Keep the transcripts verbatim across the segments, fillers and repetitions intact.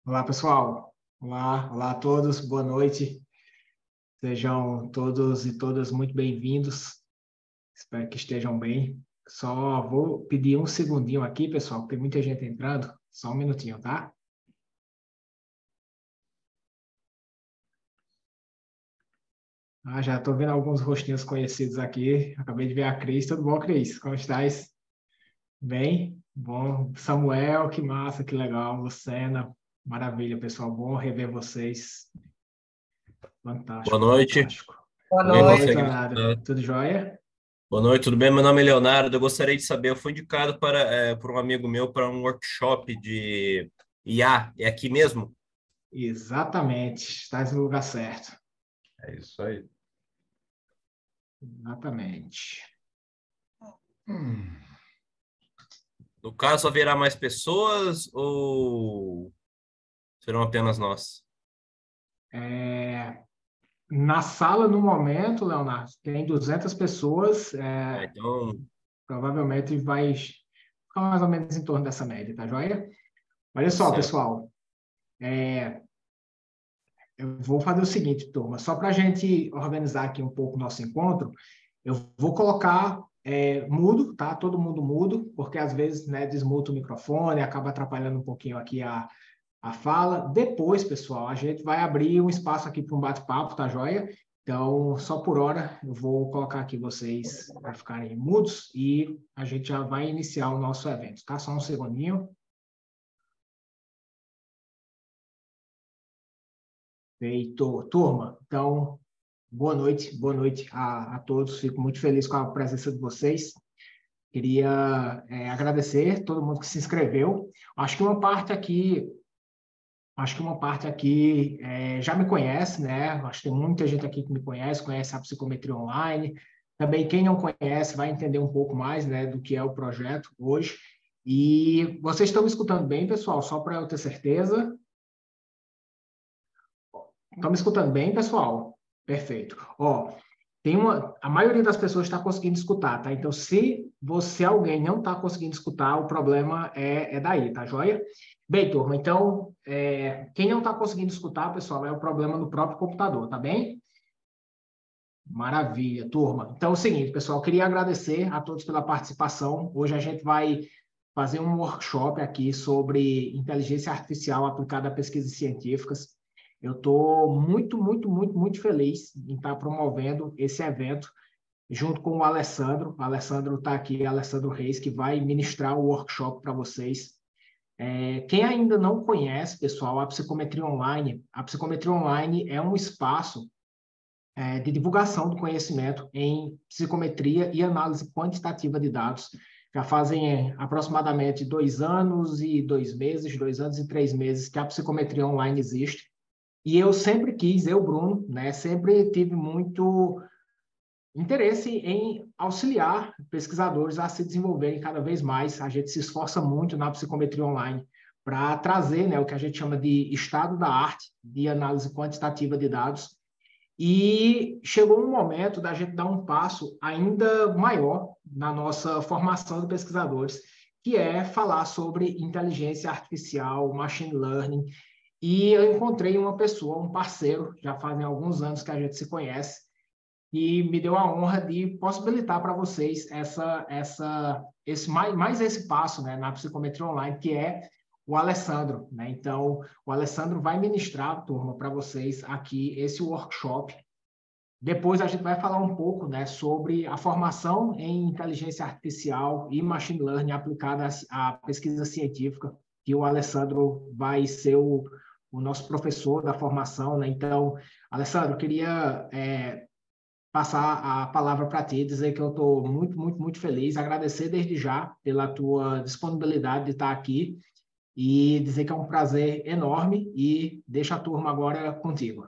Olá, pessoal. Olá, olá a todos. Boa noite. Sejam todos e todas muito bem-vindos. Espero que estejam bem. Só vou pedir um segundinho aqui, pessoal, porque tem muita gente entrando. Só um minutinho, tá? Ah, já estou vendo alguns rostinhos conhecidos aqui. Acabei de ver a Cris. Tudo bom, Cris? Como estás? Bem? Bom. Samuel, que massa, que legal. Lucena, maravilha, pessoal. Bom rever vocês. Boa Fantástico, noite. fantástico. Boa Alguém Boa noite, noite. consegue me Leonardo. escutar? Tudo jóia? Boa noite, tudo bem? Meu nome é Leonardo. Eu gostaria de saber, eu fui indicado para, é, por um amigo meu para um workshop de I A. É aqui mesmo? Exatamente, estás no lugar certo. É isso aí. Exatamente. Hum. No caso, haverá mais pessoas ou serão apenas nós? É, na sala, no momento, Leonardo, tem duzentas pessoas, Ah, é, então, provavelmente vai ficar mais ou menos em torno dessa média, tá joia? Olha tá só, certo. pessoal, é, eu vou fazer o seguinte, turma, só para a gente organizar aqui um pouco o nosso encontro, eu vou colocar é, mudo, tá? Todo mundo mudo, porque às vezes, né, desmuta o microfone, acaba atrapalhando um pouquinho aqui a, a fala. Depois, pessoal, a gente vai abrir um espaço aqui para um bate-papo, tá joia? Então, só por hora, eu vou colocar aqui vocês para ficarem mudos e a gente já vai iniciar o nosso evento, tá? Só um segundinho. Feito, turma. Então, boa noite, boa noite a, a todos. Fico muito feliz com a presença de vocês. Queria é, agradecer todo mundo que se inscreveu. Acho que uma parte aqui Acho que uma parte aqui é, já me conhece, né? Acho que tem muita gente aqui que me conhece, conhece a psicometria online. Também quem não conhece vai entender um pouco mais, né, do que é o projeto hoje. E vocês estão me escutando bem, pessoal? Só para eu ter certeza. Estão me escutando bem, pessoal? Perfeito. Ó, tem uma, a maioria das pessoas está conseguindo escutar, tá? Então, se você, alguém, não está conseguindo escutar, o problema é, é daí, tá joia? Bem, turma, então, é, quem não está conseguindo escutar, pessoal, é o problema no próprio computador, tá bem? Maravilha, turma. Então, é o seguinte, pessoal, queria agradecer a todos pela participação. Hoje a gente vai fazer um workshop aqui sobre inteligência artificial aplicada a pesquisas científicas. Eu estou muito, muito, muito, muito feliz em estar promovendo esse evento junto com o Alessandro. O Alessandro está aqui, Alessandro Reis, que vai ministrar o workshop para vocês. É, quem ainda não conhece, pessoal, a Psicometria Online, a Psicometria Online é um espaço é, de divulgação do conhecimento em psicometria e análise quantitativa de dados. Já fazem é, aproximadamente dois anos e dois meses, dois anos e três meses que a psicometria online existe. E eu sempre quis, eu, Bruno, né, sempre tive muito interesse em auxiliar pesquisadores a se desenvolverem cada vez mais. A gente se esforça muito na psicometria online para trazer, né, o que a gente chama de estado da arte de análise quantitativa de dados. E chegou um momento da gente dar um passo ainda maior na nossa formação de pesquisadores, que é falar sobre inteligência artificial, machine learning. E eu encontrei uma pessoa, um parceiro, já fazem alguns anos que a gente se conhece, e me deu a honra de possibilitar para vocês essa, essa, esse, mais, mais esse passo, né, na psicometria online, que é o Alessandro, né? Então, o Alessandro vai ministrar, turma, para vocês aqui esse workshop. Depois a gente vai falar um pouco, né, sobre a formação em inteligência artificial e machine learning aplicada à pesquisa científica, que o Alessandro vai ser o, o nosso professor da formação, né? Então, Alessandro, queria é, passar a palavra para ti, dizer que eu estou muito, muito, muito feliz, agradecer desde já pela tua disponibilidade de estar aqui e dizer que é um prazer enorme e deixa a turma agora contigo.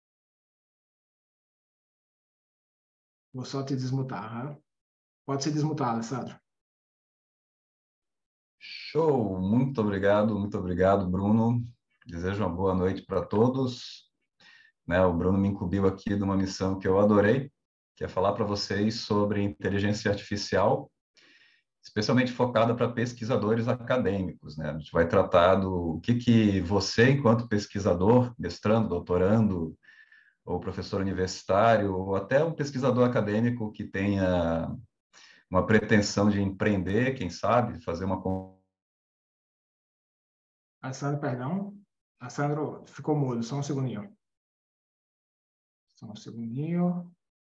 Vou só te desmutar. Hein? Pode se desmutar, Alessandro. Show! Muito obrigado, muito obrigado, Bruno. Desejo uma boa noite para todos. Né, o Bruno me incumbiu aqui de uma missão que eu adorei, que é falar para vocês sobre inteligência artificial especialmente focada para pesquisadores acadêmicos, né? A gente vai tratar do que que você, enquanto pesquisador, mestrando, doutorando, ou professor universitário, ou até um pesquisador acadêmico que tenha uma pretensão de empreender, quem sabe, fazer uma... Alessandro, perdão. Alessandro, ficou mudo, só um segundinho. Só um segundinho.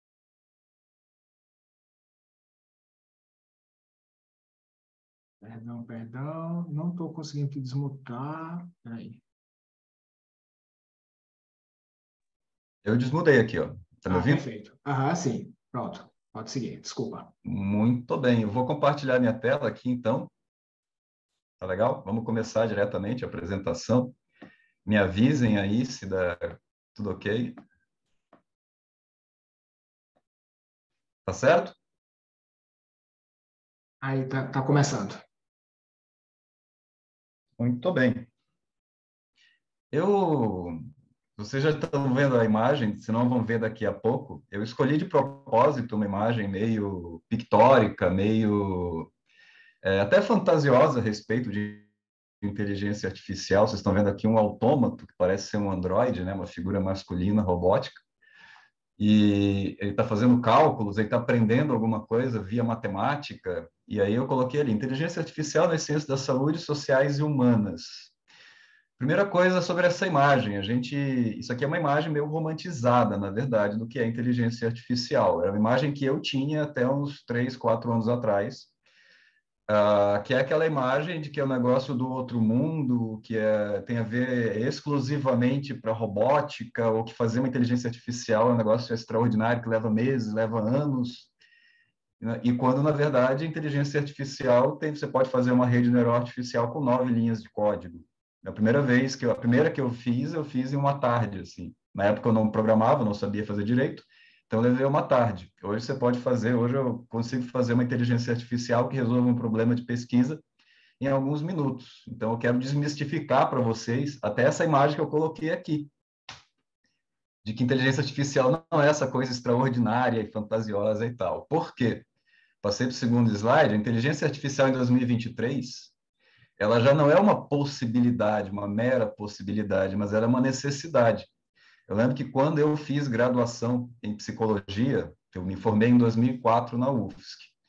Perdão, perdão. Não estou conseguindo te desmutar. Peraí. Eu desmudei aqui, ó. Tá me Ah, ouvindo? perfeito. Aham, sim. Pronto. Pode seguir. Desculpa. Muito bem. Eu vou compartilhar minha tela aqui, então. Tá legal? Vamos começar diretamente a apresentação. Me avisem aí se dá tudo ok. Tá certo? Aí tá, tá começando. Muito bem. Eu, vocês já estão vendo a imagem, se não vão ver daqui a pouco. Eu escolhi de propósito uma imagem meio pictórica, meio é, até fantasiosa a respeito de inteligência artificial. Vocês estão vendo aqui um autômato que parece ser um androide, né? Uma figura masculina robótica. E ele está fazendo cálculos, ele está aprendendo alguma coisa via matemática. E aí eu coloquei ali, inteligência artificial nas ciências da saúde, sociais e humanas. Primeira coisa sobre essa imagem, a gente, isso aqui é uma imagem meio romantizada, na verdade, do que é inteligência artificial. Era uma imagem que eu tinha até uns três, quatro anos atrás, uh, que é aquela imagem de que é um negócio do outro mundo, que é, tem a ver exclusivamente para robótica, ou que fazer uma inteligência artificial é um negócio extraordinário, que leva meses, leva anos. E quando, na verdade, a inteligência artificial tem, você pode fazer uma rede neural artificial com nove linhas de código. A primeira vez que eu, a primeira que eu fiz, eu fiz em uma tarde, assim. Na época eu não programava, não sabia fazer direito, então eu levei uma tarde. Hoje você pode fazer, hoje eu consigo fazer uma inteligência artificial que resolva um problema de pesquisa em alguns minutos. Então eu quero desmistificar para vocês até essa imagem que eu coloquei aqui, de que inteligência artificial não é essa coisa extraordinária e fantasiosa e tal. Por quê? Passei para o segundo slide. A inteligência artificial em dois mil e vinte e três, ela já não é uma possibilidade, uma mera possibilidade, mas ela é uma necessidade. Eu lembro que quando eu fiz graduação em psicologia, eu me formei em dois mil e quatro na U F S C.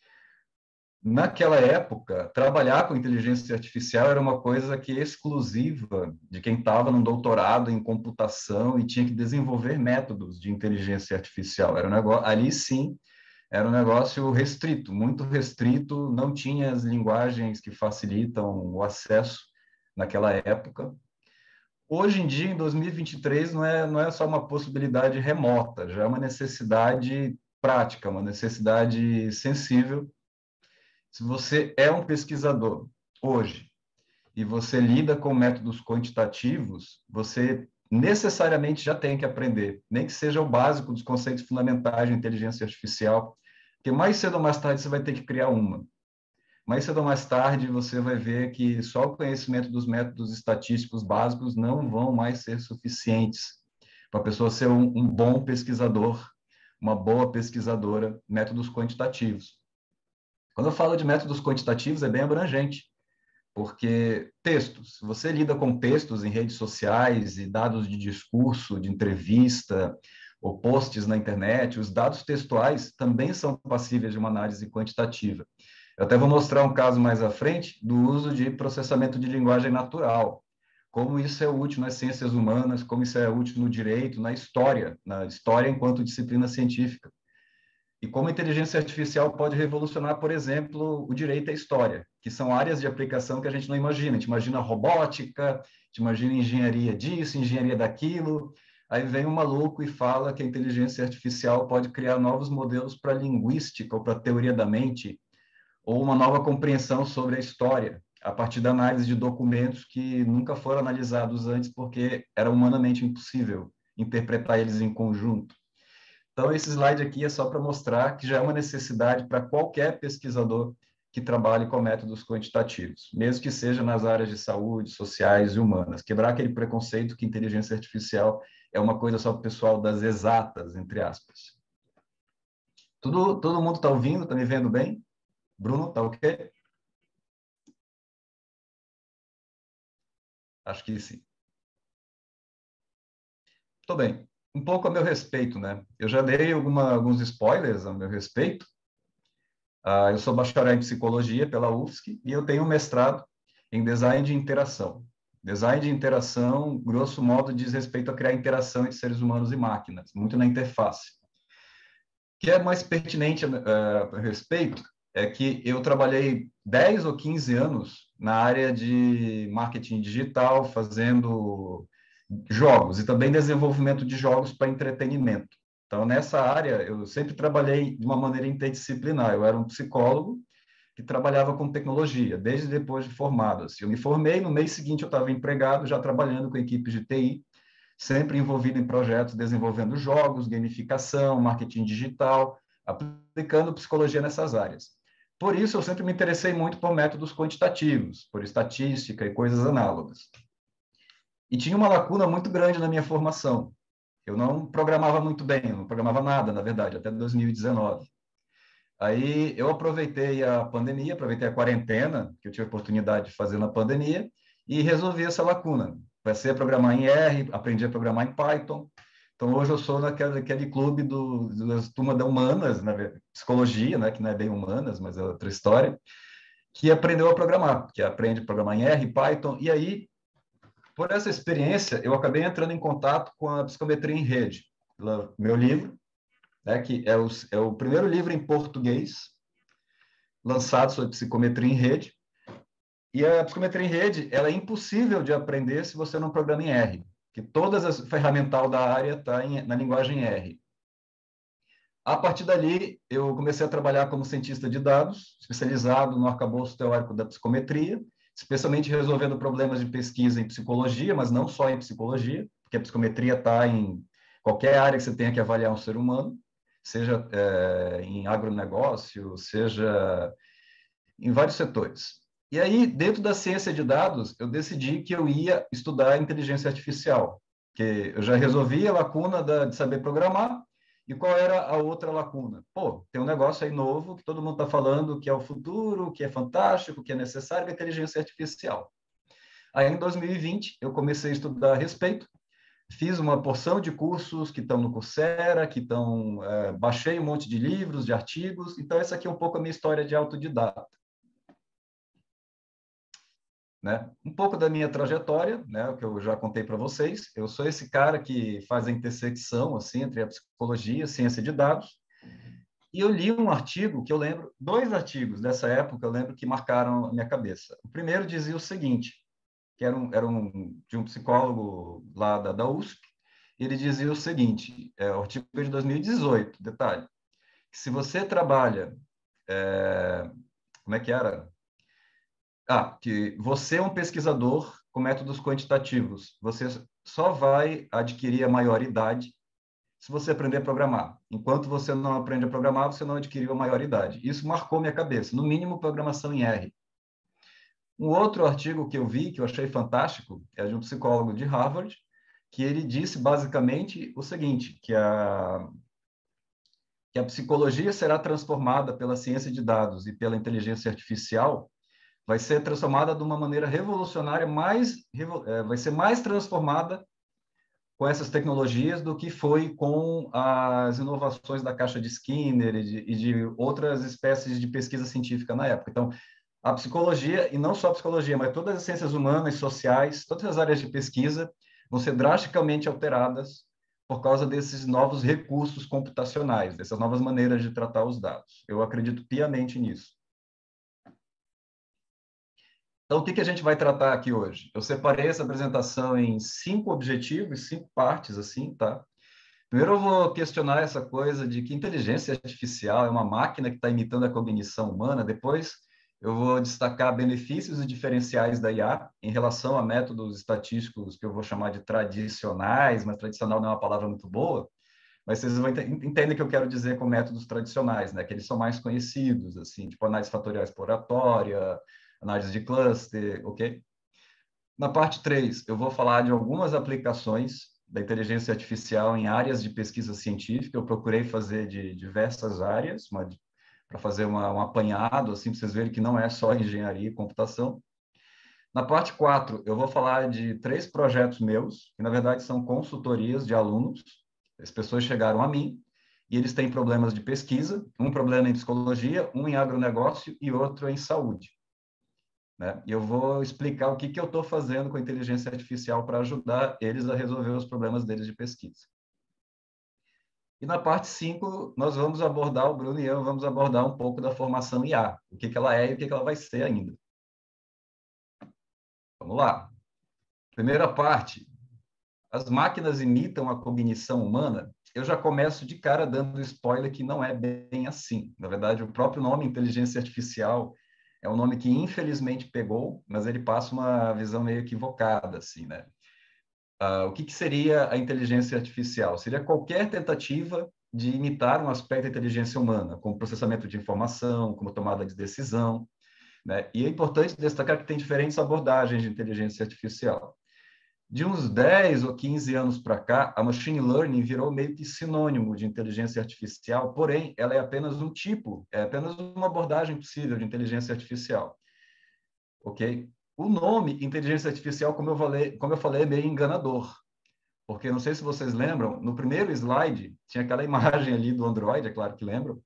Naquela época, trabalhar com inteligência artificial era uma coisa que é exclusiva de quem estava num doutorado em computação e tinha que desenvolver métodos de inteligência artificial. Era um negócio, ali sim, era um negócio restrito, muito restrito, não tinha as linguagens que facilitam o acesso naquela época. Hoje em dia, em dois mil e vinte e três, não é, não é só uma possibilidade remota, já é uma necessidade prática, uma necessidade sensível. Se você é um pesquisador hoje e você lida com métodos quantitativos, você necessariamente já tem que aprender, nem que seja o básico dos conceitos fundamentais de inteligência artificial, porque mais cedo ou mais tarde você vai ter que criar uma. Mais cedo ou mais tarde você vai ver que só o conhecimento dos métodos estatísticos básicos não vão mais ser suficientes para a pessoa ser um, um bom pesquisador, uma boa pesquisadora, métodos quantitativos. Quando eu falo de métodos quantitativos, é bem abrangente, porque textos, se você lida com textos em redes sociais e dados de discurso, de entrevista, ou posts na internet, os dados textuais também são passíveis de uma análise quantitativa. Eu até vou mostrar um caso mais à frente do uso de processamento de linguagem natural, como isso é útil nas ciências humanas, como isso é útil no direito, na história, na história enquanto disciplina científica. E como a inteligência artificial pode revolucionar, por exemplo, o direito e a história, que são áreas de aplicação que a gente não imagina. A gente imagina robótica, a gente imagina engenharia disso, engenharia daquilo. Aí vem um maluco e fala que a inteligência artificial pode criar novos modelos para linguística ou para teoria da mente, ou uma nova compreensão sobre a história, a partir da análise de documentos que nunca foram analisados antes, porque era humanamente impossível interpretar eles em conjunto. Então, esse slide aqui é só para mostrar que já é uma necessidade para qualquer pesquisador que trabalhe com métodos quantitativos, mesmo que seja nas áreas de saúde, sociais e humanas. Quebrar aquele preconceito que inteligência artificial é uma coisa só para o pessoal das exatas, entre aspas. Tudo, todo mundo está ouvindo? Está me vendo bem? Bruno, está ok? Acho que sim. Muito bem. Um pouco a meu respeito, né? Eu já dei alguma, alguns spoilers a meu respeito. Uh, eu sou bacharel em psicologia pela U F S C e eu tenho um mestrado em design de interação. Design de interação, grosso modo, diz respeito a criar interação entre seres humanos e máquinas, muito na interface. O que é mais pertinente uh, a respeito é que eu trabalhei dez ou quinze anos na área de marketing digital, fazendo jogos e também desenvolvimento de jogos para entretenimento. Então, nessa área, eu sempre trabalhei de uma maneira interdisciplinar. Eu era um psicólogo que trabalhava com tecnologia, desde depois de formado. Assim, eu me formei, no mês seguinte eu estava empregado, já trabalhando com equipes de T I, sempre envolvido em projetos desenvolvendo jogos, gamificação, marketing digital, aplicando psicologia nessas áreas. Por isso, eu sempre me interessei muito por métodos quantitativos, por estatística e coisas análogas. E tinha uma lacuna muito grande na minha formação. Eu não programava muito bem, eu não programava nada, na verdade, até dois mil e dezenove. Aí eu aproveitei a pandemia, aproveitei a quarentena, que eu tive a oportunidade de fazer na pandemia, e resolvi essa lacuna. Comecei a programar em R, aprendi a programar em Python. Então, hoje eu sou naquele, naquele clube do, das turmas da humanas, na psicologia, né, que não é bem humanas, mas é outra história, que aprendeu a programar, que aprende a programar em R, Python, e aí por essa experiência, eu acabei entrando em contato com a Psicometria em Rede, meu livro, né, que é o, é o primeiro livro em português lançado sobre psicometria em rede. E a psicometria em rede, ela é impossível de aprender se você não programa em R, que todas as ferramental da área está na linguagem R. A partir dali, eu comecei a trabalhar como cientista de dados, especializado no arcabouço teórico da psicometria, especialmente resolvendo problemas de pesquisa em psicologia, mas não só em psicologia, porque a psicometria está em qualquer área que você tenha que avaliar um ser humano, seja é, em agronegócio, seja em vários setores. E aí, dentro da ciência de dados, eu decidi que eu ia estudar inteligência artificial, que eu já resolvi a lacuna da, de saber programar. E qual era a outra lacuna? Pô, tem um negócio aí novo que todo mundo está falando que é o futuro, que é fantástico, que é necessário, que é a inteligência artificial. Aí, em dois mil e vinte, eu comecei a estudar a respeito, fiz uma porção de cursos que estão no Coursera, que estão... É, baixei um monte de livros, de artigos. Então, essa aqui é um pouco a minha história de autodidata. Né? Um pouco da minha trajetória, né, o que eu já contei para vocês. Eu sou esse cara que faz a intersecção assim, entre a psicologia e a ciência de dados. E eu li um artigo que eu lembro, dois artigos dessa época eu lembro que marcaram a minha cabeça. O primeiro dizia o seguinte, que era um, era um de um psicólogo lá da, da U S P, ele dizia o seguinte, é o artigo de dois mil e dezoito, detalhe, que se você trabalha, é, como é que era? Ah, que você é um pesquisador com métodos quantitativos. Você só vai adquirir a maioridade se você aprender a programar. Enquanto você não aprende a programar, você não adquiriu a maioridade. Isso marcou minha cabeça. No mínimo, programação em R. Um outro artigo que eu vi, que eu achei fantástico, é de um psicólogo de Harvard, que ele disse basicamente o seguinte, que a, que a psicologia será transformada pela ciência de dados e pela inteligência artificial, vai ser transformada de uma maneira revolucionária, mais, vai ser mais transformada com essas tecnologias do que foi com as inovações da caixa de Skinner e de, e de outras espécies de pesquisa científica na época. Então, a psicologia, e não só a psicologia, mas todas as ciências humanas, sociais, todas as áreas de pesquisa vão ser drasticamente alteradas por causa desses novos recursos computacionais, dessas novas maneiras de tratar os dados. Eu acredito piamente nisso. Então, o que, que a gente vai tratar aqui hoje? Eu separei essa apresentação em cinco objetivos, cinco partes, assim, tá? Primeiro, eu vou questionar essa coisa de que inteligência artificial é uma máquina que está imitando a cognição humana. Depois, eu vou destacar benefícios e diferenciais da I A em relação a métodos estatísticos que eu vou chamar de tradicionais, mas tradicional não é uma palavra muito boa, mas vocês vão entender o que eu quero dizer com métodos tradicionais, né? Que eles são mais conhecidos, assim, tipo análise fatorial exploratória, análise de cluster, ok? Na parte três, eu vou falar de algumas aplicações da inteligência artificial em áreas de pesquisa científica. Eu procurei fazer de diversas áreas, para fazer uma, um apanhado, assim, para vocês verem que não é só engenharia e computação. Na parte quatro, eu vou falar de três projetos meus, que na verdade são consultorias de alunos. As pessoas chegaram a mim e eles têm problemas de pesquisa, um problema em psicologia, um em agronegócio e outro em saúde. Né? E eu vou explicar o que, que eu estou fazendo com a inteligência artificial para ajudar eles a resolver os problemas deles de pesquisa. E na parte cinco, nós vamos abordar, o Bruno e eu vamos abordar um pouco da formação I A, o que, que ela é e o que, que ela vai ser ainda. Vamos lá. Primeira parte, as máquinas imitam a cognição humana. Eu já começo de cara dando spoiler que não é bem assim. Na verdade, o próprio nome inteligência artificial é um nome que infelizmente pegou, mas ele passa uma visão meio equivocada, assim, né? Uh, o que, que seria a inteligência artificial? Seria qualquer tentativa de imitar um aspecto da inteligência humana, como processamento de informação, como tomada de decisão, né? E é importante destacar que tem diferentes abordagens de inteligência artificial. De uns dez ou quinze anos para cá, a machine learning virou meio que sinônimo de inteligência artificial, porém, ela é apenas um tipo, é apenas uma abordagem possível de inteligência artificial. Ok? O nome inteligência artificial, como eu falei, como eu falei, é meio enganador. Porque, não sei se vocês lembram, no primeiro slide, tinha aquela imagem ali do Android, é claro que lembram,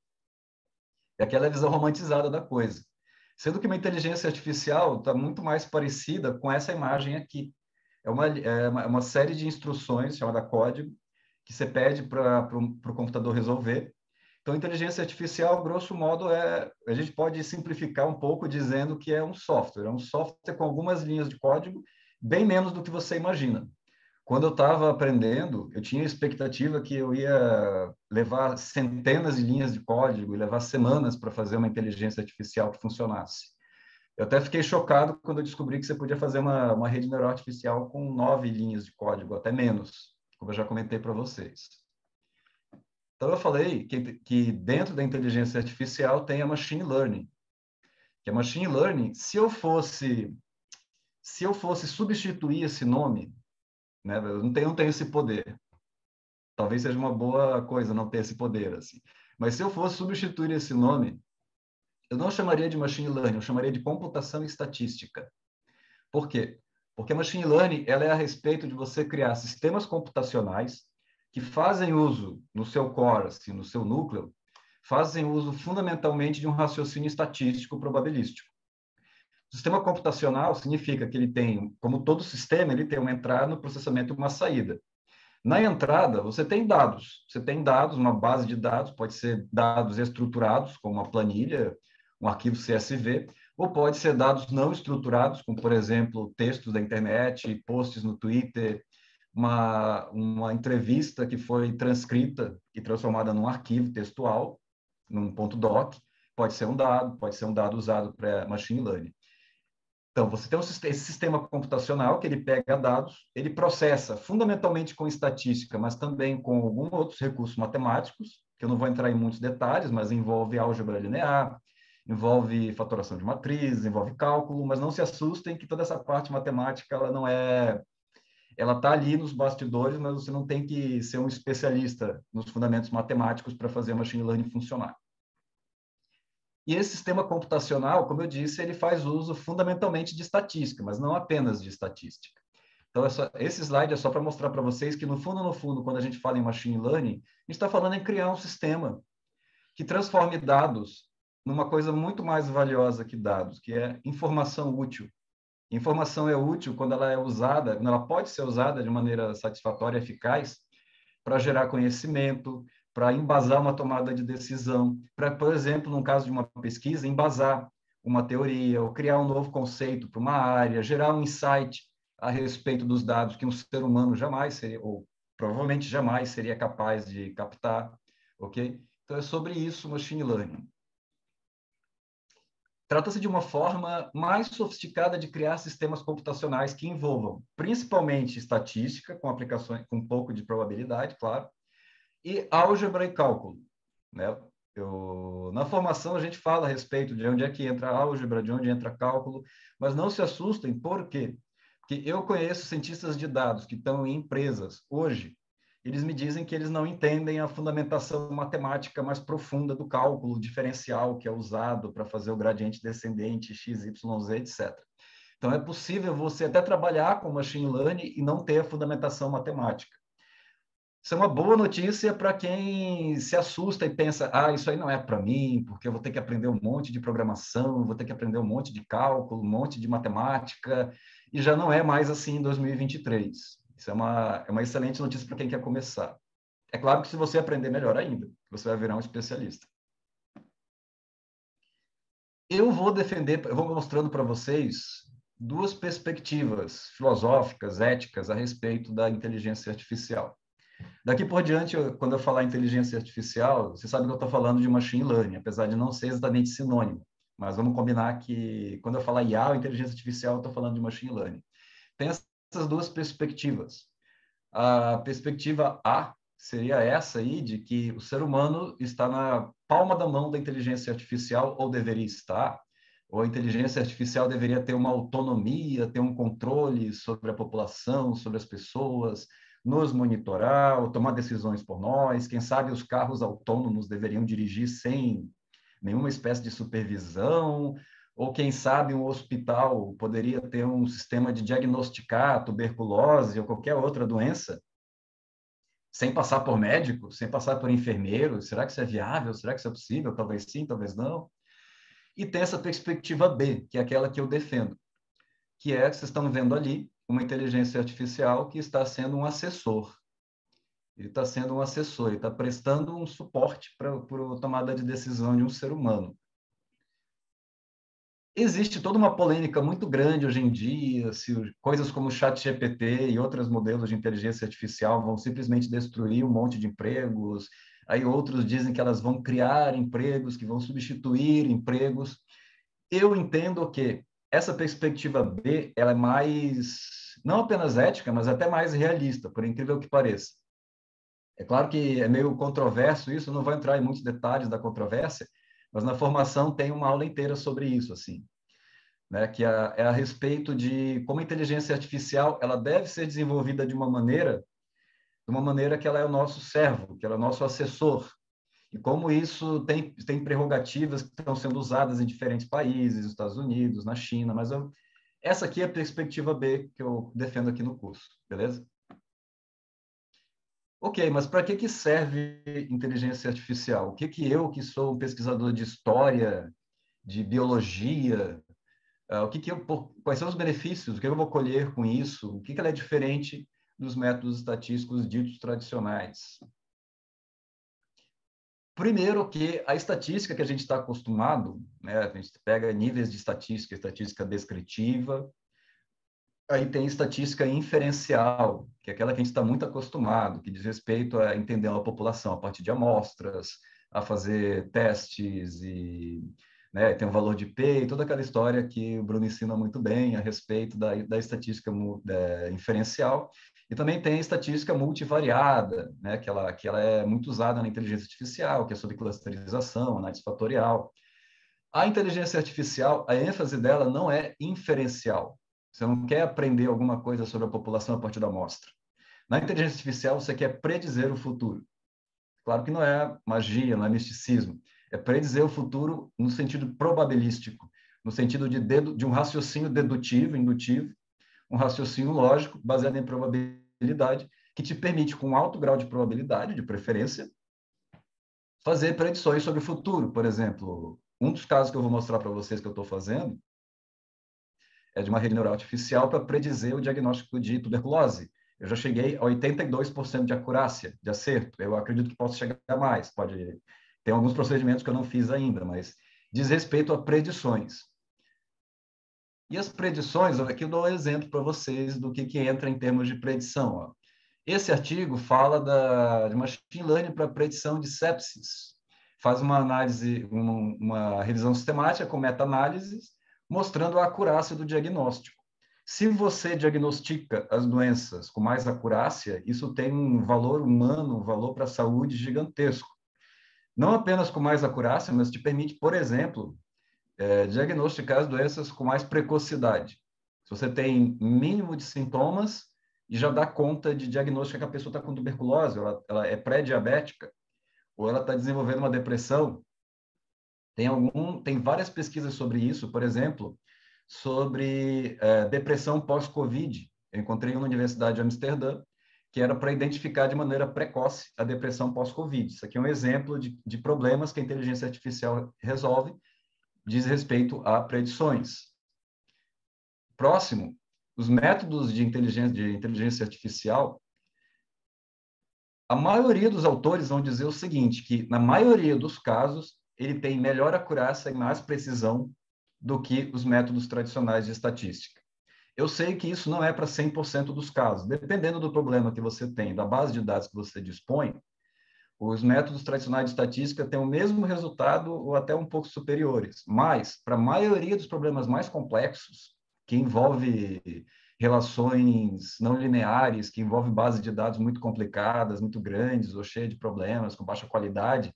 e aquela visão romantizada da coisa. Sendo que uma inteligência artificial está muito mais parecida com essa imagem aqui. É uma, é uma, uma série de instruções, chamada código, que você pede para o computador resolver. Então, inteligência artificial, grosso modo, é, a gente pode simplificar um pouco dizendo que é um software. É um software com algumas linhas de código, bem menos do que você imagina. Quando eu estava aprendendo, eu tinha a expectativa que eu ia levar centenas de linhas de código e levar semanas para fazer uma inteligência artificial que funcionasse. Eu até fiquei chocado quando eu descobri que você podia fazer uma, uma rede neural artificial com nove linhas de código, até menos, como eu já comentei para vocês. Então, eu falei que, que dentro da inteligência artificial tem a machine learning. Que a machine learning, se eu fosse, se eu fosse substituir esse nome, né, eu não tenho, não tenho esse poder. Talvez seja uma boa coisa não ter esse poder, assim. Mas se eu fosse substituir esse nome, eu não chamaria de machine learning, eu chamaria de computação estatística. Por quê? Porque a machine learning ela é a respeito de você criar sistemas computacionais que fazem uso, no seu core, assim, no seu núcleo, fazem uso fundamentalmente de um raciocínio estatístico probabilístico. Sistema computacional significa que ele tem, como todo sistema, ele tem uma entrada, um processamento e uma saída. Na entrada, você tem dados. Você tem dados, uma base de dados, pode ser dados estruturados, como uma planilha, um arquivo C S V, ou pode ser dados não estruturados, como, por exemplo, textos da internet, posts no Twitter, uma, uma entrevista que foi transcrita e transformada num arquivo textual, num ponto doc, pode ser um dado, pode ser um dado usado para machine learning. Então, você tem esse sistema computacional que ele pega dados, ele processa fundamentalmente com estatística, mas também com alguns outros recursos matemáticos, que eu não vou entrar em muitos detalhes, mas envolve álgebra linear, envolve fatoração de matrizes, envolve cálculo, mas não se assustem que toda essa parte matemática, ela não é... Ela está ali nos bastidores, mas você não tem que ser um especialista nos fundamentos matemáticos para fazer a machine learning funcionar. E esse sistema computacional, como eu disse, ele faz uso fundamentalmente de estatística, mas não apenas de estatística. Então, essa, esse slide é só para mostrar para vocês que, no fundo, no fundo, quando a gente fala em machine learning, a gente está falando em criar um sistema que transforme dados numa coisa muito mais valiosa que dados, que é informação útil. Informação é útil quando ela é usada, quando ela pode ser usada de maneira satisfatória e eficaz para gerar conhecimento, para embasar uma tomada de decisão, para, por exemplo, no caso de uma pesquisa, embasar uma teoria ou criar um novo conceito para uma área, gerar um insight a respeito dos dados que um ser humano jamais seria, ou provavelmente jamais seria capaz de captar, ok? Então, é sobre isso machine learning. Trata-se de uma forma mais sofisticada de criar sistemas computacionais que envolvam principalmente estatística, com aplicações com um pouco de probabilidade, claro, e álgebra e cálculo, né? Eu, na formação a gente fala a respeito de onde é que entra a álgebra, de onde entra cálculo, mas não se assustem, por quê? Porque eu conheço cientistas de dados que estão em empresas hoje, eles me dizem que eles não entendem a fundamentação matemática mais profunda do cálculo diferencial que é usado para fazer o gradiente descendente, x, y, z, etcétera. Então, é possível você até trabalhar com machine learning e não ter a fundamentação matemática. Isso é uma boa notícia para quem se assusta e pensa, ah, isso aí não é para mim, porque eu vou ter que aprender um monte de programação, vou ter que aprender um monte de cálculo, um monte de matemática, e já não é mais assim em dois mil e vinte e três. Isso é uma, é uma excelente notícia para quem quer começar. É claro que se você aprender, melhor ainda, você vai virar um especialista. Eu vou defender, eu vou mostrando para vocês duas perspectivas filosóficas, éticas, a respeito da inteligência artificial. Daqui por diante, eu, quando eu falar inteligência artificial, você sabe que eu estou falando de machine learning, apesar de não ser exatamente sinônimo. Mas vamos combinar que, quando eu falar I A ou inteligência artificial, eu estou falando de machine learning. Tem essas duas perspectivas. A perspectiva A seria essa aí, de que o ser humano está na palma da mão da inteligência artificial, ou deveria estar, ou a inteligência artificial deveria ter uma autonomia, ter um controle sobre a população, sobre as pessoas, nos monitorar, ou tomar decisões por nós. Quem sabe os carros autônomos deveriam dirigir sem nenhuma espécie de supervisão, ou quem sabe um hospital poderia ter um sistema de diagnosticar tuberculose ou qualquer outra doença, sem passar por médico, sem passar por enfermeiro. Será que isso é viável? Será que isso é possível? Talvez sim, talvez não. E tem essa perspectiva B, que é aquela que eu defendo, que é, vocês estão vendo ali, uma inteligência artificial que está sendo um assessor. Ele está sendo um assessor, ele está prestando um suporte para a tomada de decisão de um ser humano. Existe toda uma polêmica muito grande hoje em dia, se coisas como o ChatGPT e outros modelos de inteligência artificial vão simplesmente destruir um monte de empregos. Aí outros dizem que elas vão criar empregos, que vão substituir empregos. Eu entendo que essa perspectiva B, ela é mais, não apenas ética, mas até mais realista, por incrível que pareça. É claro que é meio controverso isso, não vou entrar em muitos detalhes da controvérsia, mas na formação tem uma aula inteira sobre isso, assim, né? Que é, é a respeito de como a inteligência artificial ela deve ser desenvolvida de uma maneira, de uma maneira que ela é o nosso servo, que ela é o nosso assessor, e como isso tem, tem prerrogativas que estão sendo usadas em diferentes países, nos Estados Unidos, na China, mas eu, essa aqui é a perspectiva B que eu defendo aqui no curso, beleza? Ok, mas para que que serve inteligência artificial? O que que eu, que sou um pesquisador de história, de biologia, uh, o que que eu, quais são os benefícios? O que eu vou colher com isso? O que que ela é diferente dos métodos estatísticos ditos tradicionais? Primeiro que a estatística que a gente está acostumado, né, a gente pega níveis de estatística, estatística descritiva, aí tem estatística inferencial, que é aquela que a gente está muito acostumado, que diz respeito a entender a população a partir de amostras, a fazer testes e, né, tem o valor de P e toda aquela história que o Bruno ensina muito bem a respeito da, da estatística da, inferencial. E também tem a estatística multivariada, né, que, ela, que ela é muito usada na inteligência artificial, que é sobre clusterização, análise fatorial. A inteligência artificial, a ênfase dela não é inferencial. Você não quer aprender alguma coisa sobre a população a partir da amostra. Na inteligência artificial, você quer predizer o futuro. Claro que não é magia, não é misticismo. É predizer o futuro no sentido probabilístico, no sentido de, dedu de um raciocínio dedutivo, indutivo, um raciocínio lógico, baseado em probabilidade, que te permite, com alto grau de probabilidade, de preferência, fazer predições sobre o futuro. Por exemplo, um dos casos que eu vou mostrar para vocês que eu estou fazendo é de uma rede neural artificial para predizer o diagnóstico de tuberculose. Eu já cheguei a oitenta e dois por cento de acurácia, de acerto. Eu acredito que posso chegar a mais. Pode... Tem alguns procedimentos que eu não fiz ainda, mas diz respeito a predições. E as predições, aqui eu dou um exemplo para vocês do que, que entra em termos de predição. Ó. Esse artigo fala da, de machine learning para predição de sepsis. Faz uma análise, uma, uma revisão sistemática com meta-análises, mostrando a acurácia do diagnóstico. Se você diagnostica as doenças com mais acurácia, isso tem um valor humano, um valor para a saúde gigantesco. Não apenas com mais acurácia, mas te permite, por exemplo, é, diagnosticar as doenças com mais precocidade. Se você tem mínimo de sintomas, e já dá conta de diagnóstico que a pessoa está com tuberculose, ela, ela é pré-diabética, ou ela está desenvolvendo uma depressão. Tem, algum, tem várias pesquisas sobre isso, por exemplo, sobre é, depressão pós-Covid. Eu encontrei um na Universidade de Amsterdã, que era para identificar de maneira precoce a depressão pós-Covid. Isso aqui é um exemplo de, de problemas que a inteligência artificial resolve, diz respeito a predições. Próximo, os métodos de inteligência, de inteligência artificial, a maioria dos autores vão dizer o seguinte, que na maioria dos casos, ele tem melhor acurácia e mais precisão do que os métodos tradicionais de estatística. Eu sei que isso não é para cem por cento dos casos. Dependendo do problema que você tem, da base de dados que você dispõe, os métodos tradicionais de estatística têm o mesmo resultado ou até um pouco superiores. Mas, para a maioria dos problemas mais complexos, que envolve relações não lineares, que envolve bases de dados muito complicadas, muito grandes ou cheias de problemas, com baixa qualidade,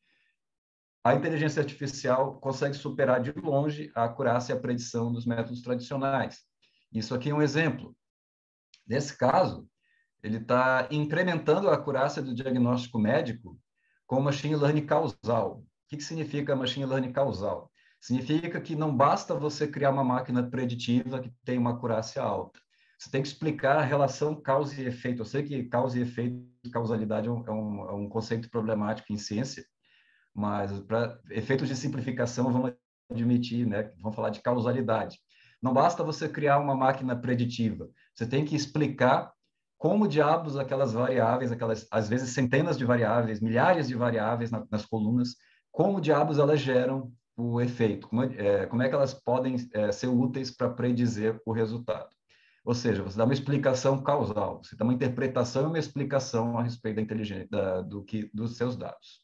a inteligência artificial consegue superar de longe a acurácia e a predição dos métodos tradicionais. Isso aqui é um exemplo. Nesse caso, ele está incrementando a acurácia do diagnóstico médico com machine learning causal. O que, que significa machine learning causal? Significa que não basta você criar uma máquina preditiva que tem uma acurácia alta. Você tem que explicar a relação causa e efeito. Eu sei que causa e efeito, causalidade é um, é um, é um conceito problemático em ciência, mas para efeitos de simplificação, vamos admitir, né? Vamos falar de causalidade. Não basta você criar uma máquina preditiva. Você tem que explicar como diabos aquelas variáveis, aquelas, às vezes, centenas de variáveis, milhares de variáveis na, nas colunas, como diabos elas geram o efeito, como é, como é que elas podem é, ser úteis para predizer o resultado. Ou seja, você dá uma explicação causal, você dá uma interpretação e uma explicação a respeito da inteligência, da, do que, dos seus dados.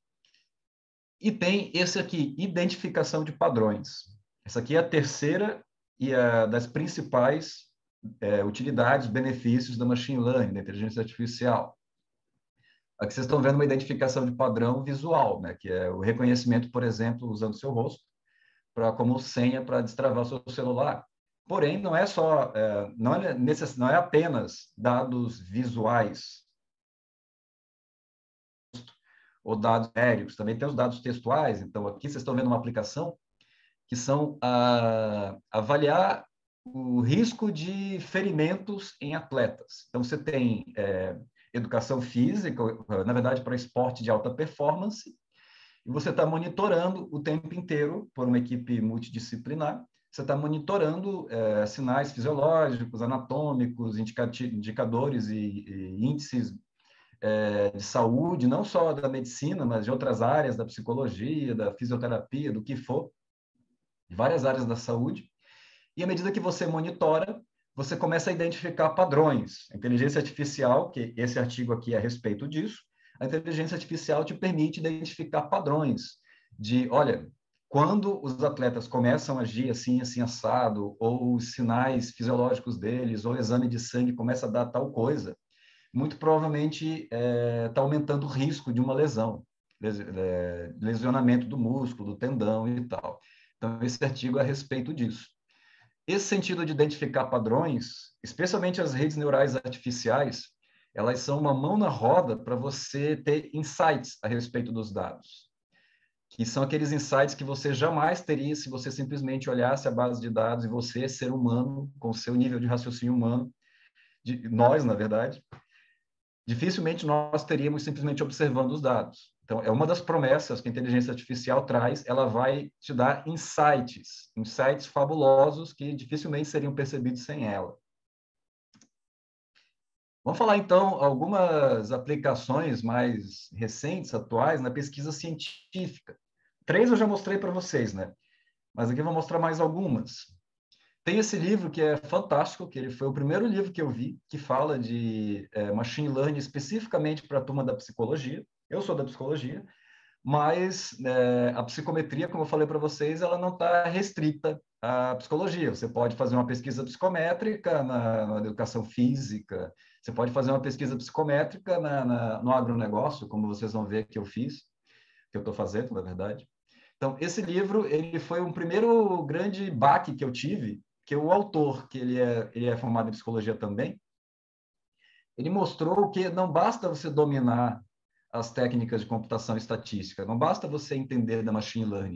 E tem esse aqui, identificação de padrões. Essa aqui é a terceira e a das principais é, utilidades, benefícios da machine learning, da inteligência artificial. Aqui vocês estão vendo uma identificação de padrão visual, né, que é o reconhecimento, por exemplo, usando o seu rosto pra, como senha para destravar o seu celular. Porém, não é só, é, não, é necess, não é apenas dados visuais ou dados aéreos, também tem os dados textuais. Então, aqui vocês estão vendo uma aplicação que são a, avaliar o risco de ferimentos em atletas. Então, você tem é, educação física, na verdade, para esporte de alta performance, e você está monitorando o tempo inteiro, por uma equipe multidisciplinar, você está monitorando é, sinais fisiológicos, anatômicos, indicadores e, e índices é, de saúde, não só da medicina, mas de outras áreas, da psicologia, da fisioterapia, do que for, de várias áreas da saúde. E à medida que você monitora, você começa a identificar padrões. A inteligência artificial, que esse artigo aqui é a respeito disso, a inteligência artificial te permite identificar padrões de, olha, quando os atletas começam a agir assim, assim, assado, ou os sinais fisiológicos deles, ou o exame de sangue começa a dar tal coisa, muito provavelmente está é, aumentando o risco de uma lesão, lesionamento do músculo, do tendão e tal. Então, esse artigo é a respeito disso. Esse sentido de identificar padrões, especialmente as redes neurais artificiais, elas são uma mão na roda para você ter insights a respeito dos dados, que são aqueles insights que você jamais teria se você simplesmente olhasse a base de dados e você, ser humano, com o seu nível de raciocínio humano, de, nós, na verdade, dificilmente nós teríamos simplesmente observando os dados. Então, é uma das promessas que a inteligência artificial traz, ela vai te dar insights, insights fabulosos que dificilmente seriam percebidos sem ela. Vamos falar, então, algumas aplicações mais recentes, atuais, na pesquisa científica. Três eu já mostrei para vocês, né? Mas aqui eu vou mostrar mais algumas. Tem esse livro que é fantástico, que ele foi o primeiro livro que eu vi, que fala de é, machine learning especificamente para a turma da psicologia. Eu sou da psicologia, mas é, a psicometria, como eu falei para vocês, ela não está restrita à psicologia. Você pode fazer uma pesquisa psicométrica na, na educação física, você pode fazer uma pesquisa psicométrica na, na, no agronegócio, como vocês vão ver que eu fiz, que eu estou fazendo, na verdade. Então, esse livro, ele foi um primeiro grande baque que eu tive, que o autor, que ele é, ele é formado em psicologia também, ele mostrou que não basta você dominar as técnicas de computação estatística, não basta você entender da machine learning,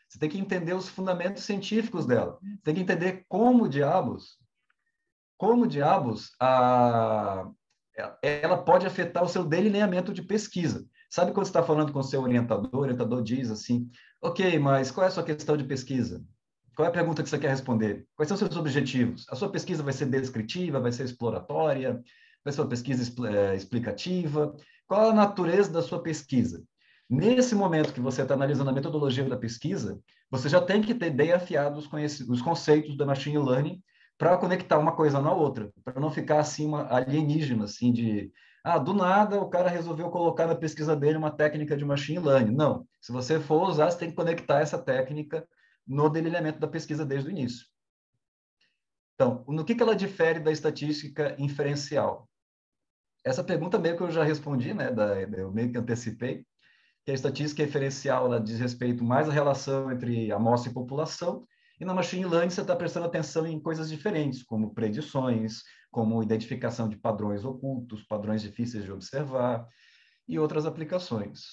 Você tem que entender os fundamentos científicos dela. Você tem que entender como diabos, como diabos a, ela pode afetar o seu delineamento de pesquisa. Sabe quando você está falando com o seu orientador, o orientador diz assim, ok, mas qual é a sua questão de pesquisa? Qual é a pergunta que você quer responder? Quais são os seus objetivos? A sua pesquisa vai ser descritiva, vai ser exploratória, vai ser uma pesquisa explicativa? Qual a natureza da sua pesquisa? Nesse momento que você está analisando a metodologia da pesquisa, você já tem que ter bem afiado os, os conceitos da machine learning para conectar uma coisa na outra, para não ficar assim uma alienígena, assim de ah, do nada o cara resolveu colocar na pesquisa dele uma técnica de machine learning. Não, se você for usar, você tem que conectar essa técnica no delineamento da pesquisa desde o início. Então, no que, que ela difere da estatística inferencial? Essa pergunta meio que eu já respondi, né? Da, eu meio que antecipei, que a estatística inferencial ela diz respeito mais à relação entre amostra e população, e na machine learning você está prestando atenção em coisas diferentes, como predições, como identificação de padrões ocultos, padrões difíceis de observar, e outras aplicações.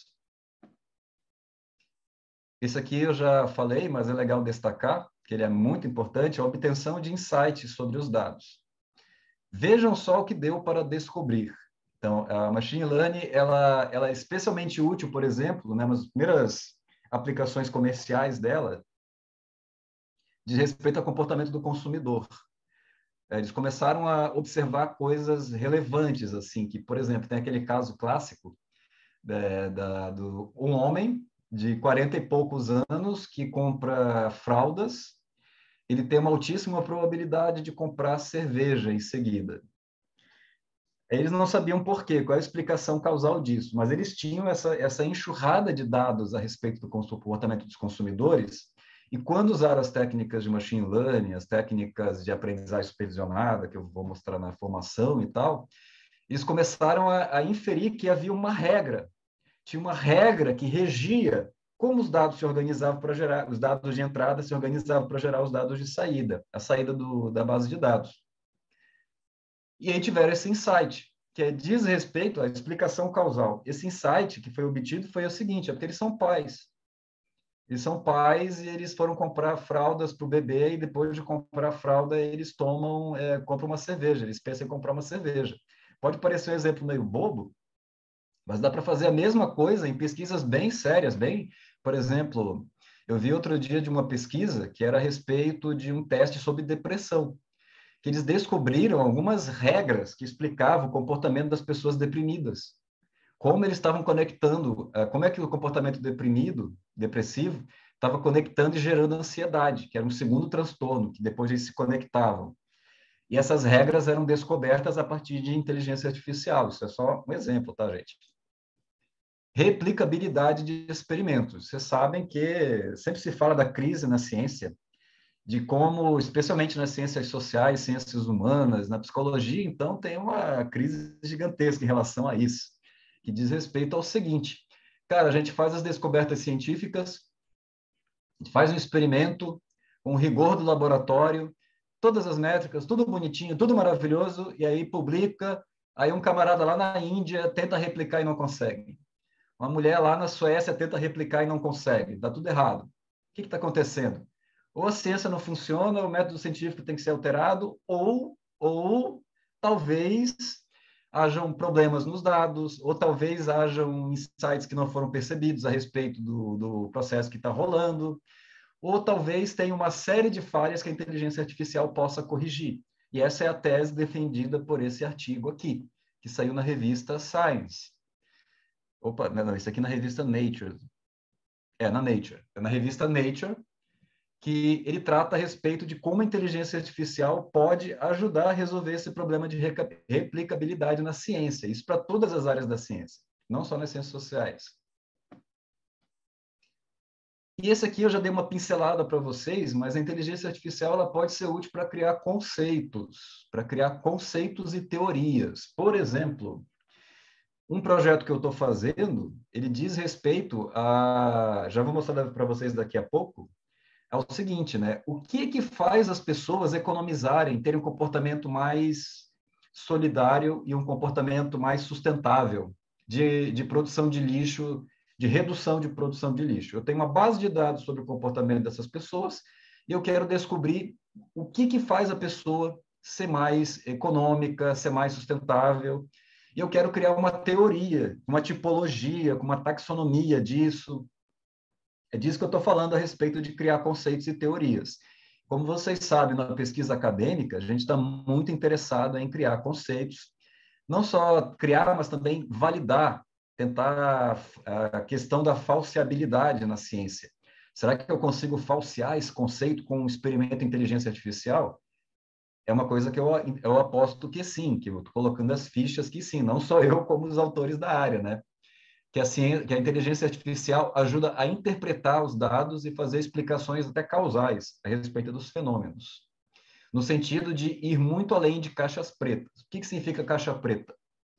Esse aqui eu já falei, mas é legal destacar, que ele é muito importante, a obtenção de insights sobre os dados. Vejam só o que deu para descobrir. Então, a machine learning, ela, ela é especialmente útil, por exemplo, né, nas primeiras aplicações comerciais dela, de respeito ao comportamento do consumidor. Eles começaram a observar coisas relevantes, assim, que, por exemplo, tem aquele caso clássico é, da, do um homem de quarenta e poucos anos que compra fraldas, ele tem uma altíssima probabilidade de comprar cerveja em seguida. Eles não sabiam por quê, qual é a explicação causal disso, mas eles tinham essa, essa enxurrada de dados a respeito do comportamento dos consumidores, e quando usaram as técnicas de machine learning, as técnicas de aprendizagem supervisionada, que eu vou mostrar na formação e tal, eles começaram a, a inferir que havia uma regra, tinha uma regra que regia como os dados se organizavam para gerar, os dados de entrada se organizavam para gerar os dados de saída, a saída do, da base de dados. E aí tiveram esse insight, que é, diz respeito à explicação causal. Esse insight que foi obtido foi o seguinte, é porque eles são pais. Eles são pais e eles foram comprar fraldas para o bebê e depois de comprar a fralda eles tomam, é, compram uma cerveja, eles pensam em comprar uma cerveja. Pode parecer um exemplo meio bobo, mas dá para fazer a mesma coisa em pesquisas bem sérias, bem, por exemplo, eu vi outro dia de uma pesquisa que era a respeito de um teste sobre depressão, que eles descobriram algumas regras que explicavam o comportamento das pessoas deprimidas. Como eles estavam conectando, como é que o comportamento deprimido, depressivo, estava conectando e gerando ansiedade, que era um segundo transtorno, que depois eles se conectavam. E essas regras eram descobertas a partir de inteligência artificial. Isso é só um exemplo, tá, gente? Replicabilidade de experimentos. Vocês sabem que sempre se fala da crise na ciência, de como, especialmente nas ciências sociais, ciências humanas, na psicologia, então, tem uma crise gigantesca em relação a isso, que diz respeito ao seguinte, cara, a gente faz as descobertas científicas, a gente faz um experimento com o rigor do laboratório, todas as métricas, tudo bonitinho, tudo maravilhoso, e aí publica, aí um camarada lá na Índia tenta replicar e não consegue. Uma mulher lá na Suécia tenta replicar e não consegue, dá tudo errado. O que está acontecendo? Ou a ciência não funciona, o método científico tem que ser alterado, ou, ou talvez hajam problemas nos dados, ou talvez hajam insights que não foram percebidos a respeito do, do processo que está rolando, ou talvez tenha uma série de falhas que a inteligência artificial possa corrigir. E essa é a tese defendida por esse artigo aqui, que saiu na revista Science. Opa, não, isso aqui na revista Nature. É, na Nature. É na revista Nature, que ele trata a respeito de como a inteligência artificial pode ajudar a resolver esse problema de replicabilidade na ciência. Isso para todas as áreas da ciência, não só nas ciências sociais. E esse aqui eu já dei uma pincelada para vocês, mas a inteligência artificial ela pode ser útil para criar conceitos, para criar conceitos e teorias. Por exemplo, um projeto que eu estou fazendo, ele diz respeito a... Já vou mostrar para vocês daqui a pouco, é o seguinte, né? O que que faz as pessoas economizarem, terem um comportamento mais solidário e um comportamento mais sustentável de, de produção de lixo de redução de produção de lixo. Eu tenho uma base de dados sobre o comportamento dessas pessoas e eu quero descobrir o que, que faz a pessoa ser mais econômica, ser mais sustentável. E eu quero criar uma teoria, uma tipologia, uma taxonomia disso. É disso que eu estou falando a respeito de criar conceitos e teorias. Como vocês sabem, na pesquisa acadêmica, a gente está muito interessado em criar conceitos, não só criar, mas também validar, tentar a questão da falseabilidade na ciência. Será que eu consigo falsear esse conceito com um experimento de inteligência artificial? É uma coisa que eu, eu aposto que sim, que eu estou colocando as fichas que sim, não só eu, como os autores da área, né? Que a, ciência, que a inteligência artificial ajuda a interpretar os dados e fazer explicações até causais a respeito dos fenômenos, no sentido de ir muito além de caixas pretas. O que, que significa caixa preta?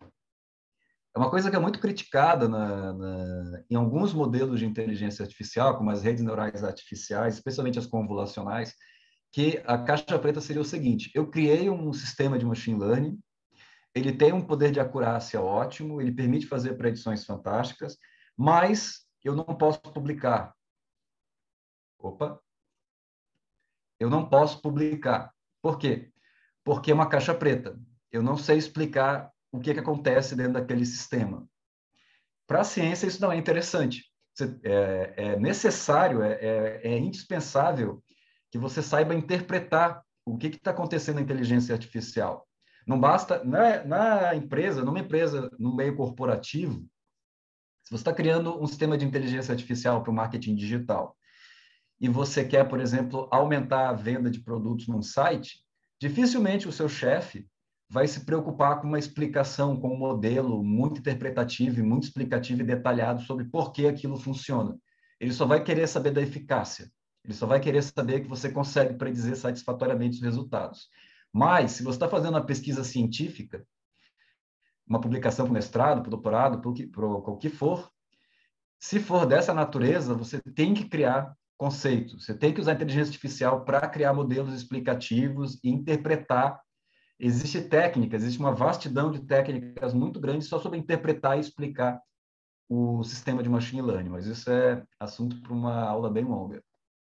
É uma coisa que é muito criticada na, na, em alguns modelos de inteligência artificial, como as redes neurais artificiais, especialmente as convolucionais, que a caixa preta seria o seguinte: eu criei um sistema de machine learning, ele tem um poder de acurácia ótimo, ele permite fazer predições fantásticas, mas eu não posso publicar. Opa! Eu não posso publicar. Por quê? Porque é uma caixa preta. Eu não sei explicar o que, que acontece dentro daquele sistema. Para a ciência, isso não é interessante. É, é necessário, é, é, é indispensável que você saiba interpretar o que está acontecendo na inteligência artificial. Não basta, na, na empresa, numa empresa, no meio corporativo, se você está criando um sistema de inteligência artificial para o marketing digital e você quer, por exemplo, aumentar a venda de produtos num site, dificilmente o seu chefe vai se preocupar com uma explicação, com um modelo muito interpretativo e muito explicativo e detalhado sobre por que aquilo funciona. Ele só vai querer saber da eficácia. Ele só vai querer saber que você consegue predizer satisfatoriamente os resultados. Mas, se você está fazendo uma pesquisa científica, uma publicação para o mestrado, para o doutorado, para o que, para o que for, se for dessa natureza, você tem que criar conceitos, você tem que usar a inteligência artificial para criar modelos explicativos e interpretar. Existe técnica, existe uma vastidão de técnicas muito grande só sobre interpretar e explicar o sistema de machine learning, mas isso é assunto para uma aula bem longa.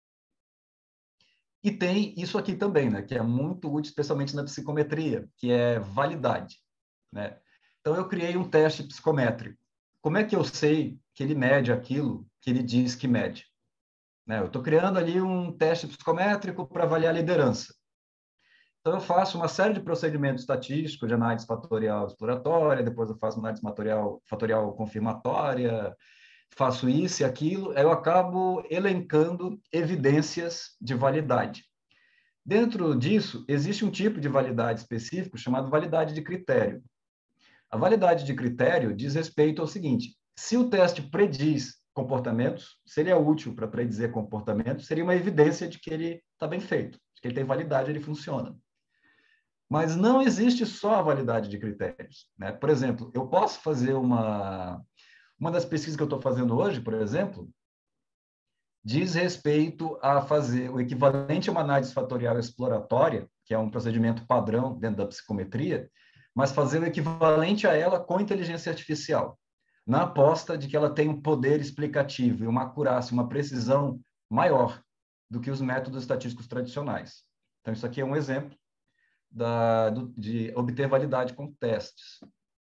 E tem isso aqui também, né, que é muito útil, especialmente na psicometria, que é validade, né? Então, eu criei um teste psicométrico. Como é que eu sei que ele mede aquilo que ele diz que mede? Né? Eu estou criando ali um teste psicométrico para avaliar a liderança. Então, eu faço uma série de procedimentos estatísticos de análise fatorial exploratória, depois eu faço análise fatorial, fatorial confirmatória, faço isso e aquilo, eu acabo elencando evidências de validade. Dentro disso, existe um tipo de validade específico chamado validade de critério. A validade de critério diz respeito ao seguinte: se o teste prediz comportamentos, se ele é útil para predizer comportamentos, seria uma evidência de que ele está bem feito, de que ele tem validade, ele funciona. Mas não existe só a validade de critérios, né? Por exemplo, eu posso fazer uma... Uma das pesquisas que eu estou fazendo hoje, por exemplo, diz respeito a fazer o equivalente a uma análise fatorial exploratória, que é um procedimento padrão dentro da psicometria, mas fazer o equivalente a ela com inteligência artificial, na aposta de que ela tem um poder explicativo e uma acurácia, uma precisão maior do que os métodos estatísticos tradicionais. Então, isso aqui é um exemplo da, do, de obter validade com testes.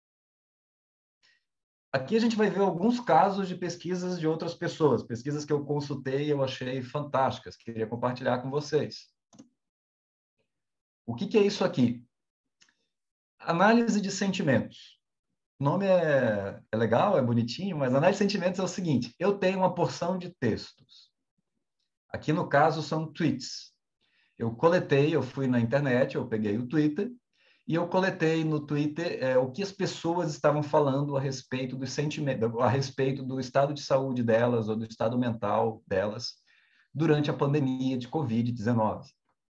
Aqui a gente vai ver alguns casos de pesquisas de outras pessoas, pesquisas que eu consultei e eu achei fantásticas, queria compartilhar com vocês. O que, que é isso aqui? Análise de sentimentos. O nome é, é legal, é bonitinho, mas análise de sentimentos é o seguinte: eu tenho uma porção de textos. Aqui, no caso, são tweets. Eu coletei, eu fui na internet, eu peguei o Twitter, e eu coletei no Twitter é, o que as pessoas estavam falando a respeito dos sentimentos, a respeito do estado de saúde delas ou do estado mental delas durante a pandemia de covid dezenove.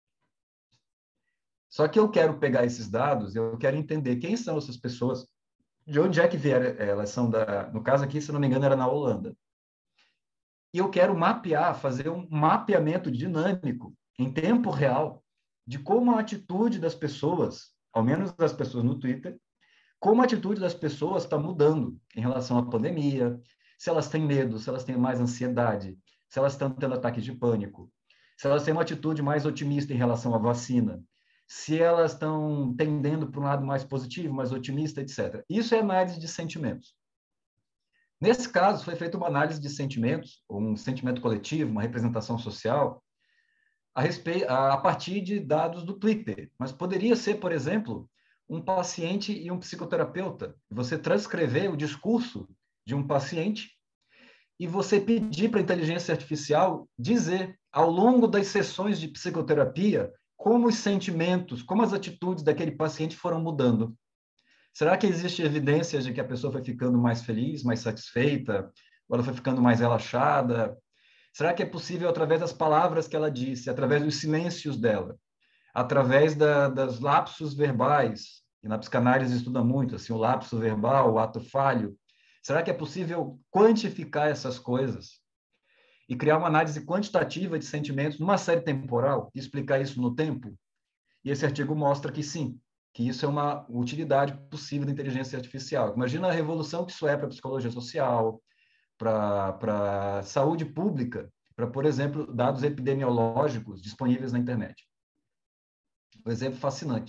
Só que eu quero pegar esses dados, eu quero entender quem são essas pessoas, de onde é que vieram, elas são da, no caso aqui, se não me engano, era na Holanda. E eu quero mapear, fazer um mapeamento dinâmico, em tempo real, de como a atitude das pessoas, ao menos das pessoas no Twitter, como a atitude das pessoas está mudando em relação à pandemia, se elas têm medo, se elas têm mais ansiedade, se elas estão tendo ataques de pânico, se elas têm uma atitude mais otimista em relação à vacina, se elas estão tendendo para um lado mais positivo, mais otimista, etcétera. Isso é análise de sentimentos. Nesse caso, foi feita uma análise de sentimentos, um sentimento coletivo, uma representação social, a, respeito, a partir de dados do Twitter. Mas poderia ser, por exemplo, um paciente e um psicoterapeuta. Você transcrever o discurso de um paciente e você pedir para a inteligência artificial dizer, ao longo das sessões de psicoterapia, como os sentimentos, como as atitudes daquele paciente foram mudando. Será que existe evidências de que a pessoa foi ficando mais feliz, mais satisfeita, ou ela foi ficando mais relaxada? Será que é possível, através das palavras que ela disse, através dos silêncios dela, através da, das lapsos verbais, e na psicanálise estuda muito, assim, o lapso verbal, o ato falho, será que é possível quantificar essas coisas e criar uma análise quantitativa de sentimentos numa série temporal e explicar isso no tempo? E esse artigo mostra que sim, que isso é uma utilidade possível da inteligência artificial. Imagina a revolução que isso é para a psicologia social, para a saúde pública, para, por exemplo, dados epidemiológicos disponíveis na internet. Um exemplo fascinante.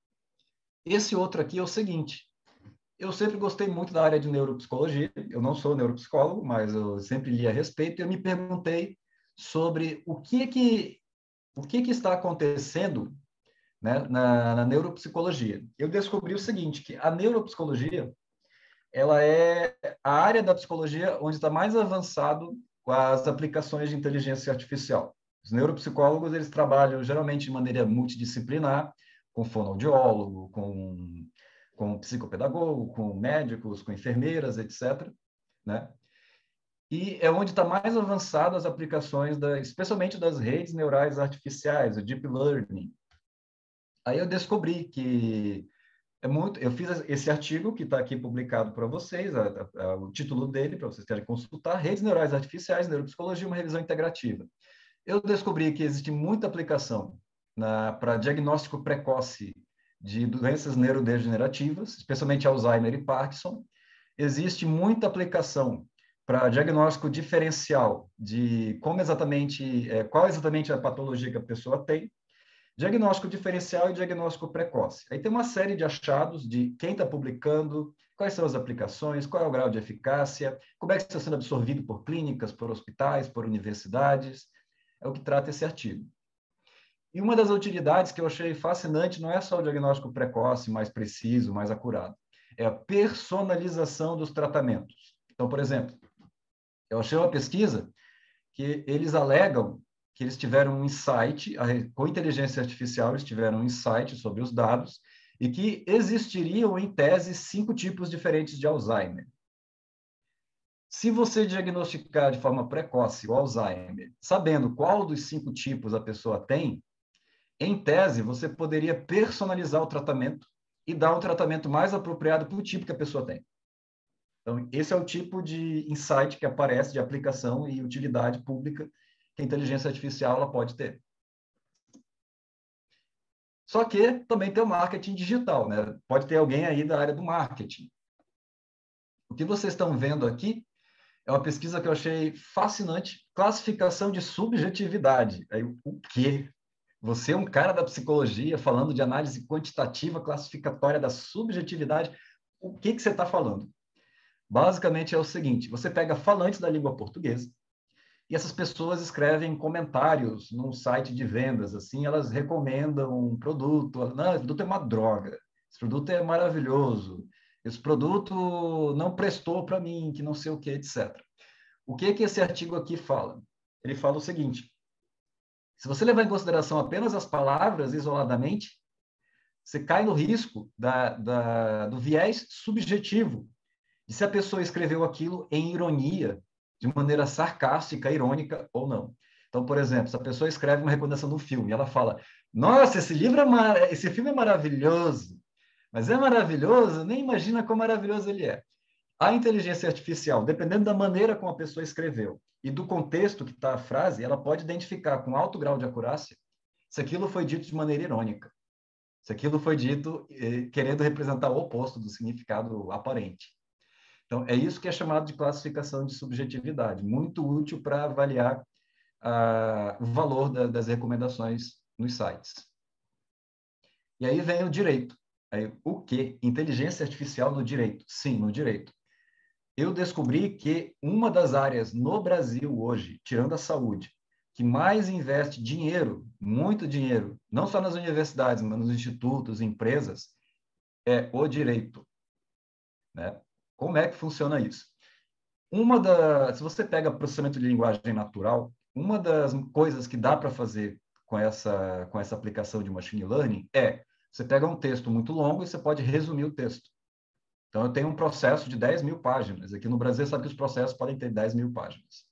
Esse outro aqui é o seguinte: eu sempre gostei muito da área de neuropsicologia, eu não sou neuropsicólogo, mas eu sempre li a respeito, e eu me perguntei sobre o que que, o que, que está acontecendo, né, na, na neuropsicologia. Eu descobri o seguinte, que a neuropsicologia, ela é a área da psicologia onde está mais avançado com as aplicações de inteligência artificial. Os neuropsicólogos, eles trabalham geralmente de maneira multidisciplinar, com fonoaudiólogo, com, com psicopedagogo, com médicos, com enfermeiras, etcétera, né? E é onde está mais avançado as aplicações, da, especialmente das redes neurais artificiais, o deep learning. Aí eu descobri que é muito. Eu fiz esse artigo que está aqui publicado para vocês, a, a, a, o título dele, para vocês terem consultar: Redes Neurais Artificiais, Neuropsicologia, uma revisão integrativa. Eu descobri que existe muita aplicação para diagnóstico precoce de doenças neurodegenerativas, especialmente Alzheimer e Parkinson. Existe muita aplicação para diagnóstico diferencial de como exatamente, é, qual exatamente a patologia que a pessoa tem. Diagnóstico diferencial e diagnóstico precoce. Aí tem uma série de achados de quem está publicando, quais são as aplicações, qual é o grau de eficácia, como é que está sendo absorvido por clínicas, por hospitais, por universidades. É o que trata esse artigo. E uma das utilidades que eu achei fascinante não é só o diagnóstico precoce, mais preciso, mais acurado. É a personalização dos tratamentos. Então, por exemplo, eu achei uma pesquisa que eles alegam que eles tiveram um insight, com inteligência artificial, eles tiveram um insight sobre os dados, e que existiriam, em tese, cinco tipos diferentes de Alzheimer. Se você diagnosticar de forma precoce o Alzheimer, sabendo qual dos cinco tipos a pessoa tem, em tese, você poderia personalizar o tratamento e dar um tratamento mais apropriado para o tipo que a pessoa tem. Então, esse é o tipo de insight que aparece de aplicação e utilidade pública que a inteligência artificial ela pode ter. Só que também tem o marketing digital, né? Pode ter alguém aí da área do marketing. O que vocês estão vendo aqui é uma pesquisa que eu achei fascinante, classificação de subjetividade. Aí, o quê? Você é um cara da psicologia falando de análise quantitativa classificatória da subjetividade. O que, que você está falando? Basicamente é o seguinte: você pega falantes da língua portuguesa, e essas pessoas escrevem comentários num site de vendas, assim, elas recomendam um produto. Não, esse produto é uma droga, esse produto é maravilhoso, esse produto não prestou para mim, que não sei o que, etcétera. O que que esse artigo aqui fala? Ele fala o seguinte: se você levar em consideração apenas as palavras isoladamente, você cai no risco da, da, do viés subjetivo, de se a pessoa escreveu aquilo em ironia, de maneira sarcástica, irônica ou não. Então, por exemplo, se a pessoa escreve uma recomendação do filme, ela fala: nossa, esse livro é mar... esse filme é maravilhoso, mas é maravilhoso, nem imagina quão maravilhoso ele é. A inteligência artificial, dependendo da maneira como a pessoa escreveu e do contexto que está a frase, ela pode identificar com alto grau de acurácia se aquilo foi dito de maneira irônica, se aquilo foi dito eh, querendo representar o oposto do significado aparente. Então, é isso que é chamado de classificação de subjetividade, muito útil para avaliar ah, o valor da, das recomendações nos sites. E aí vem o direito. Aí, o quê? Inteligência artificial no direito. Sim, no direito. Eu descobri que uma das áreas no Brasil hoje, tirando a saúde, que mais investe dinheiro, muito dinheiro, não só nas universidades, mas nos institutos, empresas, é o direito. Né? Como é que funciona isso? Uma da, se você pega processamento de linguagem natural, uma das coisas que dá para fazer com essa, com essa aplicação de machine learning é, você pega um texto muito longo e você pode resumir o texto. Então, eu tenho um processo de dez mil páginas. Aqui no Brasil, sabe que os processos podem ter dez mil páginas.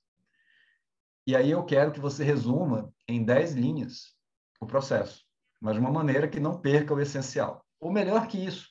E aí eu quero que você resuma em dez linhas o processo, mas de uma maneira que não perca o essencial. Ou melhor que isso,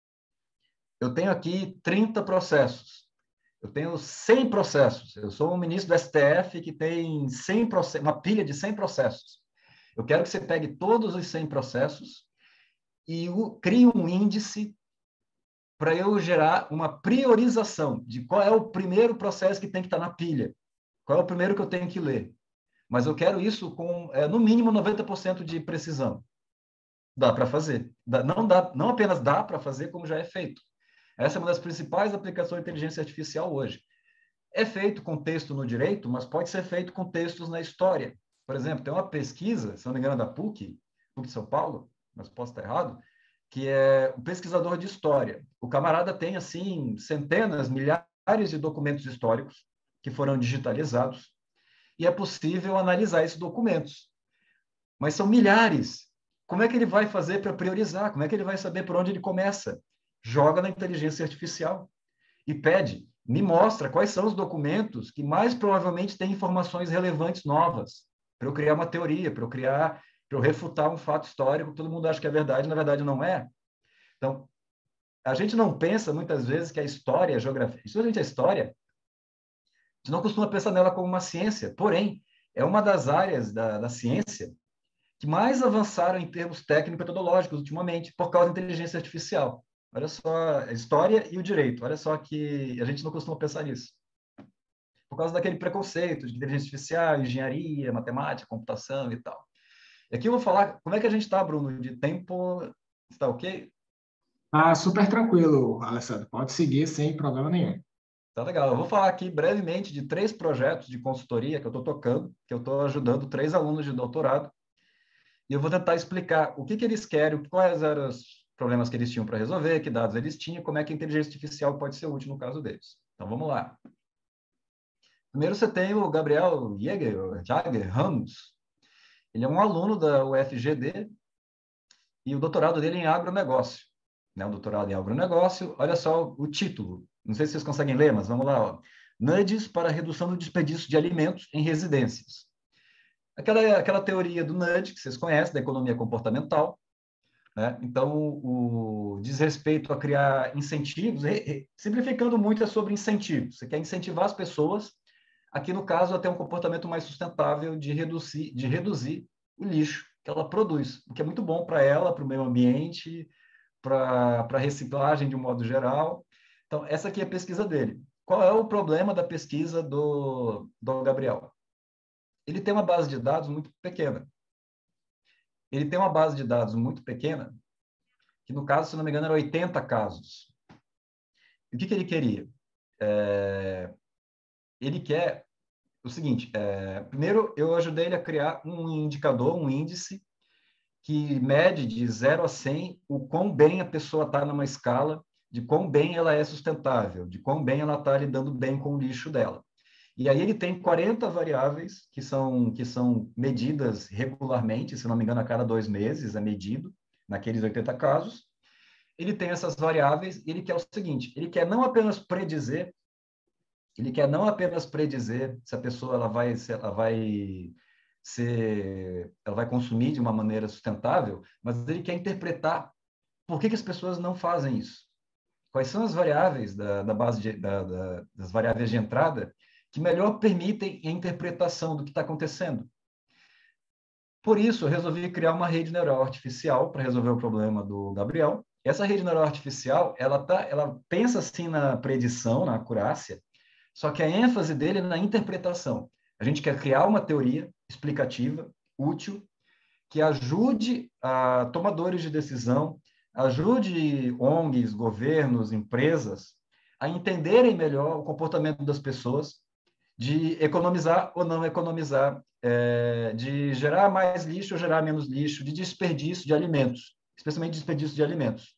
eu tenho aqui trinta processos. Eu tenho cem processos. Eu sou um ministro do S T F que tem cem processos, uma pilha de cem processos. Eu quero que você pegue todos os cem processos e o, crie um índice para eu gerar uma priorização de qual é o primeiro processo que tem que estar na pilha, qual é o primeiro que eu tenho que ler. Mas eu quero isso com, é, no mínimo, noventa por cento de precisão. Dá para fazer. Dá, não, dá, não apenas dá para fazer, como já é feito. Essa é uma das principais aplicações de inteligência artificial hoje. É feito com texto no direito, mas pode ser feito com textos na história. Por exemplo, tem uma pesquisa, se não me engano, da P U C, P U C de São Paulo, mas posso estar errado, que é um pesquisador de história. O camarada tem, assim, centenas, milhares de documentos históricos que foram digitalizados e é possível analisar esses documentos. Mas são milhares. Como é que ele vai fazer para priorizar? Como é que ele vai saber por onde ele começa? Joga na inteligência artificial e pede, me mostra quais são os documentos que mais provavelmente têm informações relevantes novas, para eu criar uma teoria, para eu criar, para eu refutar um fato histórico que todo mundo acha que é verdade, na verdade não é. Então, a gente não pensa muitas vezes que a história, a geografia, isso a gente é história, a gente não costuma pensar nela como uma ciência, porém, é uma das áreas da, da ciência que mais avançaram em termos técnico-metodológicos ultimamente, por causa da inteligência artificial. Olha só, a história e o direito. Olha só que a gente não costuma pensar nisso. Por causa daquele preconceito de inteligência artificial, engenharia, matemática, computação e tal. E aqui eu vou falar como é que a gente está, Bruno, de tempo. Está ok? Ah, super tranquilo, Alessandro. Pode seguir sem problema nenhum. Tá legal. Eu vou falar aqui brevemente de três projetos de consultoria que eu estou tocando, que eu estou ajudando três alunos de doutorado. E eu vou tentar explicar o que, que eles querem, quais eram os problemas que eles tinham para resolver, que dados eles tinham, como é que a inteligência artificial pode ser útil no caso deles. Então, vamos lá. Primeiro, você tem o Gabriel Jäger, Jäger Ramos. Ele é um aluno da U F G D e o doutorado dele é em agronegócio. Né? O doutorado em agronegócio, olha só o título. Não sei se vocês conseguem ler, mas vamos lá. Ó. Nudges para a redução do desperdício de alimentos em residências. Aquela, aquela teoria do nudge, que vocês conhecem, da economia comportamental. Né? Então, o, o diz respeito a criar incentivos, re, re, simplificando muito, é sobre incentivos. Você quer incentivar as pessoas, aqui no caso, a ter um comportamento mais sustentável de reduzir, de reduzir o lixo que ela produz, o que é muito bom para ela, para o meio ambiente, para a reciclagem de um modo geral. Então, essa aqui é a pesquisa dele. Qual é o problema da pesquisa do, do Gabriel? Ele tem uma base de dados muito pequena. Ele tem uma base de dados muito pequena, que no caso, se não me engano, eram oitenta casos. E o que, que ele queria? É... Ele quer o seguinte, é... primeiro eu ajudei ele a criar um indicador, um índice, que mede de zero a cem o quão bem a pessoa está numa escala, de quão bem ela é sustentável, de quão bem ela está lidando bem com o lixo dela. E aí ele tem quarenta variáveis que são, que são medidas regularmente, se não me engano, a cada dois meses é medido, naqueles oitenta casos. Ele tem essas variáveis e ele quer o seguinte, ele quer não apenas predizer, ele quer não apenas predizer se a pessoa ela vai, se ela vai, ser, ela vai consumir de uma maneira sustentável, mas ele quer interpretar por que, que as pessoas não fazem isso. Quais são as variáveis da, da base de, da, da, das variáveis de entrada que melhor permitem a interpretação do que está acontecendo. Por isso, eu resolvi criar uma rede neural artificial para resolver o problema do Gabriel, Essa rede neural artificial, ela, tá, ela pensa assim na predição, na acurácia, só que a ênfase dele é na interpretação. A gente quer criar uma teoria explicativa, útil, que ajude a tomadores de decisão, ajude O N Gs, governos, empresas a entenderem melhor o comportamento das pessoas, de economizar ou não economizar, é, de gerar mais lixo ou gerar menos lixo, de desperdício de alimentos, especialmente desperdício de alimentos.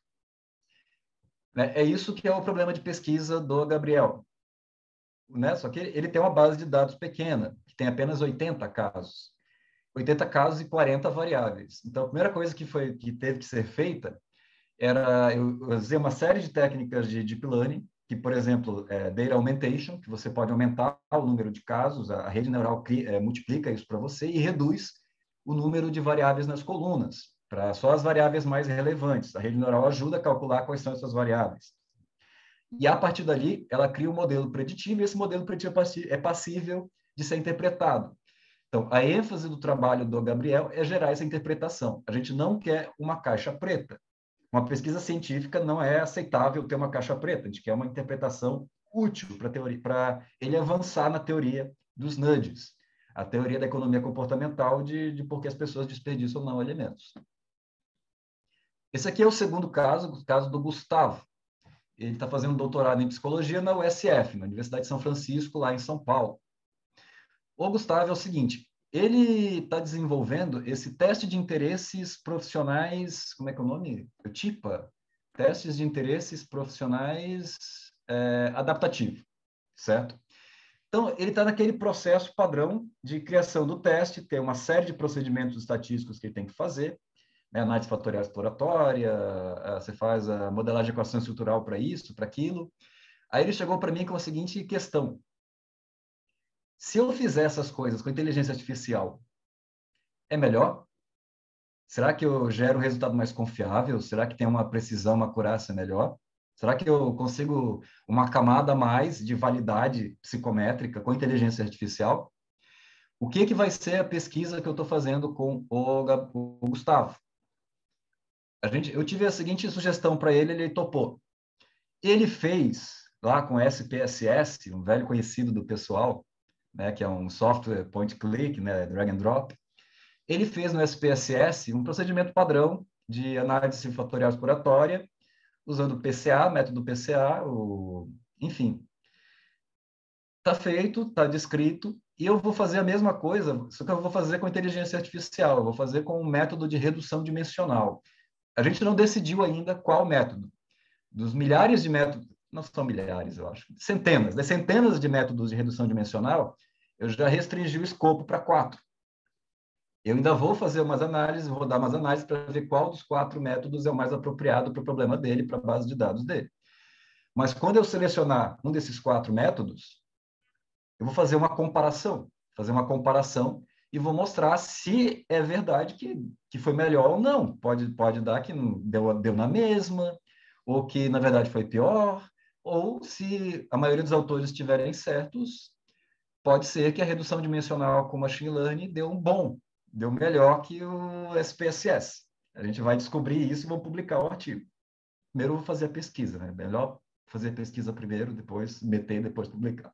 É isso que é o problema de pesquisa do Gabriel. Né? Só que ele tem uma base de dados pequena, que tem apenas oitenta casos. oitenta casos e quarenta variáveis. Então, a primeira coisa que, foi, que teve que ser feita era eu usei uma série de técnicas de deep learning, que, por exemplo, é data augmentation, que você pode aumentar o número de casos, a rede neural cria, é, multiplica isso para você e reduz o número de variáveis nas colunas, para só as variáveis mais relevantes. A rede neural ajuda a calcular quais são essas variáveis. E, a partir dali, ela cria um modelo preditivo, e esse modelo preditivo é passível de ser interpretado. Então, a ênfase do trabalho do Gabriel é gerar essa interpretação. A gente não quer uma caixa preta. Uma pesquisa científica não é aceitável ter uma caixa preta. A gente quer uma interpretação útil para teoria, para ele avançar na teoria dos nudges, a teoria da economia comportamental de, de por que as pessoas desperdiçam ou não alimentos. Esse aqui é o segundo caso, o caso do Gustavo. Ele está fazendo um doutorado em psicologia na U S F, na Universidade de São Francisco, lá em São Paulo. O Gustavo é o seguinte, ele está desenvolvendo esse teste de interesses profissionais, como é que é o nome? O TIPA, testes de interesses profissionais é, adaptativo, certo? Então, ele está naquele processo padrão de criação do teste, tem uma série de procedimentos estatísticos que ele tem que fazer, né? Análise fatorial exploratória, você faz a modelagem de equação estrutural para isso, para aquilo. Aí ele chegou para mim com a seguinte questão: se eu fizer essas coisas com inteligência artificial, é melhor? Será que eu gero um resultado mais confiável? Será que tem uma precisão, uma acurácia melhor? Será que eu consigo uma camada a mais de validade psicométrica com inteligência artificial? O que, que vai ser a pesquisa que eu estou fazendo com o, o Gustavo? A gente, eu tive a seguinte sugestão para ele, ele topou. Ele fez, lá com S P S S, um velho conhecido do pessoal, né, que é um software point-click, né, drag and drop, ele fez no S P S S um procedimento padrão de análise fatorial exploratória, usando P C A, método P C A, o... enfim. Está feito, está descrito, e eu vou fazer a mesma coisa, só que eu vou fazer com inteligência artificial, eu vou fazer com um método de redução dimensional. A gente não decidiu ainda qual método. Dos milhares de métodos, não são milhares, eu acho, centenas, das centenas de métodos de redução dimensional, eu já restringi o escopo para quatro. Eu ainda vou fazer umas análises, vou dar umas análises para ver qual dos quatro métodos é o mais apropriado para o problema dele, para a base de dados dele. Mas quando eu selecionar um desses quatro métodos, eu vou fazer uma comparação, fazer uma comparação e vou mostrar se é verdade que, que foi melhor ou não. Pode, pode dar que não deu, deu na mesma, ou que, na verdade, foi pior, ou se a maioria dos autores estiverem certos, pode ser que a redução dimensional com machine learning deu um bom, deu melhor que o S P S S. A gente vai descobrir isso e vamos publicar o artigo. Primeiro eu vou fazer a pesquisa, né? Melhor fazer a pesquisa primeiro, depois meter, depois publicar.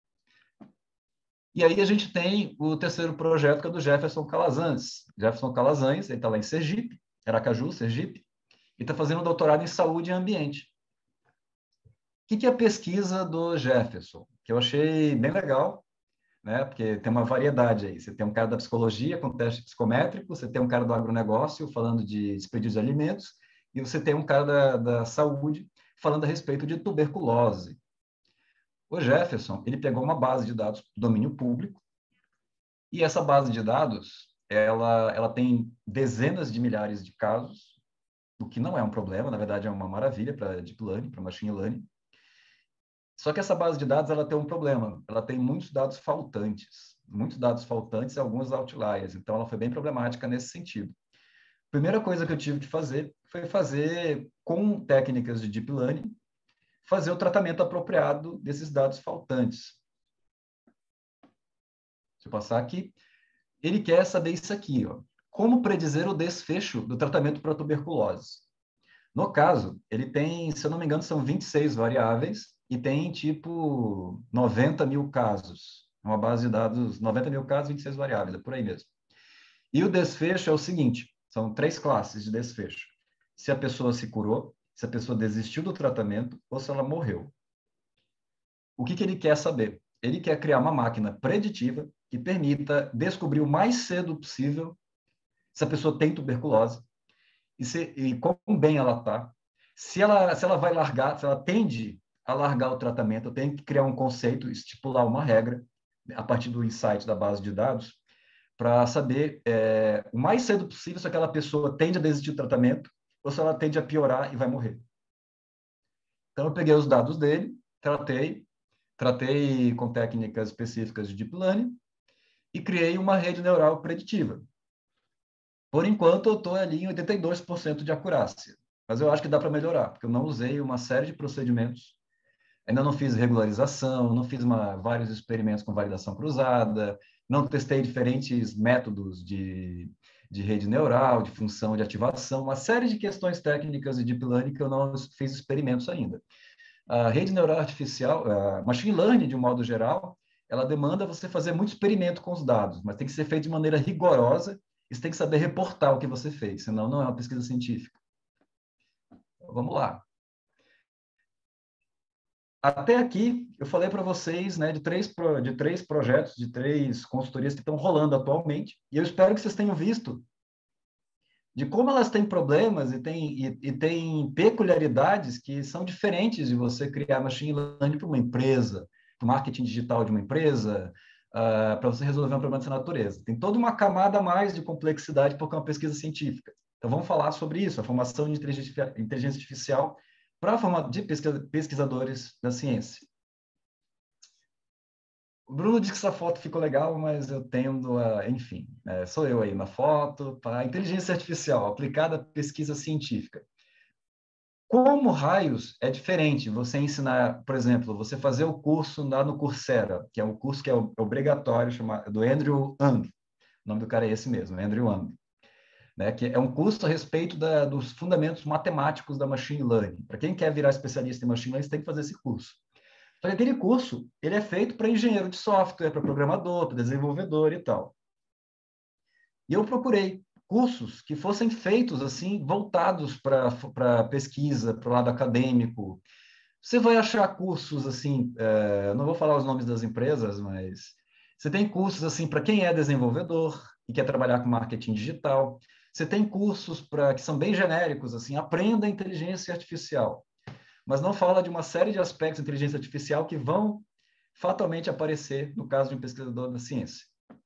E aí a gente tem o terceiro projeto, que é do Jefferson Calazans. Jefferson Calazans, ele está lá em Sergipe, Aracaju, Sergipe, e está fazendo um doutorado em saúde e ambiente. O que, que é a pesquisa do Jefferson? Que eu achei bem legal, né? Porque tem uma variedade aí. Você tem um cara da psicologia com teste psicométrico, você tem um cara do agronegócio falando de desperdício de alimentos, e você tem um cara da, da saúde falando a respeito de tuberculose. O Jefferson, ele pegou uma base de dados do domínio público, e essa base de dados, ela, ela tem dezenas de milhares de casos, o que não é um problema, na verdade é uma maravilha para deep learning, para machine learning. Só que essa base de dados, ela tem um problema, ela tem muitos dados faltantes, muitos dados faltantes e alguns outliers, então ela foi bem problemática nesse sentido. A primeira coisa que eu tive que fazer foi fazer, com técnicas de deep learning, fazer o tratamento apropriado desses dados faltantes. Deixa eu passar aqui. Ele quer saber isso aqui, ó. Como predizer o desfecho do tratamento para tuberculose? No caso, ele tem, se eu não me engano, são vinte e seis variáveis e tem, tipo, noventa mil casos. Uma base de dados, noventa mil casos, vinte e seis variáveis, é por aí mesmo. E o desfecho é o seguinte, são três classes de desfecho. Se a pessoa se curou, se a pessoa desistiu do tratamento ou se ela morreu. O que, que ele quer saber? Ele quer criar uma máquina preditiva que permita descobrir o mais cedo possível se a pessoa tem tuberculose e, se, e como bem ela está. Se ela, se ela vai largar, se ela tende a largar o tratamento, eu tenho que criar um conceito, estipular uma regra, a partir do insight da base de dados, para saber é, o mais cedo possível se aquela pessoa tende a desistir do tratamento ou se ela tende a piorar e vai morrer. Então, eu peguei os dados dele, tratei, tratei com técnicas específicas de Deep Learning e criei uma rede neural preditiva. Por enquanto, eu estou ali em oitenta e dois por cento de acurácia, mas eu acho que dá para melhorar, porque eu não usei uma série de procedimentos, ainda não fiz regularização, não fiz uma, vários experimentos com validação cruzada, não testei diferentes métodos de, de rede neural, de função de ativação, uma série de questões técnicas de Deep Learning que eu não fiz experimentos ainda. A rede neural artificial, a machine learning, de um modo geral, ela demanda você fazer muito experimento com os dados, mas tem que ser feito de maneira rigorosa e você tem que saber reportar o que você fez, senão não é uma pesquisa científica. Vamos lá. Até aqui, eu falei para vocês, né, de três, de três projetos, de três consultorias que estão rolando atualmente, e eu espero que vocês tenham visto de como elas têm problemas e têm, e, e têm peculiaridades que são diferentes de você criar machine learning para uma empresa, para o marketing digital de uma empresa, uh, para você resolver um problema dessa natureza. Tem toda uma camada a mais de complexidade porque é uma pesquisa científica. Então, vamos falar sobre isso, a formação de inteligência, inteligência artificial para a forma de pesquisadores da ciência. O Bruno disse que essa foto ficou legal, mas eu tendo a... Enfim, é, sou eu aí na foto. Para inteligência artificial aplicada à pesquisa científica. Como raios é diferente você ensinar, por exemplo, você fazer o curso lá no Coursera, que é um curso que é obrigatório, chamado, do Andrew Ng. O nome do cara é esse mesmo, Andrew Ng. Né, que é um curso a respeito da, dos fundamentos matemáticos da machine learning. Para quem quer virar especialista em machine learning, você tem que fazer esse curso. Só que aquele curso, ele é feito para engenheiro de software, para programador, para desenvolvedor e tal. E eu procurei cursos que fossem feitos assim, voltados para para pesquisa, para o lado acadêmico. Você vai achar cursos assim, é, não vou falar os nomes das empresas, mas você tem cursos assim para quem é desenvolvedor e quer trabalhar com marketing digital. Você tem cursos para que são bem genéricos, assim, aprenda inteligência artificial, mas não fala de uma série de aspectos de inteligência artificial que vão fatalmente aparecer no caso de um pesquisador da ciência.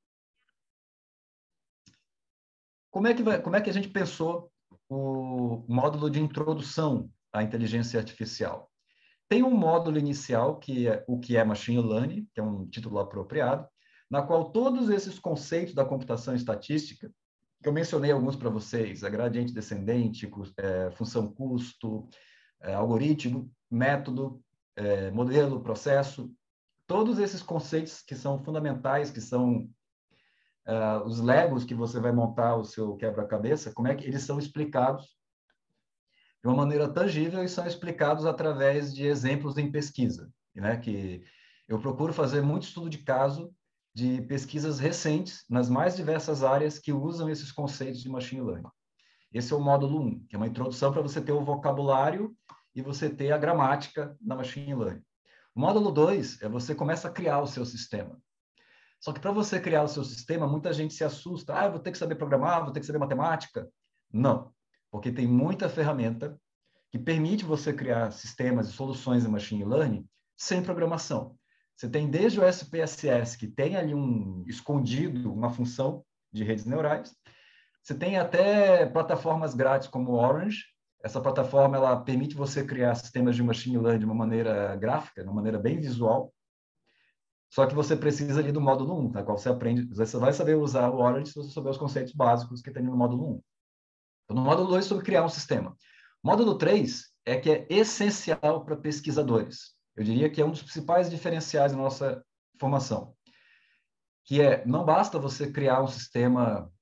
Como é que, vai, como é que a gente pensou o módulo de introdução à inteligência artificial? Tem um módulo inicial, que é o que é Machine Learning, que é um título apropriado, na qual todos esses conceitos da computação estatística, que eu mencionei alguns para vocês, a gradiente descendente, é, função custo, é, algoritmo, método, é, modelo, processo, todos esses conceitos que são fundamentais, que são uh, os legos que você vai montar o seu quebra-cabeça, como é que eles são explicados de uma maneira tangível e são explicados através de exemplos em pesquisa, né? Que eu procuro fazer muito estudo de caso de pesquisas recentes nas mais diversas áreas que usam esses conceitos de machine learning. Esse é o módulo um, que é uma introdução para você ter o vocabulário e você ter a gramática da machine learning. O módulo dois é você começa a criar o seu sistema. Só que para você criar o seu sistema, muita gente se assusta. Ah, eu vou ter que saber programar, vou ter que saber matemática. Não, porque tem muita ferramenta que permite você criar sistemas e soluções de machine learning sem programação. Você tem desde o S P S S, que tem ali um escondido, uma função de redes neurais. Você tem até plataformas grátis como o Orange. Essa plataforma ela permite você criar sistemas de machine learning de uma maneira gráfica, de uma maneira bem visual. Só que você precisa ali do módulo um, na qual você aprende, você vai saber usar o Orange se você souber os conceitos básicos que tem no módulo um. Então, no módulo dois, sobre criar um sistema. O módulo três é que é essencial para pesquisadores. Eu diria que é um dos principais diferenciais da nossa formação. Que é, não basta você criar um sistema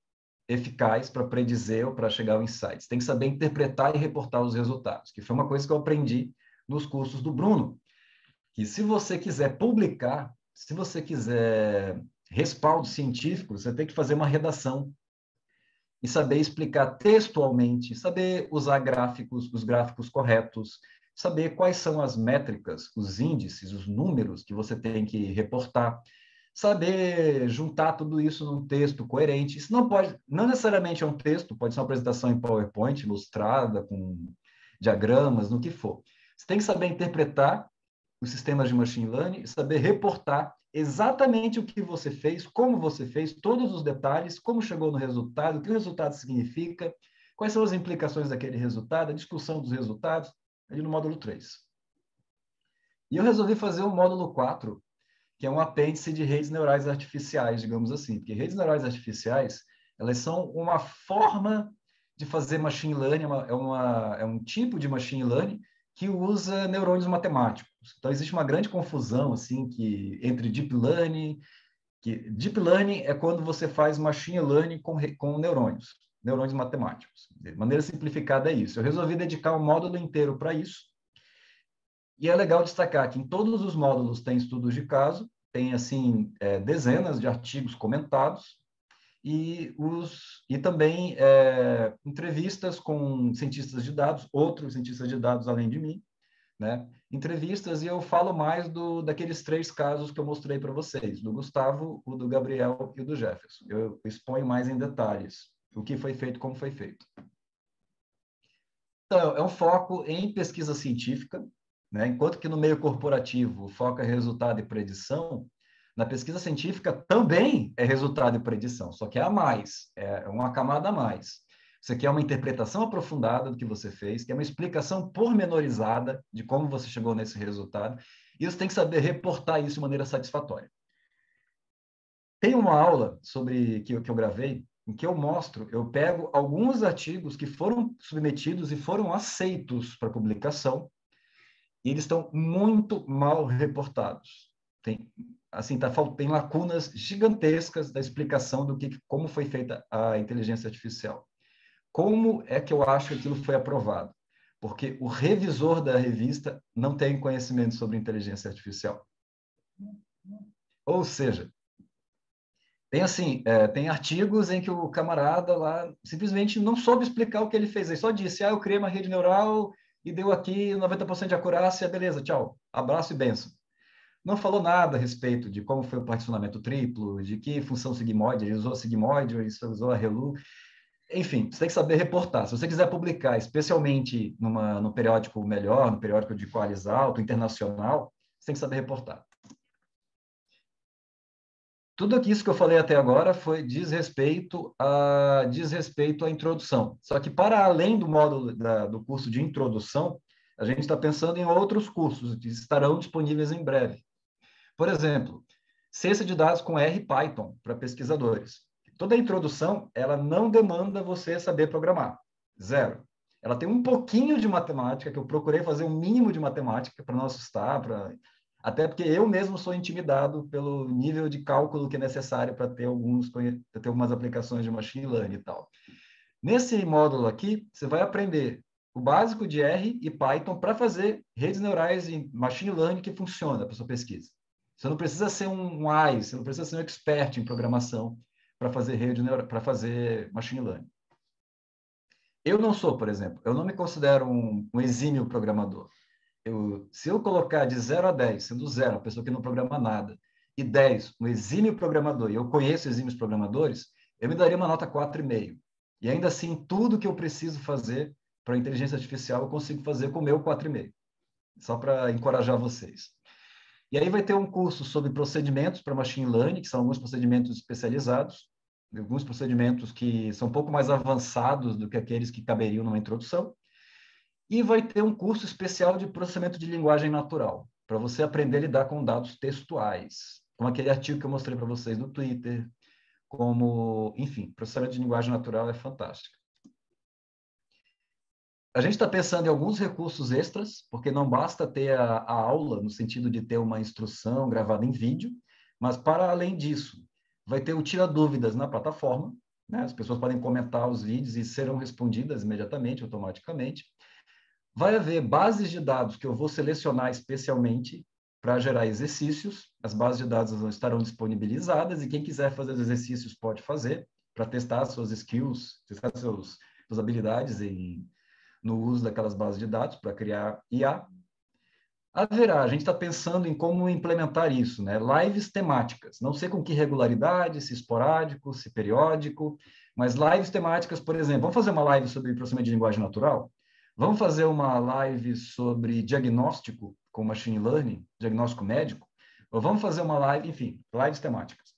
eficaz para predizer ou para chegar ao insight. Você tem que saber interpretar e reportar os resultados, que foi uma coisa que eu aprendi nos cursos do Bruno, que se você quiser publicar, se você quiser respaldo científico, você tem que fazer uma redação e saber explicar textualmente, saber usar gráficos, os gráficos corretos, saber quais são as métricas, os índices, os números que você tem que reportar, saber juntar tudo isso num texto coerente. Isso não pode, não necessariamente é um texto, pode ser uma apresentação em PowerPoint, ilustrada, com diagramas, no que for. Você tem que saber interpretar os sistemas de machine learning, saber reportar exatamente o que você fez, como você fez, todos os detalhes, como chegou no resultado, o que o resultado significa, quais são as implicações daquele resultado, a discussão dos resultados, ali no módulo três. E eu resolvi fazer o módulo quatro, que é um apêndice de redes neurais artificiais, digamos assim, porque redes neurais artificiais, elas são uma forma de fazer machine learning, é, uma, é, uma, é um tipo de machine learning que usa neurônios matemáticos. Então, existe uma grande confusão assim, que, entre deep learning, que deep learning é quando você faz machine learning com, com neurônios, neurônios matemáticos. De maneira simplificada é isso. Eu resolvi dedicar um módulo inteiro para isso. E é legal destacar que em todos os módulos tem estudos de caso, tem assim é, dezenas de artigos comentados, e, os, e também é, entrevistas com cientistas de dados, outros cientistas de dados além de mim, né? Entrevistas, e eu falo mais do, daqueles três casos que eu mostrei para vocês, do Gustavo, o do Gabriel e o do Jefferson. Eu exponho mais em detalhes o que foi feito, como foi feito. Então, é um foco em pesquisa científica, né? Enquanto que no meio corporativo o foco é resultado e predição, na pesquisa científica também é resultado e predição, só que é a mais, é uma camada a mais. Você quer uma interpretação aprofundada do que você fez, quer uma explicação pormenorizada de como você chegou nesse resultado, e você tem que saber reportar isso de maneira satisfatória. Tem uma aula sobre que eu, que eu gravei, em que eu mostro, eu pego alguns artigos que foram submetidos e foram aceitos para publicação, e eles estão muito mal reportados. Tem, assim, tá, tem lacunas gigantescas da explicação do que, como foi feita a inteligência artificial. Como é que eu acho que aquilo foi aprovado? Porque o revisor da revista não tem conhecimento sobre inteligência artificial. Ou seja, tem assim, é, tem artigos em que o camarada lá simplesmente não soube explicar o que ele fez. Ele só disse, ah, eu criei uma rede neural e deu aqui noventa por cento de acurácia, beleza, tchau, abraço e benção. Não falou nada a respeito de como foi o particionamento triplo, de que função sigmoide, ele usou a sigmoide, ele usou a ReLU. Enfim, você tem que saber reportar. Se você quiser publicar, especialmente numa, no periódico melhor, no periódico de qualis alto, internacional, você tem que saber reportar. Tudo isso que eu falei até agora foi diz respeito a, diz respeito à introdução. Só que, para além do módulo da, do curso de introdução, a gente está pensando em outros cursos que estarão disponíveis em breve. Por exemplo, ciência de dados com R e Python para pesquisadores. Toda a introdução, ela não demanda você saber programar. Zero. Ela tem um pouquinho de matemática, que eu procurei fazer um mínimo de matemática para não assustar, pra... até porque eu mesmo sou intimidado pelo nível de cálculo que é necessário para ter, alguns, para ter algumas aplicações de machine learning e tal. Nesse módulo aqui, você vai aprender o básico de R e Python para fazer redes neurais em machine learning que funciona para sua pesquisa. Você não precisa ser um wise, você não precisa ser um expert em programação para fazer rede neural, para fazer machine learning. Eu não sou, por exemplo, eu não me considero um, um exímio programador. Eu, se eu colocar de zero a dez, sendo zero, a pessoa que não programa nada, e dez, um exímio programador, e eu conheço exímios programadores, eu me daria uma nota quatro vírgula cinco. E ainda assim, tudo que eu preciso fazer para a inteligência artificial, eu consigo fazer com o meu quatro vírgula cinco. Só para encorajar vocês. E aí vai ter um curso sobre procedimentos para machine learning, que são alguns procedimentos especializados, alguns procedimentos que são um pouco mais avançados do que aqueles que caberiam numa introdução. E vai ter um curso especial de processamento de linguagem natural, para você aprender a lidar com dados textuais, como aquele artigo que eu mostrei para vocês no Twitter, como, enfim, processamento de linguagem natural é fantástico. A gente está pensando em alguns recursos extras, porque não basta ter a, a aula, no sentido de ter uma instrução gravada em vídeo, mas, para além disso, vai ter o Tira Dúvidas na plataforma, né? As pessoas podem comentar os vídeos e serão respondidas imediatamente, automaticamente. Vai haver bases de dados que eu vou selecionar especialmente para gerar exercícios. As bases de dados estarão disponibilizadas e quem quiser fazer os exercícios pode fazer para testar suas skills, testar seus, suas habilidades em, no uso daquelas bases de dados para criar I A. Haverá, a gente está pensando em como implementar isso, né? Lives temáticas, não sei com que regularidade, se esporádico, se periódico, mas lives temáticas, por exemplo, vamos fazer uma live sobre processamento de linguagem natural? Vamos fazer uma live sobre diagnóstico com machine learning, diagnóstico médico? Ou vamos fazer uma live, enfim, lives temáticas.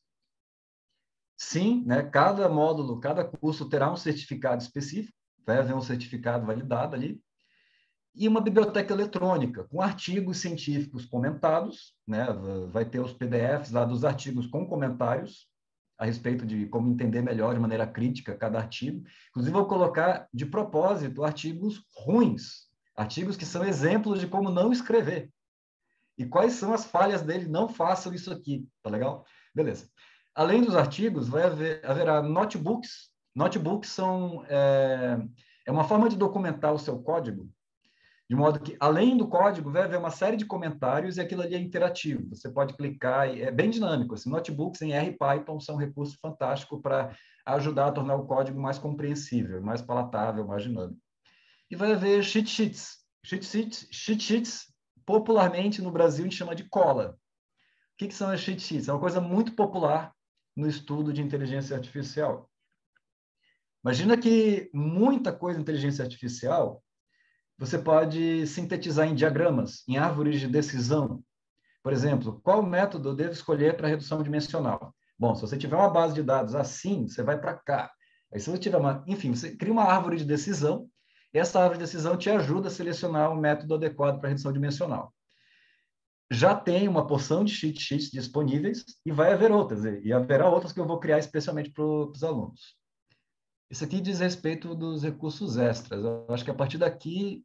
Sim, né? Cada módulo, cada curso terá um certificado específico, vai haver um certificado validado ali, e uma biblioteca eletrônica, com artigos científicos comentados, né? Vai ter os P D Fs lá dos artigos com comentários a respeito de como entender melhor, de maneira crítica, cada artigo. Inclusive, vou colocar, de propósito, artigos ruins, artigos que são exemplos de como não escrever. E quais são as falhas dele, não façam isso aqui, tá legal? Beleza. Além dos artigos, vai haver, haverá notebooks. Notebooks são, é, é uma forma de documentar o seu código, de modo que, além do código, vai haver uma série de comentários e aquilo ali é interativo. Você pode clicar, e é bem dinâmico. Assim, notebooks em R e Python são um recurso fantástico para ajudar a tornar o código mais compreensível, mais palatável, mais dinâmico. E vai haver cheat sheets. Cheat sheets, cheat sheets popularmente no Brasil a gente chama de cola. O que, que são as cheat sheets? É uma coisa muito popular no estudo de inteligência artificial. Imagina que muita coisa em inteligência artificial você pode sintetizar em diagramas, em árvores de decisão. Por exemplo, qual método eu devo escolher para redução dimensional? Bom, se você tiver uma base de dados assim, você vai para cá. Aí, se você tiver uma... Enfim, você cria uma árvore de decisão, e essa árvore de decisão te ajuda a selecionar o método adequado para redução dimensional. Já tem uma porção de cheat sheets disponíveis, e vai haver outras, e haverá outras que eu vou criar especialmente para os alunos. Isso aqui diz respeito dos recursos extras. Eu acho que a partir daqui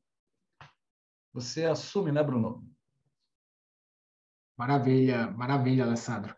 você assume, né, Bruno? Maravilha, maravilha, Alessandro.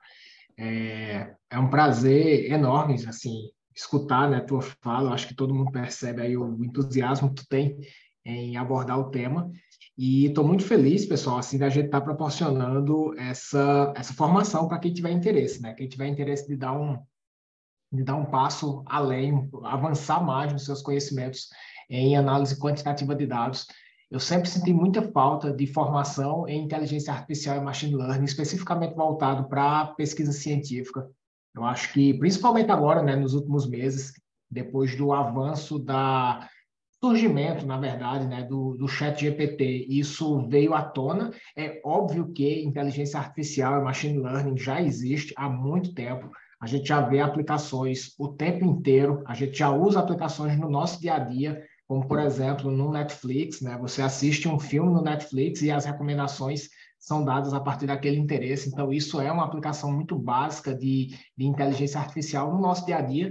É, é um prazer enorme, assim, escutar, né, tua fala. Eu acho que todo mundo percebe aí o entusiasmo que tu tem em abordar o tema. E estou muito feliz, pessoal, assim, da gente estar proporcionando essa, essa formação para quem tiver interesse, né? Quem tiver interesse de dar um, de dar um passo além, avançar mais nos seus conhecimentos em análise quantitativa de dados. Eu sempre senti muita falta de formação em inteligência artificial e machine learning, especificamente voltado para pesquisa científica. Eu acho que, principalmente agora, né, nos últimos meses, depois do avanço da surgimento, na verdade, né, do, do chat G P T, isso veio à tona. É óbvio que inteligência artificial e machine learning já existe há muito tempo. A gente já vê aplicações o tempo inteiro, a gente já usa aplicações no nosso dia a dia, como, por exemplo, no Netflix, né? Você assiste um filme no Netflix e as recomendações são dadas a partir daquele interesse. Então, isso é uma aplicação muito básica de, de inteligência artificial no nosso dia a dia.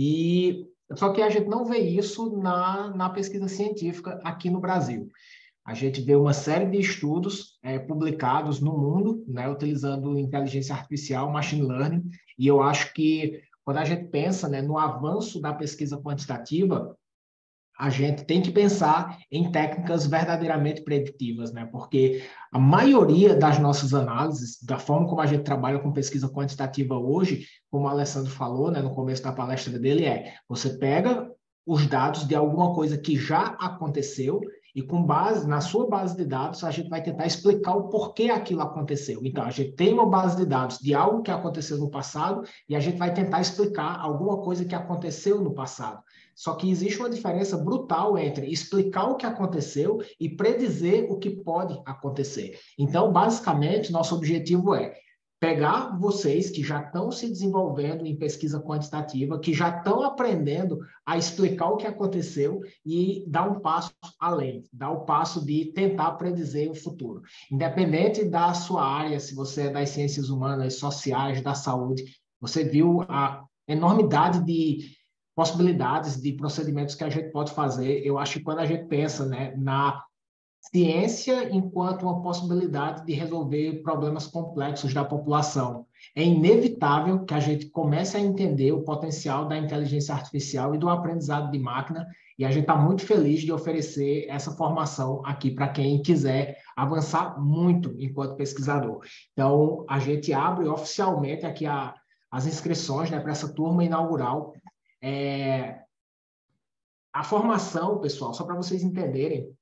E só que a gente não vê isso na, na pesquisa científica aqui no Brasil. A gente vê uma série de estudos é, publicados no mundo, né, utilizando inteligência artificial, machine learning, e eu acho que quando a gente pensa, né, no avanço da pesquisa quantitativa, a gente tem que pensar em técnicas verdadeiramente preditivas, né? Porque a maioria das nossas análises, da forma como a gente trabalha com pesquisa quantitativa hoje, como o Alessandro falou, né, no começo da palestra dele, é você pega os dados de alguma coisa que já aconteceu e com base na sua base de dados, a gente vai tentar explicar o porquê aquilo aconteceu. Então, a gente tem uma base de dados de algo que aconteceu no passado e a gente vai tentar explicar alguma coisa que aconteceu no passado. Só que existe uma diferença brutal entre explicar o que aconteceu e predizer o que pode acontecer. Então, basicamente, nosso objetivo é pegar vocês que já estão se desenvolvendo em pesquisa quantitativa, que já estão aprendendo a explicar o que aconteceu e dar um passo além, dar o passo de tentar predizer o futuro. Independente da sua área, se você é das ciências humanas, sociais, da saúde, você viu a enormidade de possibilidades de procedimentos que a gente pode fazer. Eu acho que quando a gente pensa, né, na ciência enquanto uma possibilidade de resolver problemas complexos da população. É inevitável que a gente comece a entender o potencial da inteligência artificial e do aprendizado de máquina, e a gente está muito feliz de oferecer essa formação aqui para quem quiser avançar muito enquanto pesquisador. Então, a gente abre oficialmente aqui a, as inscrições, né, para essa turma inaugural. É, a formação, pessoal, só para vocês entenderem,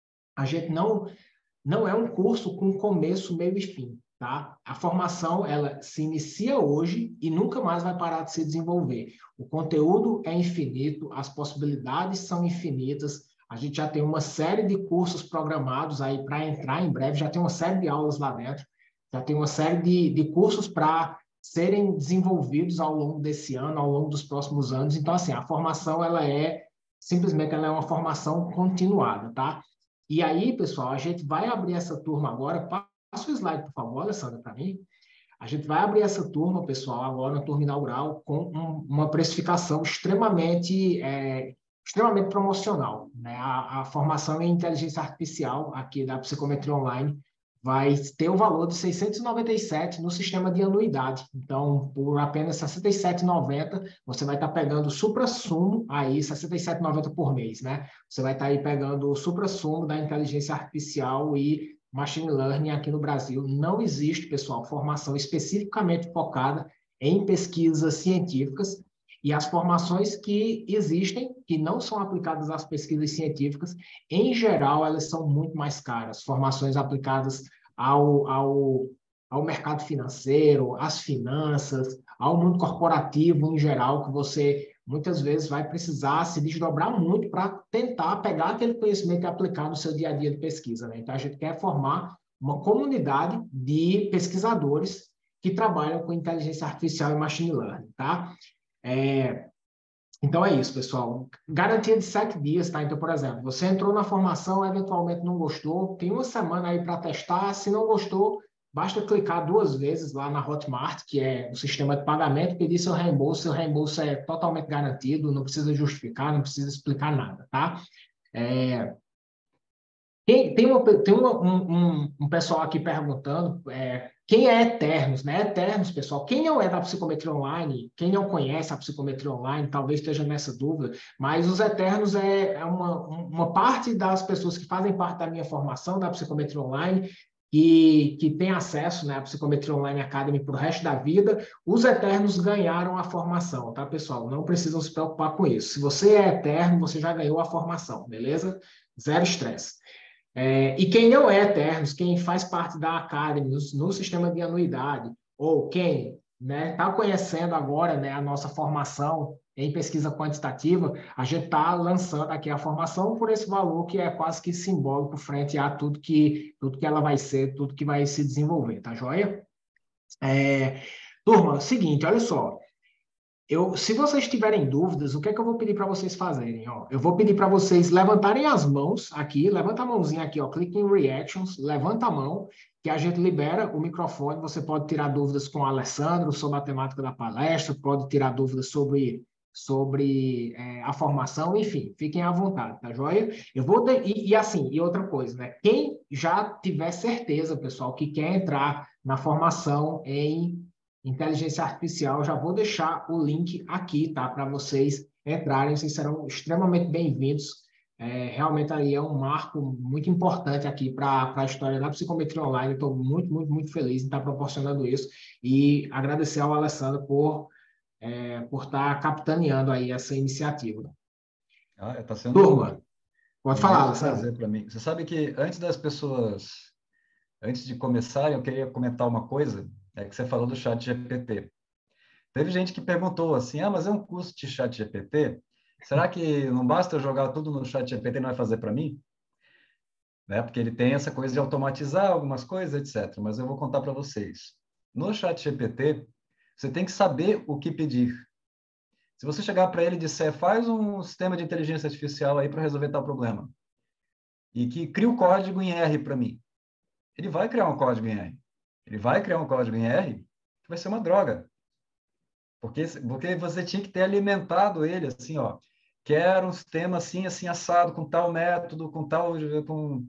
a gente não, não é um curso com começo, meio e fim, tá? A formação, ela se inicia hoje e nunca mais vai parar de se desenvolver. O conteúdo é infinito, as possibilidades são infinitas, a gente já tem uma série de cursos programados aí para entrar em breve, já tem uma série de aulas lá dentro, já tem uma série de, de cursos para serem desenvolvidos ao longo desse ano, ao longo dos próximos anos. Então, assim, a formação, ela é, simplesmente, ela é uma formação continuada, tá? E aí, pessoal, a gente vai abrir essa turma agora. Passa o slide, por favor, Alessandra, para mim. A gente vai abrir essa turma, pessoal, agora na turma inaugural, com um, uma precificação extremamente, é, extremamente promocional, né? A, a formação em inteligência artificial aqui da Psicometria Online vai ter o valor de seiscentos e noventa e sete reais no sistema de anuidade. Então, por apenas sessenta e sete reais e noventa centavos, você vai estar pegando o suprassumo aí, sessenta e sete reais e noventa centavos por mês, né? Você vai estar aí pegando o suprassumo da inteligência artificial e machine learning aqui no Brasil. Não existe, pessoal, formação especificamente focada em pesquisas científicas, e as formações que existem, que não são aplicadas às pesquisas científicas, em geral, elas são muito mais caras. Formações aplicadas ao, ao, ao mercado financeiro, às finanças, ao mundo corporativo em geral, que você muitas vezes vai precisar se desdobrar muito para tentar pegar aquele conhecimento e aplicar no seu dia a dia de pesquisa, né? Então, a gente quer formar uma comunidade de pesquisadores que trabalham com inteligência artificial e machine learning, tá? É, então é isso, pessoal. Garantia de sete dias, tá? Então, por exemplo, você entrou na formação, eventualmente não gostou, tem uma semana aí para testar. Se não gostou, basta clicar duas vezes lá na Hotmart, que é o sistema de pagamento, pedir seu reembolso. Seu reembolso é totalmente garantido, não precisa justificar, não precisa explicar nada, tá? É, Tem, tem, uma, tem uma, um, um, um pessoal aqui perguntando é, quem é Eternos, né? Eternos, pessoal, quem não é da Psicometria Online, quem não conhece a Psicometria Online, talvez esteja nessa dúvida, mas os Eternos é, é uma, uma parte das pessoas que fazem parte da minha formação da Psicometria Online, que, que tem acesso, né, à Psicometria Online Academy para o resto da vida. Os Eternos ganharam a formação, tá, pessoal? Não precisam se preocupar com isso. Se você é Eterno, você já ganhou a formação, beleza? Zero estresse. É, e quem não é Eternos, quem faz parte da Academy, no, no sistema de anuidade, ou quem está, né, conhecendo agora, né, a nossa formação em pesquisa quantitativa, a gente está lançando aqui a formação por esse valor que é quase que simbólico frente a tudo que, tudo que ela vai ser, tudo que vai se desenvolver, tá joia? É, turma, seguinte, olha só. Eu, se vocês tiverem dúvidas, o que é que eu vou pedir para vocês fazerem? Ó, eu vou pedir para vocês levantarem as mãos aqui, levanta a mãozinha aqui, ó, clique em Reactions, levanta a mão, que a gente libera o microfone. Você pode tirar dúvidas com o Alessandro sobre a temática da palestra, pode tirar dúvidas sobre, sobre é, a formação, enfim, fiquem à vontade, tá joia? Eu vou de, e, e assim, e outra coisa, né? Quem já tiver certeza, pessoal, que quer entrar na formação em inteligência artificial, já vou deixar o link aqui, tá? Para vocês entrarem, vocês serão extremamente bem-vindos. É, realmente aí é um marco muito importante aqui para a história da Psicometria Online. Estou muito, muito, muito feliz em estar proporcionando isso e agradecer ao Alessandro por, é, por estar capitaneando aí essa iniciativa. Ah, está sendo Turma, um pode falar, imenso Alessandro. prazer para mim. Você sabe que antes das pessoas, antes de começar, eu queria comentar uma coisa. É que você falou do chat G P T. Teve gente que perguntou assim, ah, mas é um curso de chat G P T? Será que não basta eu jogar tudo no chat G P T e não vai fazer para mim? Né? Porque ele tem essa coisa de automatizar algumas coisas, etcétera. Mas eu vou contar para vocês. No chat G P T, você tem que saber o que pedir. Se você chegar para ele e disser, faz um sistema de inteligência artificial aí para resolver tal problema, e que cria o código em R para mim, ele vai criar um código em R. Ele vai criar um código em R que vai ser uma droga. Porque, porque você tinha que ter alimentado ele assim, ó. Quero um sistema assim, assim, assado, com tal método, com tal, com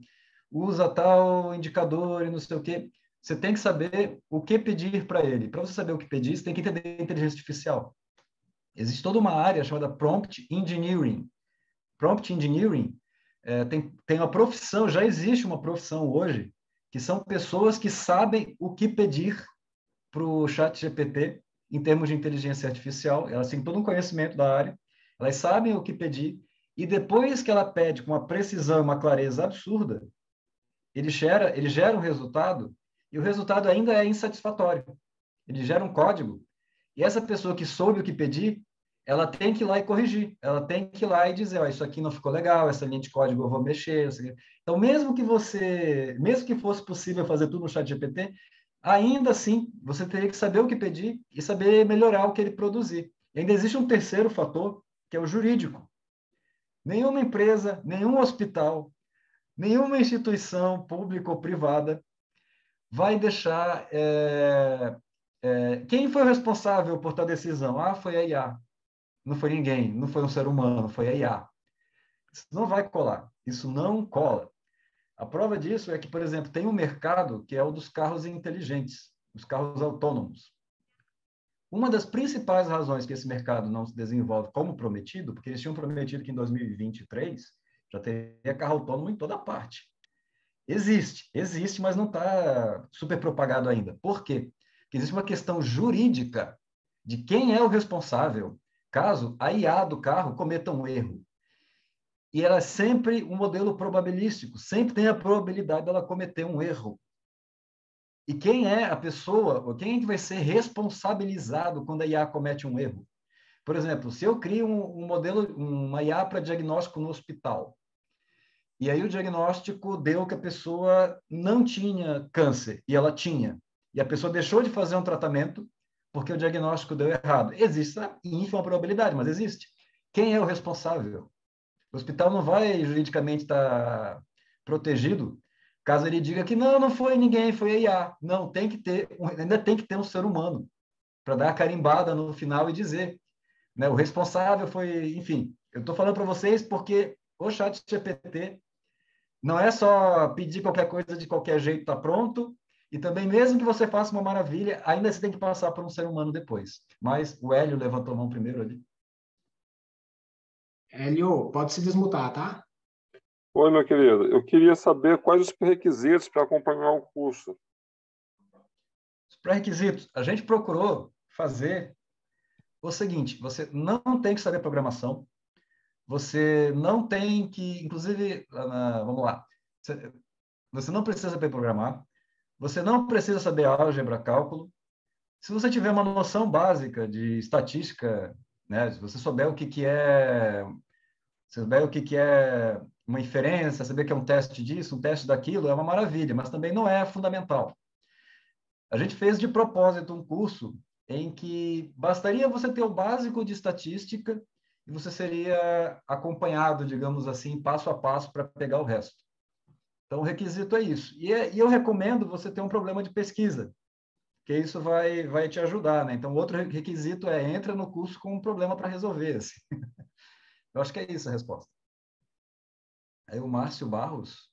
usa tal indicador e não sei o quê. Você tem que saber o que pedir para ele. Para você saber o que pedir, você tem que entender inteligência artificial. Existe toda uma área chamada Prompt Engineering. Prompt Engineering é, tem, tem uma profissão, já existe uma profissão hoje, que são pessoas que sabem o que pedir para o chat G P T em termos de inteligência artificial. Elas têm todo um conhecimento da área, elas sabem o que pedir, e depois que ela pede com uma precisão e uma clareza absurda, ele gera, ele gera um resultado, e o resultado ainda é insatisfatório. Ele gera um código, e essa pessoa que soube o que pedir, ela tem que ir lá e corrigir. Ela tem que ir lá e dizer, ó, isso aqui não ficou legal, essa linha de código eu vou mexer. Então, mesmo que você, mesmo que fosse possível fazer tudo no chat G P T, ainda assim, você teria que saber o que pedir e saber melhorar o que ele produzir. E ainda existe um terceiro fator, que é o jurídico. Nenhuma empresa, nenhum hospital, nenhuma instituição pública ou privada vai deixar... É, é, quem foi o responsável por tal decisão? Ah, foi a I A. Não foi ninguém, não foi um ser humano, foi a I A. Isso não vai colar, isso não cola. A prova disso é que, por exemplo, tem um mercado que é o dos carros inteligentes, os carros autônomos. Uma das principais razões que esse mercado não se desenvolve como prometido, porque eles tinham prometido que em dois mil e vinte e três já teria carro autônomo em toda parte. Existe, existe, mas não está super propagado ainda. Por quê? Porque existe uma questão jurídica de quem é o responsável caso a I A do carro cometa um erro. E ela é sempre um modelo probabilístico, sempre tem a probabilidade dela cometer um erro. E quem é a pessoa, quem é que vai ser responsabilizado quando a I A comete um erro? Por exemplo, se eu crio um, um modelo, uma I A para diagnóstico no hospital, e aí o diagnóstico deu que a pessoa não tinha câncer, e ela tinha, e a pessoa deixou de fazer um tratamento porque o diagnóstico deu errado. Existe a ínfima probabilidade, mas existe. Quem é o responsável? O hospital não vai juridicamente estar protegido caso ele diga que não, não foi ninguém, foi a I A. Não, tem que ter, ainda tem que ter um ser humano para dar a carimbada no final e dizer, né, o responsável foi, enfim. Eu estou falando para vocês porque o chat G P T não é só pedir qualquer coisa de qualquer jeito, está pronto, e também, mesmo que você faça uma maravilha, ainda você tem que passar por um ser humano depois. Mas o Hélio levantou a mão primeiro ali. Hélio, pode se desmutar, tá? Oi, meu querido. Eu queria saber quais os pré-requisitos para acompanhar o curso. Os pré-requisitos. A gente procurou fazer o seguinte, você não tem que saber programação, você não tem que, inclusive, vamos lá, você não precisa saber programar, você não precisa saber álgebra, cálculo. Se você tiver uma noção básica de estatística, né, se você souber o que, que é, souber o que, que é uma inferência, saber que é um teste disso, um teste daquilo, é uma maravilha, mas também não é fundamental. A gente fez de propósito um curso em que bastaria você ter o básico de estatística e você seria acompanhado, digamos assim, passo a passo para pegar o resto. Então, o requisito é isso. E, é, e eu recomendo você ter um problema de pesquisa, que isso vai, vai te ajudar, né? Então, outro requisito é entra no curso com um problema para resolver. Assim. Eu acho que é isso a resposta. Aí o Márcio Barros.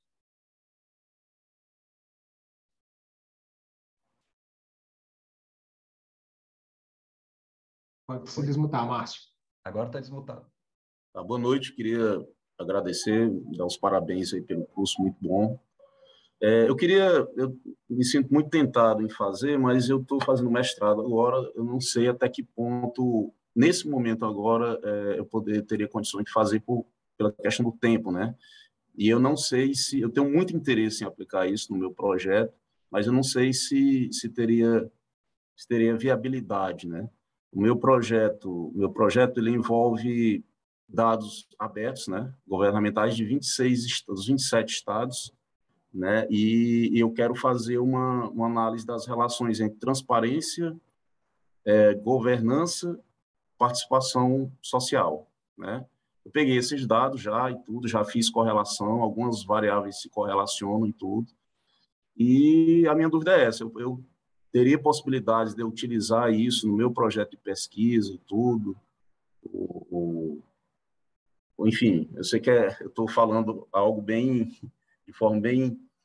Pode se desmutar, Márcio. Agora está desmutado. Tá, boa noite, queria agradecer, dar os parabéns aí pelo curso, muito bom. É, eu queria, eu me sinto muito tentado em fazer, mas eu estou fazendo mestrado agora, eu não sei até que ponto, nesse momento agora, é, eu poder, teria condições de fazer por, pela questão do tempo, né? E eu não sei se, eu tenho muito interesse em aplicar isso no meu projeto, mas eu não sei se, se teria, se teria viabilidade, né? O meu projeto, o meu projeto ele envolve dados abertos, né, governamentais de vinte e seis estados, vinte e sete estados, né, e eu quero fazer uma, uma análise das relações entre transparência, é, governança, participação social, né. Eu peguei esses dados já e tudo, já fiz correlação, algumas variáveis se correlacionam e tudo, e a minha dúvida é essa, eu, eu teria possibilidades de eu utilizar isso no meu projeto de pesquisa e tudo, o, o, enfim, eu sei que é, eu estou falando algo bem, de forma bem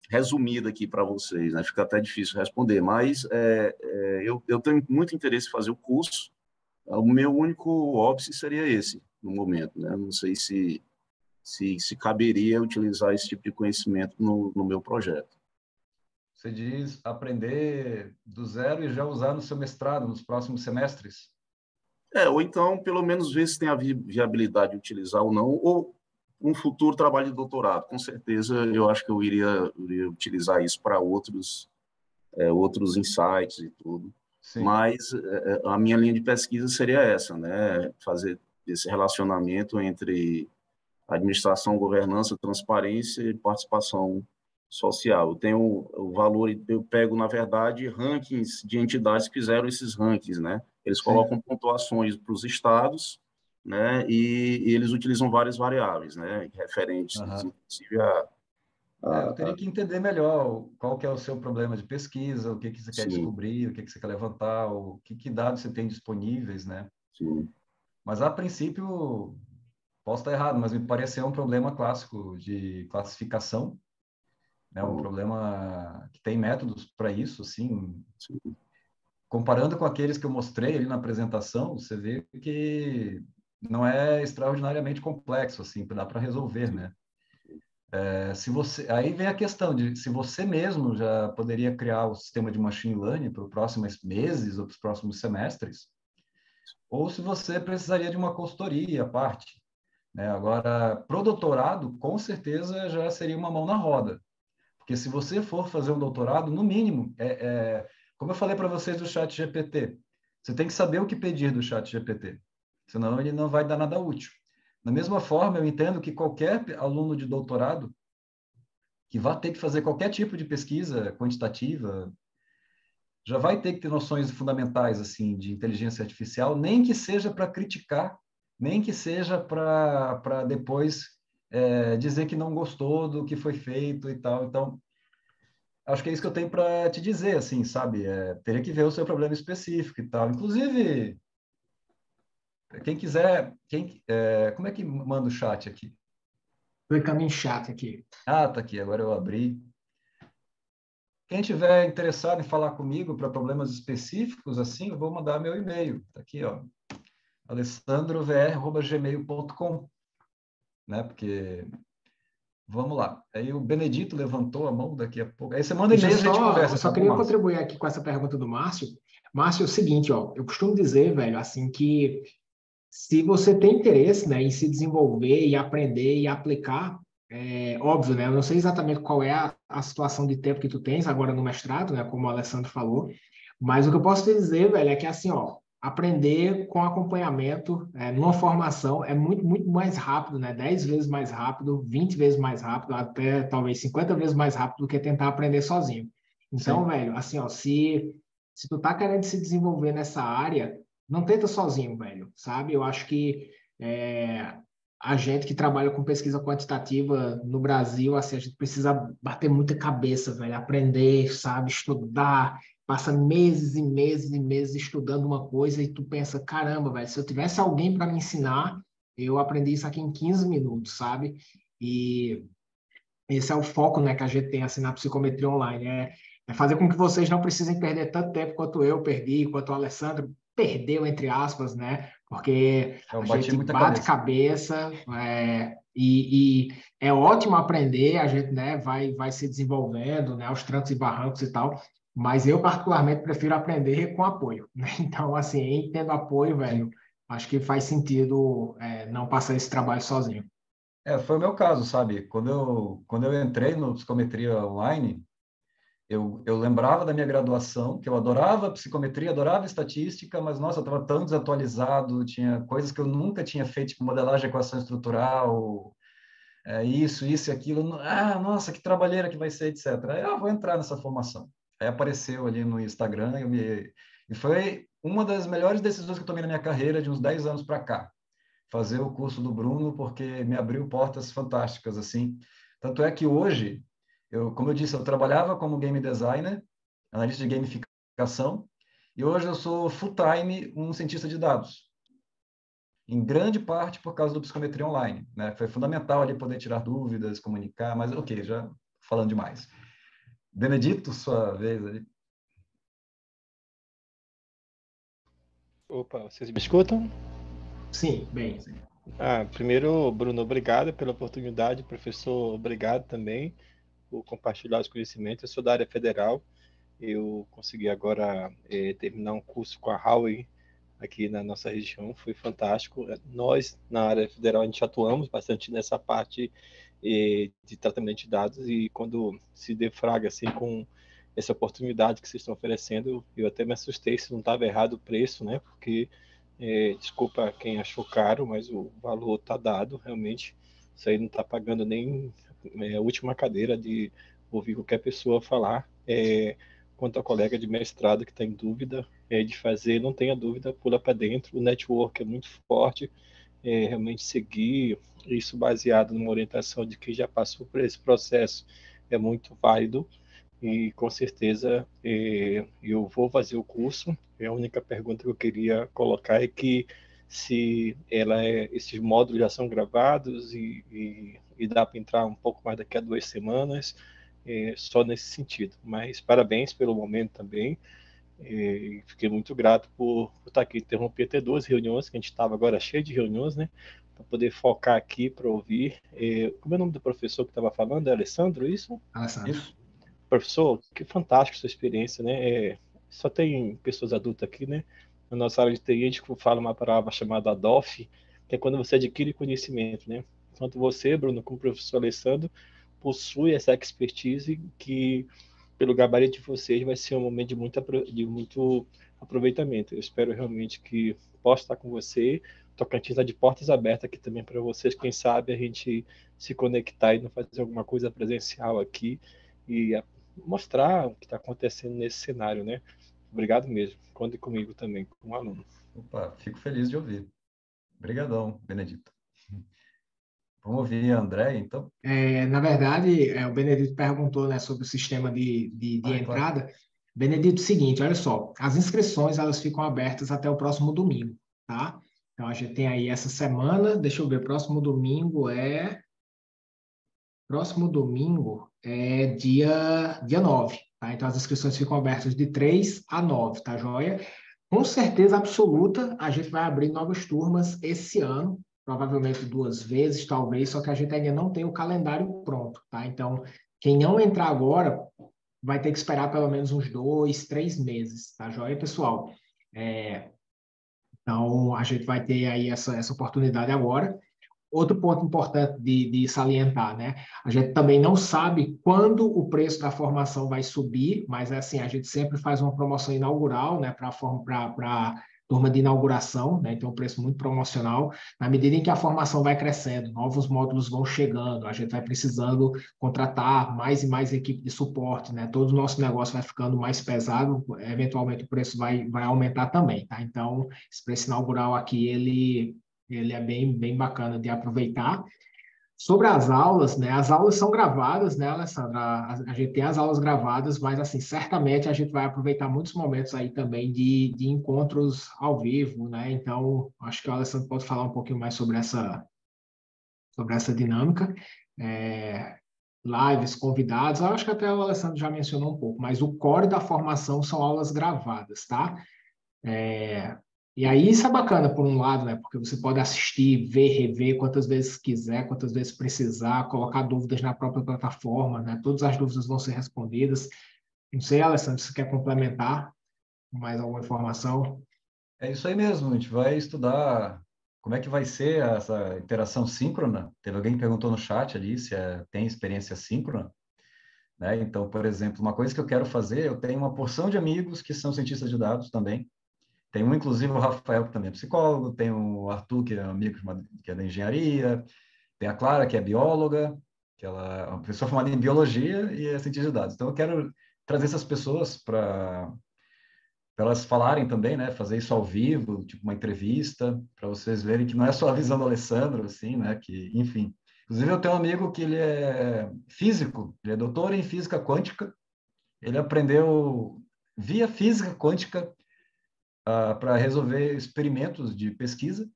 resumida aqui para vocês, né? Fica até difícil responder, mas é, é, eu, eu tenho muito interesse em fazer o curso. O meu único óbice seria esse, no momento, né? Não sei se, se, se caberia utilizar esse tipo de conhecimento no, no meu projeto. Você diz aprender do zero e já usar no seu mestrado, nos próximos semestres? É, ou então, pelo menos, ver se tem a vi- viabilidade de utilizar ou não, ou um futuro trabalho de doutorado. Com certeza, eu acho que eu iria, iria utilizar isso para outros, é, outros insights e tudo. Sim. Mas é, a minha linha de pesquisa seria essa, né? Fazer esse relacionamento entre administração, governança, transparência e participação social. Eu tenho o valor, eu pego, na verdade, rankings de entidades que fizeram esses rankings, né? Eles Sim. colocam pontuações para os estados, né? E, e eles utilizam várias variáveis, né? Referentes, Aham. inclusive, a, É, eu a, teria a... que entender melhor qual que é o seu problema de pesquisa, o que que você quer Sim, descobrir, o que que você quer levantar, o que que dados você tem disponíveis, né? sim, Mas, a princípio, posso estar errado, mas me parece ser um problema clássico de classificação, né? Um bom, problema que tem métodos para isso, assim. sim, Comparando com aqueles que eu mostrei ali na apresentação, você vê que não é extraordinariamente complexo, assim, dá para resolver, né? É, se você, aí vem a questão de se você mesmo já poderia criar o sistema de machine learning para os próximos meses ou para os próximos semestres, ou se você precisaria de uma consultoria à parte, né? Agora, pro doutorado, com certeza já seria uma mão na roda, porque se você for fazer um doutorado, no mínimo, é, é, como eu falei para vocês do chat G P T, você tem que saber o que pedir do chat G P T, senão ele não vai dar nada útil. Da mesma forma, eu entendo que qualquer aluno de doutorado que vai ter que fazer qualquer tipo de pesquisa quantitativa, já vai ter que ter noções fundamentais assim de inteligência artificial, nem que seja para criticar, nem que seja para para depois é, dizer que não gostou do que foi feito e tal. Então, acho que é isso que eu tenho para te dizer, assim, sabe? É, teria que ver o seu problema específico e tal. Inclusive, quem quiser, quem, é, como é que manda o chat aqui? Clicando em chat aqui. Ah, tá aqui, agora eu abri. Quem tiver interessado em falar comigo para problemas específicos, assim, eu vou mandar meu e-mail. Tá aqui, ó, alessandro v r arroba gmail ponto com, né? Porque, vamos lá. Aí o Benedito levantou a mão daqui a pouco. Aí você manda Deixa eu e-mail e a gente só, eu conversa, só tá bom, queria Márcio? contribuir aqui com essa pergunta do Márcio. Márcio, é o seguinte, ó, eu costumo dizer, velho, assim, que se você tem interesse, né, em se desenvolver e aprender e aplicar, é óbvio, né, eu não sei exatamente qual é a, a situação de tempo que tu tens agora no mestrado, né, como o Alessandro falou, mas o que eu posso te dizer, velho, é que assim, ó, aprender com acompanhamento, é, numa formação é muito, muito mais rápido, né, dez vezes mais rápido, vinte vezes mais rápido, até talvez cinquenta vezes mais rápido do que tentar aprender sozinho. Então, Sim. velho, assim, ó, se, se tu tá querendo se desenvolver nessa área, não tenta sozinho, velho, sabe? Eu acho que é, a gente que trabalha com pesquisa quantitativa no Brasil, assim, a gente precisa bater muita cabeça, velho, aprender, sabe? Estudar, passa meses e meses e meses estudando uma coisa e tu pensa, caramba, velho, se eu tivesse alguém para me ensinar, eu aprendi isso aqui em quinze minutos, sabe? E esse é o foco, né, que a gente tem assim na psicometria online, é, é fazer com que vocês não precisem perder tanto tempo quanto eu perdi, quanto o Alessandro perdeu, entre aspas, né? Porque Eu a bati gente muita bate cabeça. cabeça, é, e, e é ótimo aprender, a gente, né, vai, vai se desenvolvendo, né, aos trancos e barrancos e tal, mas eu particularmente prefiro aprender com apoio, né? Então, assim, em tendo apoio, Sim. velho, acho que faz sentido é, não passar esse trabalho sozinho. É, foi o meu caso, sabe? Quando eu, quando eu entrei no psicometria online, eu, eu lembrava da minha graduação, que eu adorava psicometria, adorava estatística, mas, nossa, eu estava tão desatualizado, tinha coisas que eu nunca tinha feito, tipo modelagem de equação estrutural, é, isso, isso e aquilo. Ah, nossa, que trabalheira que vai ser, etcétera. Aí, ah, vou entrar nessa formação. Aí apareceu ali no Instagram, eu me... e foi uma das melhores decisões que eu tomei na minha carreira de uns dez anos para cá. Fazer o curso do Bruno, porque me abriu portas fantásticas, assim. Tanto é que hoje, eu, como eu disse, eu trabalhava como game designer, analista de gamificação, e hoje eu sou full-time um cientista de dados. Em grande parte por causa do psicometria online, né? Foi fundamental ali poder tirar dúvidas, comunicar, mas ok, já falando demais. Benedito, sua vez aí. Opa, vocês me escutam? Sim, bem. Sim. Ah, primeiro, Bruno, obrigado pela oportunidade. Professor, obrigado também por compartilhar os conhecimentos. Eu sou da área federal. Eu consegui agora eh, terminar um curso com a Huawei aqui na nossa região. Foi fantástico. Nós, na área federal, a gente atuamos bastante nessa parte eh, de tratamento de dados e quando se defraga assim com essa oportunidade que vocês estão oferecendo, eu até me assustei se não estava errado o preço, né? Porque É, desculpa quem achou caro, mas o valor está dado, realmente. Isso aí não está pagando nem é, a última cadeira de ouvir qualquer pessoa falar. É, quanto ao colega de mestrado que está em dúvida é, de fazer, não tenha dúvida, pula para dentro. O network é muito forte, é, realmente seguir isso baseado numa orientação de quem já passou por esse processo é muito válido e com certeza eh, eu vou fazer o curso. A única pergunta que eu queria colocar é que se ela é, esses módulos já são gravados e, e, e dá para entrar um pouco mais daqui a duas semanas, eh, só nesse sentido. Mas parabéns pelo momento também. Eh, fiquei muito grato por, por estar aqui. Interrompi até duas reuniões, que a gente estava agora cheio de reuniões, né? Para poder focar aqui para ouvir. Eh, como é o nome do professor que estava falando? É Alessandro, isso? Alessandro. Isso. Professor, que fantástico sua experiência, né? É, só tem pessoas adultas aqui, né? Na nossa área de T I, a gente fala uma palavra chamada D O F, que é quando você adquire conhecimento, né? Tanto você, Bruno, como o professor Alessandro, possui essa expertise que, pelo gabarito de vocês, vai ser um momento de muito, de muito aproveitamento. Eu espero realmente que possa estar com você. Tocantins está de portas abertas aqui também para vocês. Quem sabe a gente se conectar e não fazer alguma coisa presencial aqui e mostrar o que está acontecendo nesse cenário, né? Obrigado mesmo. Conte comigo também, como aluno. Opa, fico feliz de ouvir. Obrigadão, Benedito. Vamos ouvir a André, então? É, na verdade, é, o Benedito perguntou, né, sobre o sistema de, de, de Ah, é claro. entrada. Benedito, seguinte, olha só, as inscrições elas ficam abertas até o próximo domingo, tá? Então a gente tem aí essa semana, deixa eu ver, próximo domingo é próximo domingo é dia dia nove, tá? Então as inscrições ficam abertas de três a nove, tá joia? Com certeza absoluta, a gente vai abrir novas turmas esse ano, provavelmente duas vezes, talvez, só que a gente ainda não tem o calendário pronto, tá? Então, quem não entrar agora vai ter que esperar pelo menos uns dois, três meses, tá joia, pessoal? É, então, a gente vai ter aí essa, essa oportunidade agora. Outro ponto importante de, de salientar, né? A gente também não sabe quando o preço da formação vai subir, mas assim, a gente sempre faz uma promoção inaugural, né, para a turma de inauguração, né? Então, um preço muito promocional. Na medida em que a formação vai crescendo, novos módulos vão chegando, a gente vai precisando contratar mais e mais equipe de suporte, né? Todo o nosso negócio vai ficando mais pesado, eventualmente o preço vai, vai aumentar também, tá? Então, esse preço inaugural aqui, ele ele é bem, bem bacana de aproveitar. Sobre as aulas, né? As aulas são gravadas, né, Alessandra? A, a gente tem as aulas gravadas, mas, assim, certamente a gente vai aproveitar muitos momentos aí também de, de encontros ao vivo, né? Então, acho que o Alessandro pode falar um pouquinho mais sobre essa, sobre essa dinâmica. É, lives, convidados, eu acho que até o Alessandro já mencionou um pouco, mas o core da formação são aulas gravadas, tá? É, e aí isso é bacana por um lado, né? Porque você pode assistir, ver, rever quantas vezes quiser, quantas vezes precisar, colocar dúvidas na própria plataforma, né? Todas as dúvidas vão ser respondidas. Não sei, Alessandro, se você quer complementar mais alguma informação? É isso aí mesmo, a gente vai estudar como é que vai ser essa interação síncrona. Teve alguém que perguntou no chat ali se é, tem experiência síncrona, né? Então, por exemplo, uma coisa que eu quero fazer, eu tenho uma porção de amigos que são cientistas de dados também. Tem um, inclusive, o Rafael, que também é psicólogo, tem o Arthur, que é um amigo que é da engenharia, tem a Clara, que é bióloga, que ela é uma pessoa formada em biologia e é cientista de dados. Então, eu quero trazer essas pessoas para para elas falarem também, né, fazer isso ao vivo, tipo uma entrevista, para vocês verem que não é só a visão do Alessandro, assim, né, que, enfim. Inclusive, eu tenho um amigo que ele é físico, ele é doutor em física quântica, ele aprendeu via física quântica uh, para resolver experimentos de pesquisa,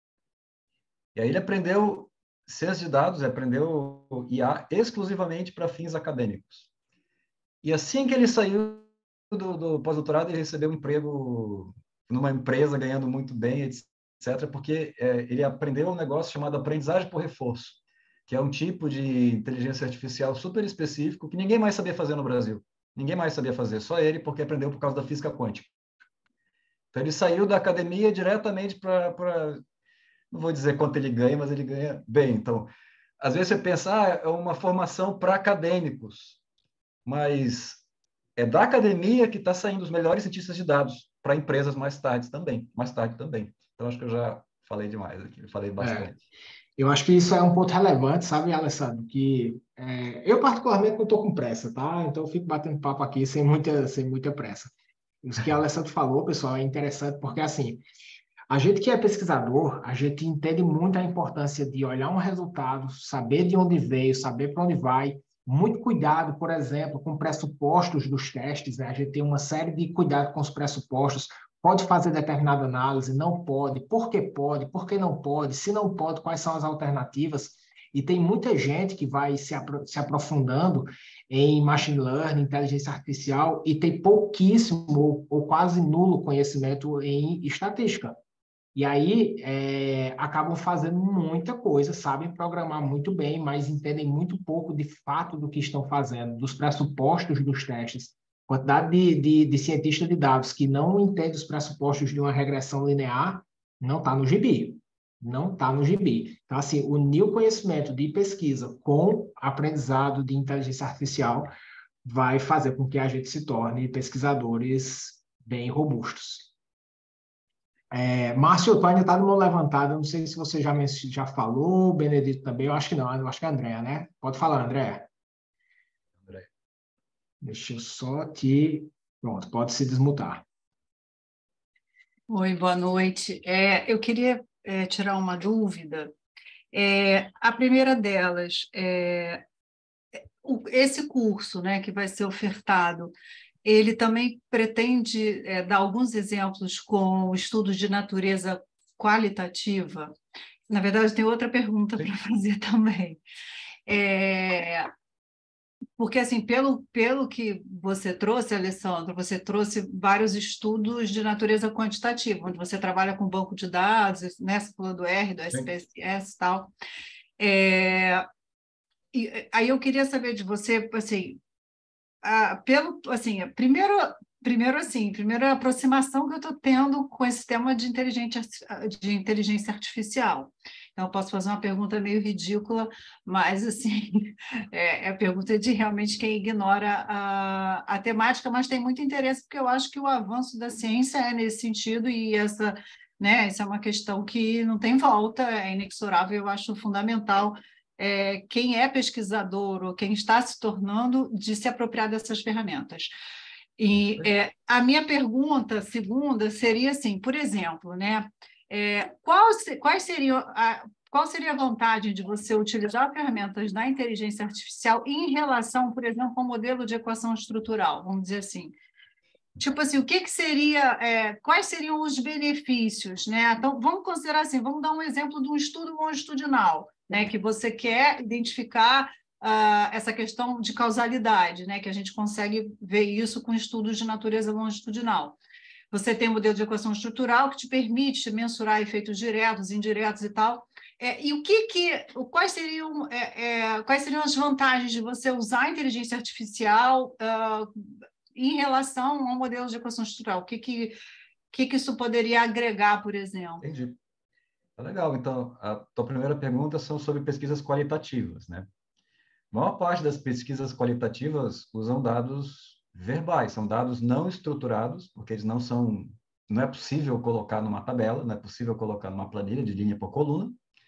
e aí ele aprendeu ciência de dados, aprendeu I A exclusivamente para fins acadêmicos. E assim que ele saiu do, do pós-doutorado, ele recebeu um emprego numa empresa, ganhando muito bem, etcétera, porque é, ele aprendeu um negócio chamado aprendizagem por reforço, que é um tipo de inteligência artificial super específico que ninguém mais sabia fazer no Brasil. Ninguém mais sabia fazer, só ele, porque aprendeu por causa da física quântica. Então, ele saiu da academia diretamente para... Não vou dizer quanto ele ganha, mas ele ganha bem. Então, às vezes você pensa, ah, é uma formação para acadêmicos, mas é da academia que está saindo os melhores cientistas de dados para empresas mais tarde também. Mais tarde também. Então, acho que eu já falei demais aqui, falei bastante. É. Eu acho que isso é um ponto relevante, sabe, Alessandro? Que é, eu, particularmente, não estou com pressa, tá? Então, eu fico batendo papo aqui sem muita, sem muita pressa. Isso que a Alessandro falou, pessoal, é interessante, porque, assim, a gente que é pesquisador, a gente entende muito a importância de olhar um resultado, saber de onde veio, saber para onde vai. Muito cuidado, por exemplo, com pressupostos dos testes, né? A gente tem uma série de cuidado com os pressupostos. Pode fazer determinada análise, não pode, por que pode, por que não pode, se não pode, quais são as alternativas. E tem muita gente que vai se, apro se aprofundando em machine learning, inteligência artificial, e tem pouquíssimo ou, ou quase nulo conhecimento em estatística. E aí é, acabam fazendo muita coisa, sabem programar muito bem, mas entendem muito pouco de fato do que estão fazendo, dos pressupostos dos testes. Quantidade de, de, de cientista de dados que não entende os pressupostos de uma regressão linear não está no gibi. Não está no gibi. Então, assim, unir o conhecimento de pesquisa com aprendizado de inteligência artificial vai fazer com que a gente se torne pesquisadores bem robustos. É, Márcio, tu ainda está de mão levantada, eu não sei se você já, já falou, Benedito também, eu acho que não, eu acho que é a Andréa, né? Pode falar, Andréa. André. Deixa eu só te... Pronto, pode se desmutar. Oi, boa noite. É, eu queria é, tirar uma dúvida. É, a primeira delas, é, o, esse curso, né, que vai ser ofertado, ele também pretende é, dar alguns exemplos com estudos de natureza qualitativa. Na verdade, tem outra pergunta para fazer também. É, porque, assim, pelo, pelo que você trouxe, Alessandro, você trouxe vários estudos de natureza quantitativa, onde você trabalha com banco de dados, né? Você falou do R, do S P S S e tal. É, e, aí eu queria saber de você, assim, a, pelo, assim, primeiro, primeiro, assim, primeira aproximação que eu estou tendo com esse tema de inteligência, de inteligência artificial. Então, eu posso fazer uma pergunta meio ridícula, mas, assim, é, é a pergunta de realmente quem ignora a, a temática, mas tem muito interesse, porque eu acho que o avanço da ciência é nesse sentido, e essa, né, essa é uma questão que não tem volta, é inexorável, eu acho fundamental é, quem é pesquisador ou quem está se tornando de se apropriar dessas ferramentas. E é, a minha pergunta segunda seria assim, por exemplo, né, é, qual, quais seriam a, qual seria a vantagem de você utilizar ferramentas da inteligência artificial em relação, por exemplo, ao modelo de equação estrutural, vamos dizer assim? Tipo assim, o que, que seria, é, quais seriam os benefícios, né? Então, vamos considerar assim, vamos dar um exemplo de um estudo longitudinal, né? Que você quer identificar uh, essa questão de causalidade, né? Que a gente consegue ver isso com estudos de natureza longitudinal. Você tem um modelo de equação estrutural que te permite mensurar efeitos diretos, indiretos e tal. É, e o que que, quais seriam, é, é, quais seriam as vantagens de você usar a inteligência artificial uh, em relação ao modelo de equação estrutural? O que que, que que isso poderia agregar, por exemplo? Entendi. Tá legal. Então, a tua primeira pergunta são sobre pesquisas qualitativas, né? A maior parte das pesquisas qualitativas usam dados verbais, são dados não estruturados, porque eles não são, não é possível colocar numa tabela, não é possível colocar numa planilha de linha por coluna.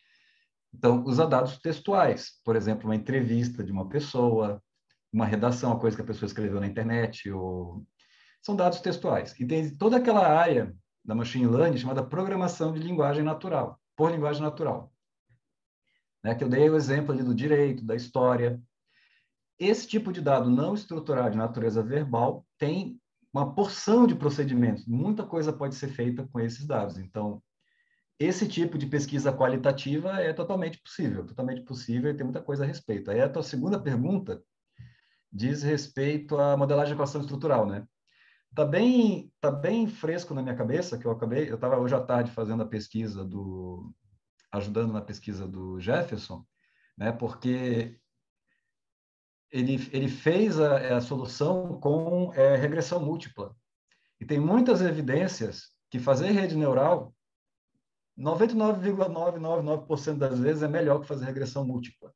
Então, usa dados textuais, por exemplo, uma entrevista de uma pessoa, uma redação, uma coisa que a pessoa escreveu na internet, ou... são dados textuais. E tem toda aquela área da machine learning chamada programação de linguagem natural, por linguagem natural. Né, que eu dei o exemplo ali do direito, da história. Esse tipo de dado não estruturado de natureza verbal tem uma porção de procedimentos. Muita coisa pode ser feita com esses dados. Então, esse tipo de pesquisa qualitativa é totalmente possível, totalmente possível e tem muita coisa a respeito. Aí a tua segunda pergunta diz respeito à modelagem de equação estrutural, né? Tá bem, tá bem fresco na minha cabeça, que eu acabei, eu estava hoje à tarde fazendo a pesquisa do, ajudando na pesquisa do Jefferson, né? Porque ele, ele fez a, a solução com é, regressão múltipla. E tem muitas evidências que fazer rede neural, noventa e nove vírgula novecentos e noventa e nove por cento das vezes é melhor que fazer regressão múltipla.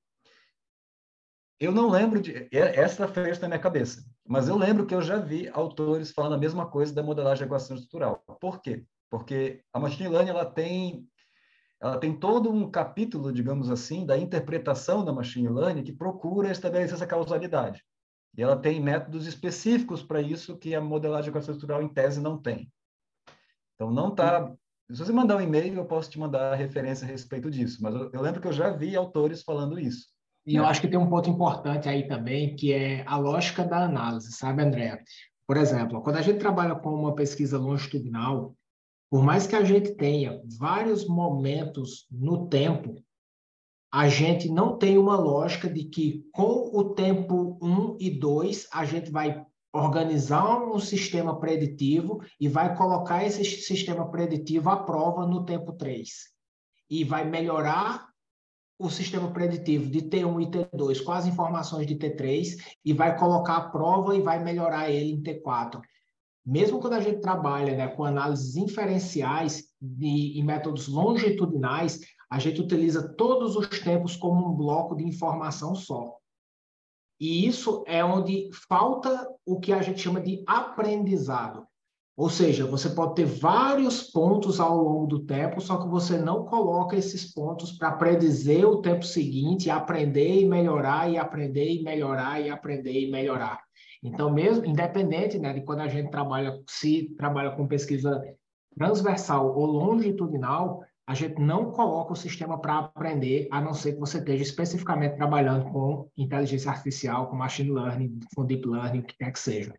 Eu não lembro de... Essa fez na minha cabeça. Mas eu lembro que eu já vi autores falando a mesma coisa da modelagem de equação estrutural. Por quê? Porque a machine learning ela tem, ela tem todo um capítulo, digamos assim, da interpretação da machine learning que procura estabelecer essa causalidade. E ela tem métodos específicos para isso que a modelagem de equação estrutural, em tese, não tem. Então, não está... Se você mandar um e-mail, eu posso te mandar a referência a respeito disso. Mas eu, eu lembro que eu já vi autores falando isso. E eu acho que tem um ponto importante aí também, que é a lógica da análise, sabe, André? Por exemplo, quando a gente trabalha com uma pesquisa longitudinal, por mais que a gente tenha vários momentos no tempo, a gente não tem uma lógica de que com o tempo um e dois, a gente vai organizar um sistema preditivo e vai colocar esse sistema preditivo à prova no tempo três. E vai melhorar o sistema preditivo de T um e T dois com as informações de T três e vai colocar a prova e vai melhorar ele em T quatro. Mesmo quando a gente trabalha, né, com análises inferenciais de, em métodos longitudinais, a gente utiliza todos os tempos como um bloco de informação só. E isso é onde falta o que a gente chama de aprendizado. Ou seja, você pode ter vários pontos ao longo do tempo, só que você não coloca esses pontos para predizer o tempo seguinte, aprender e melhorar, e aprender e melhorar, e aprender e melhorar. Então, mesmo independente, né, de quando a gente trabalha, se trabalha com pesquisa transversal ou longitudinal, a gente não coloca o sistema para aprender, a não ser que você esteja especificamente trabalhando com inteligência artificial, com machine learning, com deep learning, o que quer que seja.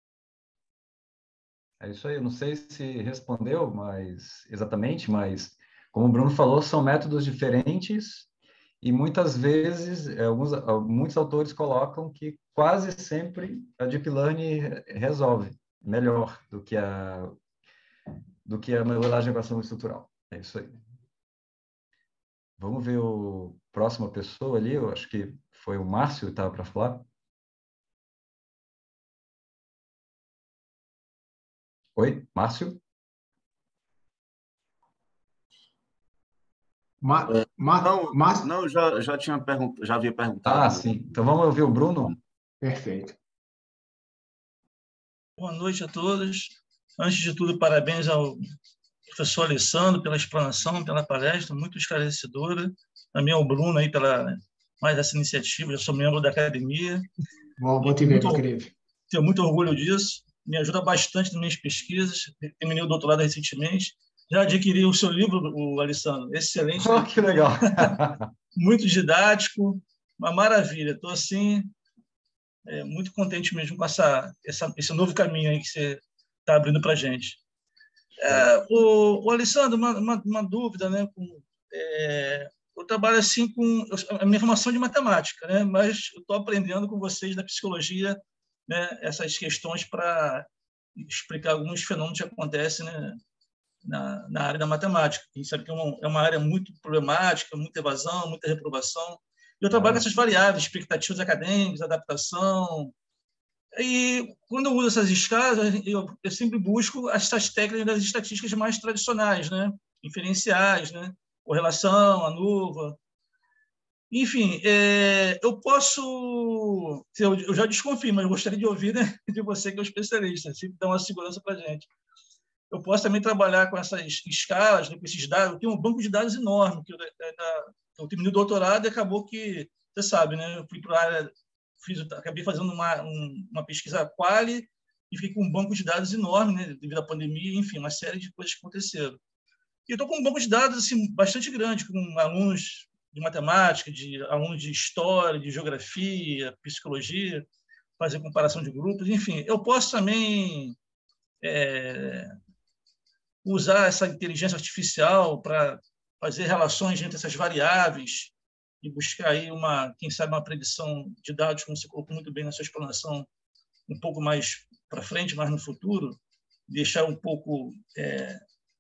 É isso aí, eu não sei se respondeu mas, exatamente, mas como o Bruno falou, são métodos diferentes e muitas vezes, alguns, muitos autores colocam que quase sempre a Deep Learning resolve melhor do que a, do que a modelagem de equação estrutural. É isso aí. Vamos ver o próxima pessoa ali, eu acho que foi o Márcio que estava para falar. Oi, Márcio? Ma, É, ma, não, mas... não, já, já tinha perguntado, já havia perguntado. Ah, sim. Então vamos ouvir o Bruno? Perfeito. Boa noite a todos. Antes de tudo, parabéns ao professor Alessandro pela explanação, pela palestra, muito esclarecedora. Também ao Bruno aí pela mais essa iniciativa. Eu sou membro da academia. Bom, bom te ver, meu querido. Tenho muito orgulho disso. Me ajuda bastante nas minhas pesquisas. Terminei o doutorado recentemente. Já adquiri o seu livro, o Alessandro. Excelente. Oh, que legal. Muito didático. Uma maravilha. Estou assim, é, muito contente mesmo com essa, essa, esse novo caminho aí que você está abrindo para a gente. É, o, o Alessandro, uma, uma, uma dúvida, né? Com, é, eu trabalho assim com a minha formação de matemática, né? Mas eu estou aprendendo com vocês da psicologia, né? Essas questões para explicar alguns fenômenos que acontecem, né? na, na área da matemática. A gente sabe que é uma, é uma área muito problemática, muita evasão, muita reprovação. E eu trabalho com essas variáveis, expectativas acadêmicas, adaptação. E quando eu uso essas escalas, eu, eu sempre busco essas técnicas das estatísticas mais tradicionais, né? Inferenciais, né? Correlação, ANUVA. Enfim, é, eu posso... Eu, eu já desconfio, mas eu gostaria de ouvir, né, de você, que é o especialista, sempre dá uma segurança para a gente. Eu posso também trabalhar com essas escalas, né, com esses dados. Eu tenho um banco de dados enorme, que eu, eu terminei o doutorado e acabou que, você sabe, né, eu fui para a área... Fiz, acabei fazendo uma, um, uma pesquisa quali e fiquei com um banco de dados enorme, né, devido à pandemia, enfim, uma série de coisas que aconteceram. E eu estou com um banco de dados assim, bastante grande, com alunos de matemática, de alunos de história, de geografia, psicologia, fazer comparação de grupos, enfim. Eu posso também é, usar essa inteligência artificial para fazer relações entre essas variáveis e buscar aí uma, quem sabe, uma predição de dados, como você colocou muito bem na sua explanação, um pouco mais para frente, mais no futuro, deixar um pouco é,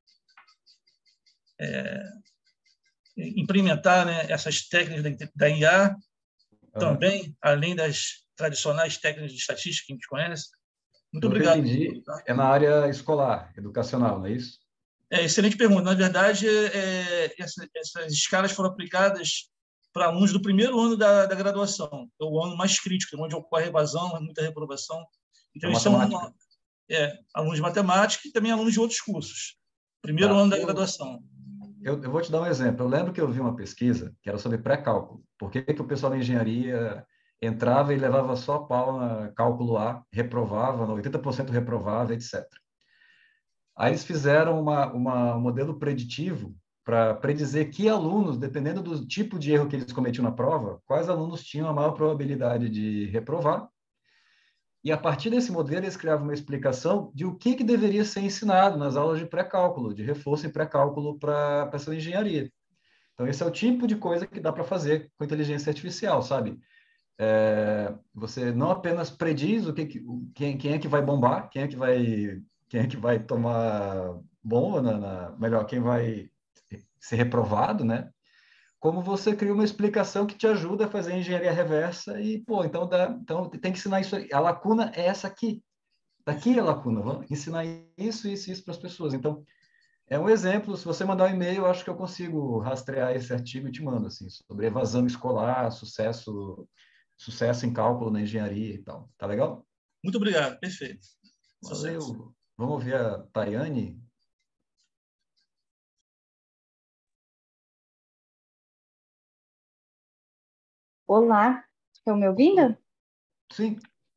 é, implementar, né, essas técnicas da, da I A uhum. também, além das tradicionais técnicas de estatística que a gente conhece. Muito Pelo obrigado. Que eu entendi, tá? É na área escolar, educacional, não é isso? É, excelente pergunta. Na verdade, é, essa, essas escalas foram aplicadas para alunos do primeiro ano da, da graduação, é o ano mais crítico, onde ocorre evasão, muita reprovação. Então, eles são é, alunos de matemática e também alunos de outros cursos. Primeiro tá. ano da eu, graduação. Eu, eu vou te dar um exemplo. Eu lembro que eu vi uma pesquisa que era sobre pré-cálculo. Por que, que o pessoal da engenharia entrava e levava só pau na cálculo A, reprovava, oitenta por cento reprovava, etcétera. Aí eles fizeram uma, uma, um modelo preditivo para predizer que alunos, dependendo do tipo de erro que eles cometiam na prova, quais alunos tinham a maior probabilidade de reprovar. E, a partir desse modelo, eles criavam uma explicação de o que, que deveria ser ensinado nas aulas de pré-cálculo, de reforço em pré-cálculo para essa engenharia. Então, esse é o tipo de coisa que dá para fazer com inteligência artificial, sabe? É, você não apenas prediz o que, quem, quem é que vai bombar, quem é que vai, quem é que vai tomar bomba, na, na, melhor, quem vai ser reprovado, né? Como você cria uma explicação que te ajuda a fazer engenharia reversa e, pô, então, dá, então tem que ensinar isso aí. A lacuna é essa aqui. Daqui é a lacuna. Vamos ensinar isso, isso, isso para as pessoas. Então, é um exemplo. Se você mandar um e-mail, eu acho que eu consigo rastrear esse artigo e te mando, assim, sobre evasão escolar, sucesso, sucesso em cálculo na engenharia e tal. Tá legal? Muito obrigado. Perfeito. Valeu. Sucesso. Vamos ouvir a Tayane. Olá, estão me ouvindo? Sim.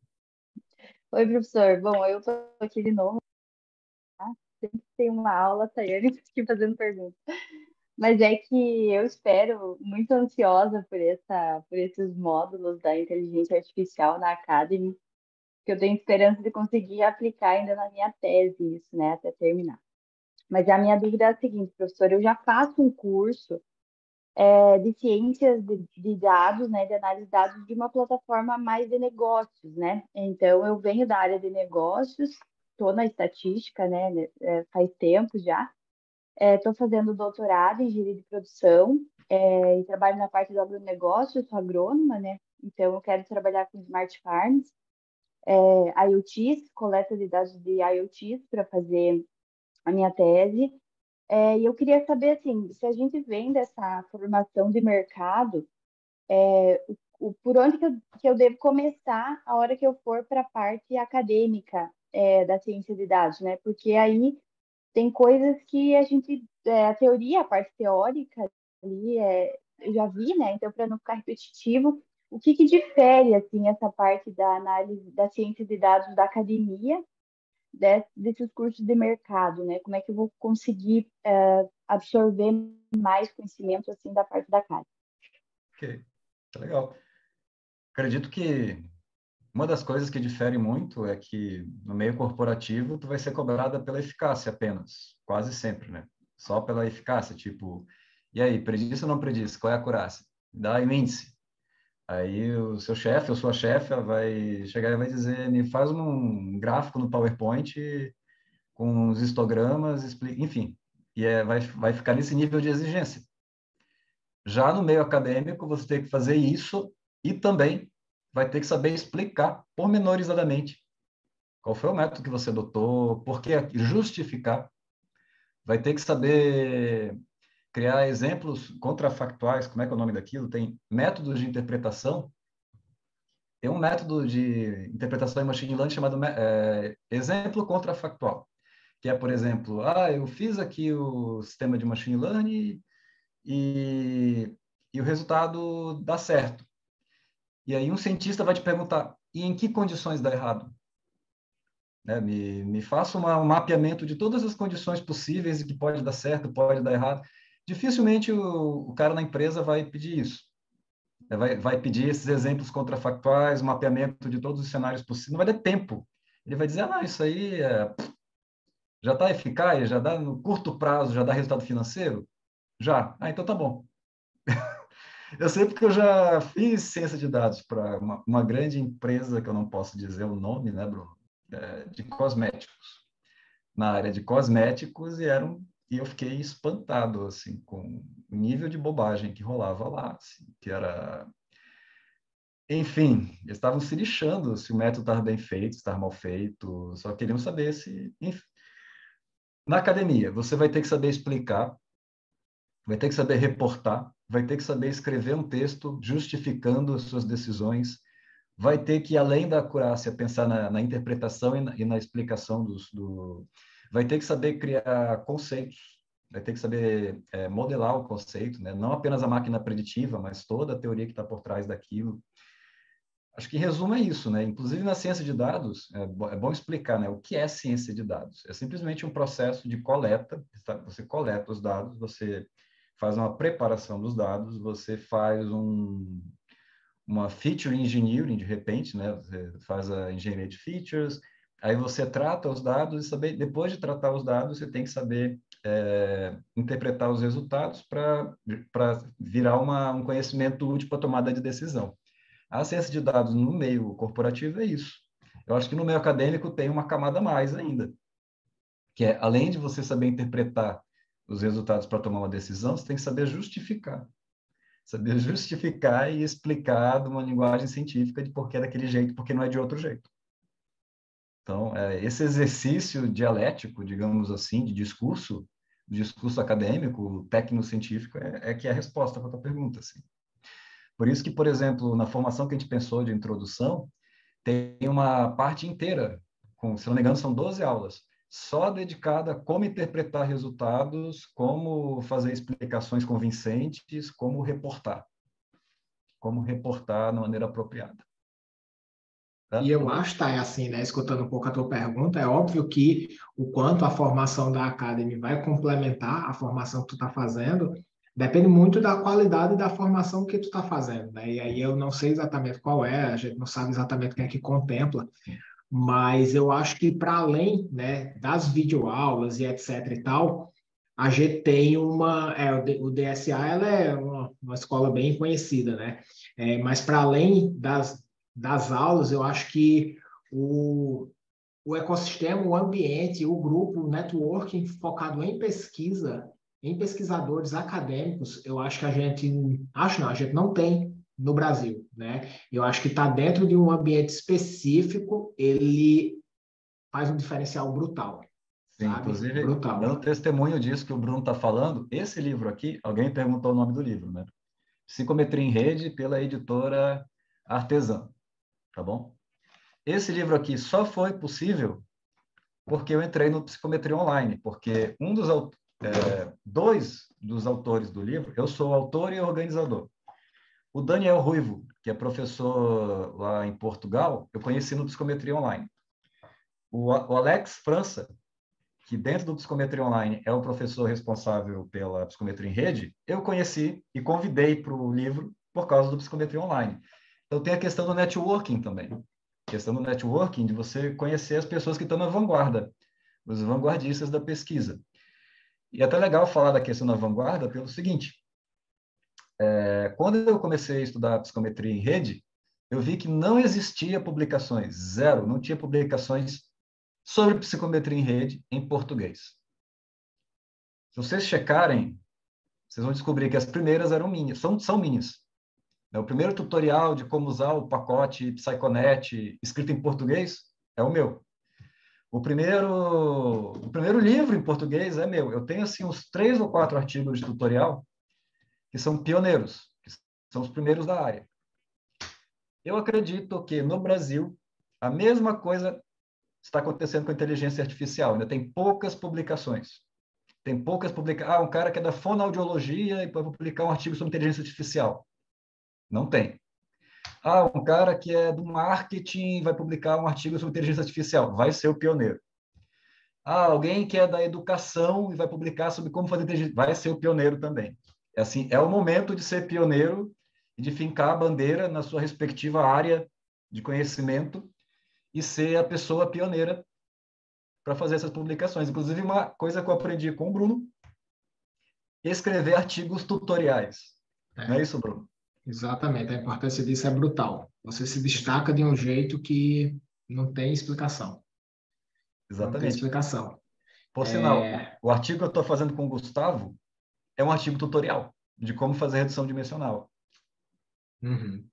Oi, professor. Bom, eu estou aqui de novo. Tá? Sempre tem uma aula, Tayane, aqui fazendo perguntas. Mas é que eu espero, muito ansiosa por, essa, por esses módulos da inteligência artificial na Academy, que eu tenho esperança de conseguir aplicar ainda na minha tese, isso, né, até terminar. Mas a minha dúvida é a seguinte, professor, eu já faço um curso É, de ciências de, de dados, né, de análise de dados de uma plataforma mais de negócios, né? Então, eu venho da área de negócios, estou na estatística, né, é, faz tempo já. Estou é, fazendo doutorado em engenharia de produção é, e trabalho na parte do agronegócio, sou agrônoma, né? Então, eu quero trabalhar com smart farms, é, IoTs, coleta de dados de IoTs para fazer a minha tese. É, e eu queria saber, assim, se a gente vem dessa formação de mercado, é, o, o, por onde que eu, que eu devo começar a hora que eu for para a parte acadêmica é, da ciência de dados, né? Porque aí tem coisas que a gente, é, a teoria, a parte teórica ali, é, eu já vi, né? Então, para não ficar repetitivo, o que que difere, assim, essa parte da análise da ciência de dados da academia desses cursos de mercado, né? Como é que eu vou conseguir é, absorver mais conhecimento assim da parte da casa? Ok, tá legal. Acredito que uma das coisas que difere muito é que no meio corporativo tu vai ser cobrada pela eficácia apenas, quase sempre, né? Só pela eficácia, tipo, e aí, prediz ou não prediz? Qual é a acurácia? Dá aí um índice. Aí o seu chefe ou sua chefe vai chegar e vai dizer, me faz um gráfico no PowerPoint com os histogramas, explica, enfim. E é, vai, vai ficar nesse nível de exigência. Já no meio acadêmico, você tem que fazer isso e também vai ter que saber explicar pormenorizadamente qual foi o método que você adotou, por que justificar. Vai ter que saber criar exemplos contrafactuais, como é que é o nome daquilo? Tem métodos de interpretação. Tem um método de interpretação em machine learning chamado é, exemplo contrafactual, que é, por exemplo, ah, eu fiz aqui o sistema de machine learning e, e o resultado dá certo. E aí um cientista vai te perguntar, e em que condições dá errado? Né? Me, me faça uma, um mapeamento de todas as condições possíveis e que pode dar certo, pode dar errado. Dificilmente o, o cara na empresa vai pedir isso. Vai, vai pedir esses exemplos contrafactuais, mapeamento de todos os cenários possíveis. Não vai ter tempo. Ele vai dizer, ah, não, isso aí é, já está eficaz, já dá no curto prazo, já dá resultado financeiro? Já. Ah, então tá bom. Eu sei porque eu já fiz ciência de dados para uma, uma grande empresa, que eu não posso dizer o nome, né, Bruno? É, de cosméticos. Na área de cosméticos, e, eram, e eu fiquei espantado, assim, com o nível de bobagem que rolava lá, assim, que era... Enfim, eles estavam se lixando se o método estava bem feito, se estava mal feito, só queriam saber se... Enfim. Na academia, você vai ter que saber explicar, vai ter que saber reportar, vai ter que saber escrever um texto justificando as suas decisões, vai ter que, além da acurácia, pensar na, na interpretação e na, e na explicação dos... Do, vai ter que saber criar conceitos, vai ter que saber é, modelar o conceito, né? Não apenas a máquina preditiva, mas toda a teoria que está por trás daquilo. Acho que em resumo é isso, né? Inclusive na ciência de dados, é bom, é bom explicar, né? O que é ciência de dados? É simplesmente um processo de coleta, você coleta os dados, você faz uma preparação dos dados, você faz um, uma feature engineering, de repente, né? Você faz a engenharia de features, aí você trata os dados e saber, depois de tratar os dados, você tem que saber é, interpretar os resultados para virar uma, um conhecimento útil para tomada de decisão. A ciência de dados no meio corporativo é isso. Eu acho que no meio acadêmico tem uma camada a mais ainda, que é, além de você saber interpretar os resultados para tomar uma decisão, você tem que saber justificar. Saber justificar e explicar de uma linguagem científica de por que é daquele jeito, porque não é de outro jeito. Então, é, esse exercício dialético, digamos assim, de discurso, discurso acadêmico, técnico-científico, é, é que é a resposta para a tua pergunta, assim. Por isso que, por exemplo, na formação que a gente pensou de introdução, tem uma parte inteira, com, se não me engano, são doze aulas, só dedicada a como interpretar resultados, como fazer explicações convincentes, como reportar. Como reportar de maneira apropriada. Tá? E eu acho, tá, é assim, né, escutando um pouco a tua pergunta, é óbvio que o quanto a formação da Academy vai complementar a formação que tu está fazendo, depende muito da qualidade da formação que tu está fazendo, né? E aí eu não sei exatamente qual é, a gente não sabe exatamente quem é que contempla, mas eu acho que para além, né, das videoaulas e etc e tal, a gente tem uma, é, o D S A ela é uma, uma escola bem conhecida, né? É, mas para além das, das aulas, eu acho que o, o ecossistema, o ambiente, o grupo, o networking focado em pesquisa, em pesquisadores acadêmicos, eu acho que a gente, acho não, a gente não tem no Brasil, né? Eu acho que está dentro de um ambiente específico, ele faz um diferencial brutal. Sim, sabe? inclusive, Brutal. dando testemunho disso que o Bruno está falando, esse livro aqui, alguém perguntou o nome do livro, né? Psicometria em Rede, pela editora Artesã, tá bom? Esse livro aqui só foi possível porque eu entrei no Psicometria Online, porque um dos é, dois dos autores do livro, eu sou autor e organizador. O Daniel Ruivo, que é professor lá em Portugal, eu conheci no Psicometria Online. O, o Alex França, que dentro do Psicometria Online é o professor responsável pela Psicometria em Rede, eu conheci e convidei para o livro por causa do Psicometria Online. Então tem a questão do networking também. A questão do networking, de você conhecer as pessoas que estão na vanguarda, os vanguardistas da pesquisa. E é até legal falar da questão da vanguarda pelo seguinte, é, quando eu comecei a estudar psicometria em rede, eu vi que não existia publicações, zero, não tinha publicações sobre psicometria em rede em português. Se vocês checarem, vocês vão descobrir que as primeiras eram minhas, são, são minhas. O primeiro tutorial de como usar o pacote Psychonet escrito em português é o meu. O primeiro, o primeiro livro em português é meu. Eu tenho assim uns três ou quatro artigos de tutorial que são pioneiros, que são os primeiros da área. Eu acredito que no Brasil a mesma coisa está acontecendo com a inteligência artificial. Ainda tem poucas publicações. Tem poucas publicações. Ah, um cara que é da fonoaudiologia e vai publicar um artigo sobre inteligência artificial. Não tem. Ah, um cara que é do marketing vai publicar um artigo sobre inteligência artificial. Vai ser o pioneiro. Ah, alguém que é da educação e vai publicar sobre como fazer inteligência. Vai ser o pioneiro também. É assim, é o momento de ser pioneiro e de fincar a bandeira na sua respectiva área de conhecimento e ser a pessoa pioneira para fazer essas publicações. Inclusive, uma coisa que eu aprendi com o Bruno, escrever artigos tutoriais. É. Não é isso, Bruno? Exatamente, a importância disso é brutal. Você se destaca de um jeito que não tem explicação. Não tem Exatamente. explicação. Por sinal, É... o artigo que eu estou fazendo com o Gustavo é um artigo tutorial de como fazer redução dimensional. Uhum.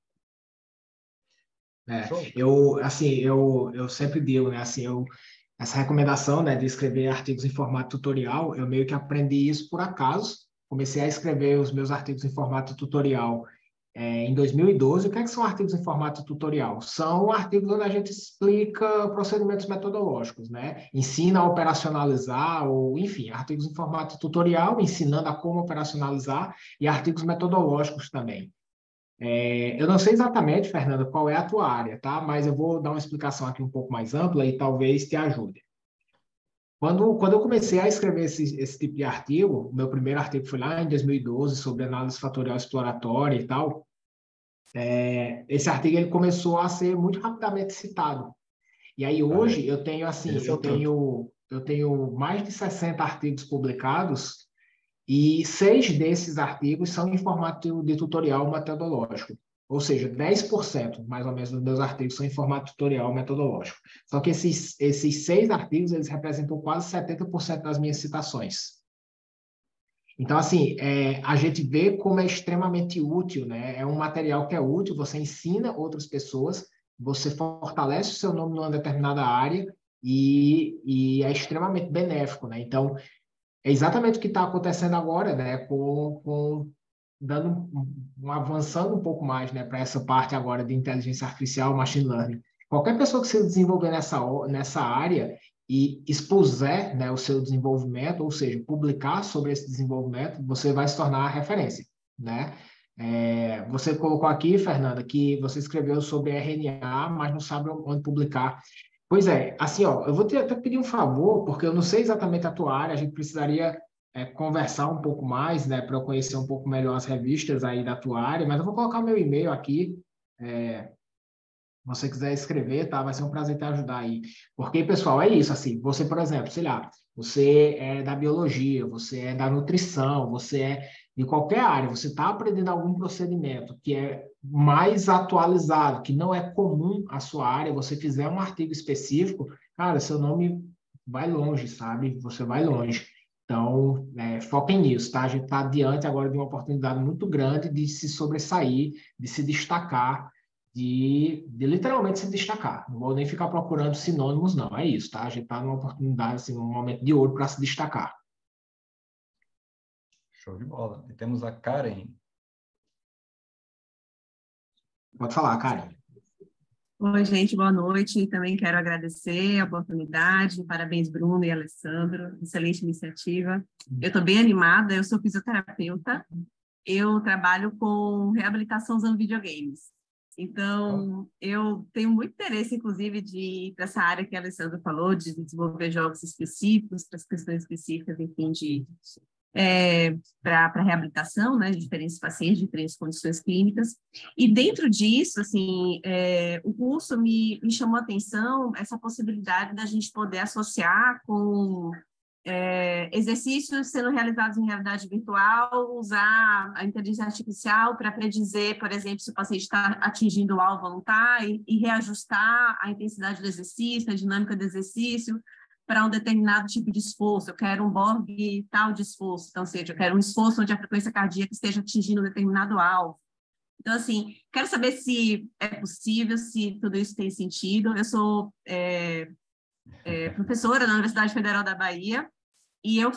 É, Show? eu, assim, eu, eu sempre digo, né, assim, eu, essa recomendação, né, de escrever artigos em formato tutorial, eu meio que aprendi isso por acaso. Comecei a escrever os meus artigos em formato tutorial é, em dois mil e doze. O que é que são artigos em formato tutorial? São artigos onde a gente explica procedimentos metodológicos, né? Ensina a operacionalizar, ou, enfim, artigos em formato tutorial, ensinando a como operacionalizar, e artigos metodológicos também. É, eu não sei exatamente, Fernanda, qual é a tua área, tá? Mas eu vou dar uma explicação aqui um pouco mais ampla e talvez te ajude. Quando, quando eu comecei a escrever esse, esse tipo de artigo, o meu primeiro artigo foi lá em dois mil e doze, sobre análise fatorial exploratória e tal, é, esse artigo ele começou a ser muito rapidamente citado. E aí hoje eu tenho assim, Esse é eu o truque. tenho, eu tenho mais de sessenta artigos publicados e seis desses artigos são em formato de tutorial metodológico. Ou seja, dez por cento, mais ou menos, dos meus artigos são em formato tutorial metodológico. Só que esses, esses seis artigos, eles representam quase setenta por cento das minhas citações. Então, assim, é, a gente vê como é extremamente útil, né? É um material que é útil, você ensina outras pessoas, você fortalece o seu nome numa determinada área e, e é extremamente benéfico, né? Então, é exatamente o que está acontecendo agora, né? Com, com dando um, um, avançando um pouco mais, né? Para essa parte agora de inteligência artificial, machine learning. Qualquer pessoa que se desenvolver nessa, nessa área e expuser, né, o seu desenvolvimento, ou seja, publicar sobre esse desenvolvimento, você vai se tornar a referência, né? É, você colocou aqui, Fernanda, que você escreveu sobre R N A, mas não sabe onde publicar. Pois é, assim, ó, eu vou te até pedir um favor, porque eu não sei exatamente a tua área, a gente precisaria é, conversar um pouco mais, né, para eu conhecer um pouco melhor as revistas aí da tua área, mas eu vou colocar o meu e-mail aqui, é, se você quiser escrever, tá? Vai ser um prazer te ajudar aí. Porque, pessoal, é isso, assim, você, por exemplo, sei lá, você é da biologia, você é da nutrição, você é de qualquer área, você está aprendendo algum procedimento que é mais atualizado, que não é comum à sua área, você fizer um artigo específico, cara, seu nome vai longe, sabe? Você vai longe. Então, é, foquem nisso, tá? A gente está diante agora de uma oportunidade muito grande de se sobressair, de se destacar, de, de literalmente se destacar. Não vou nem ficar procurando sinônimos, não. É isso, tá? A gente está numa oportunidade, assim, num momento de ouro para se destacar. Show de bola. E temos a Karen. Pode falar, Karen. Oi, gente, boa noite. Também quero agradecer a oportunidade. Parabéns, Bruno e Alessandro. Excelente iniciativa. Eu estou bem animada, eu sou fisioterapeuta. Eu trabalho com reabilitação usando videogames. Então, eu tenho muito interesse, inclusive, de ir para essa área que a Alessandra falou, de desenvolver jogos específicos, para as questões específicas, enfim, de, é, para reabilitação, né, de diferentes pacientes, de diferentes condições clínicas. E dentro disso, assim, é, o curso me, me chamou a atenção essa possibilidade da gente poder associar com É, exercícios sendo realizados em realidade virtual, usar a inteligência artificial para predizer, por exemplo, se o paciente está atingindo o alvo ou não está, e, e reajustar a intensidade do exercício, a dinâmica do exercício, para um determinado tipo de esforço. Eu quero um Borg tal de esforço, então, ou seja, eu quero um esforço onde a frequência cardíaca esteja atingindo um determinado alvo. Então, assim, quero saber se é possível, se tudo isso tem sentido. Eu sou é, é, professora na Universidade Federal da Bahia, e eu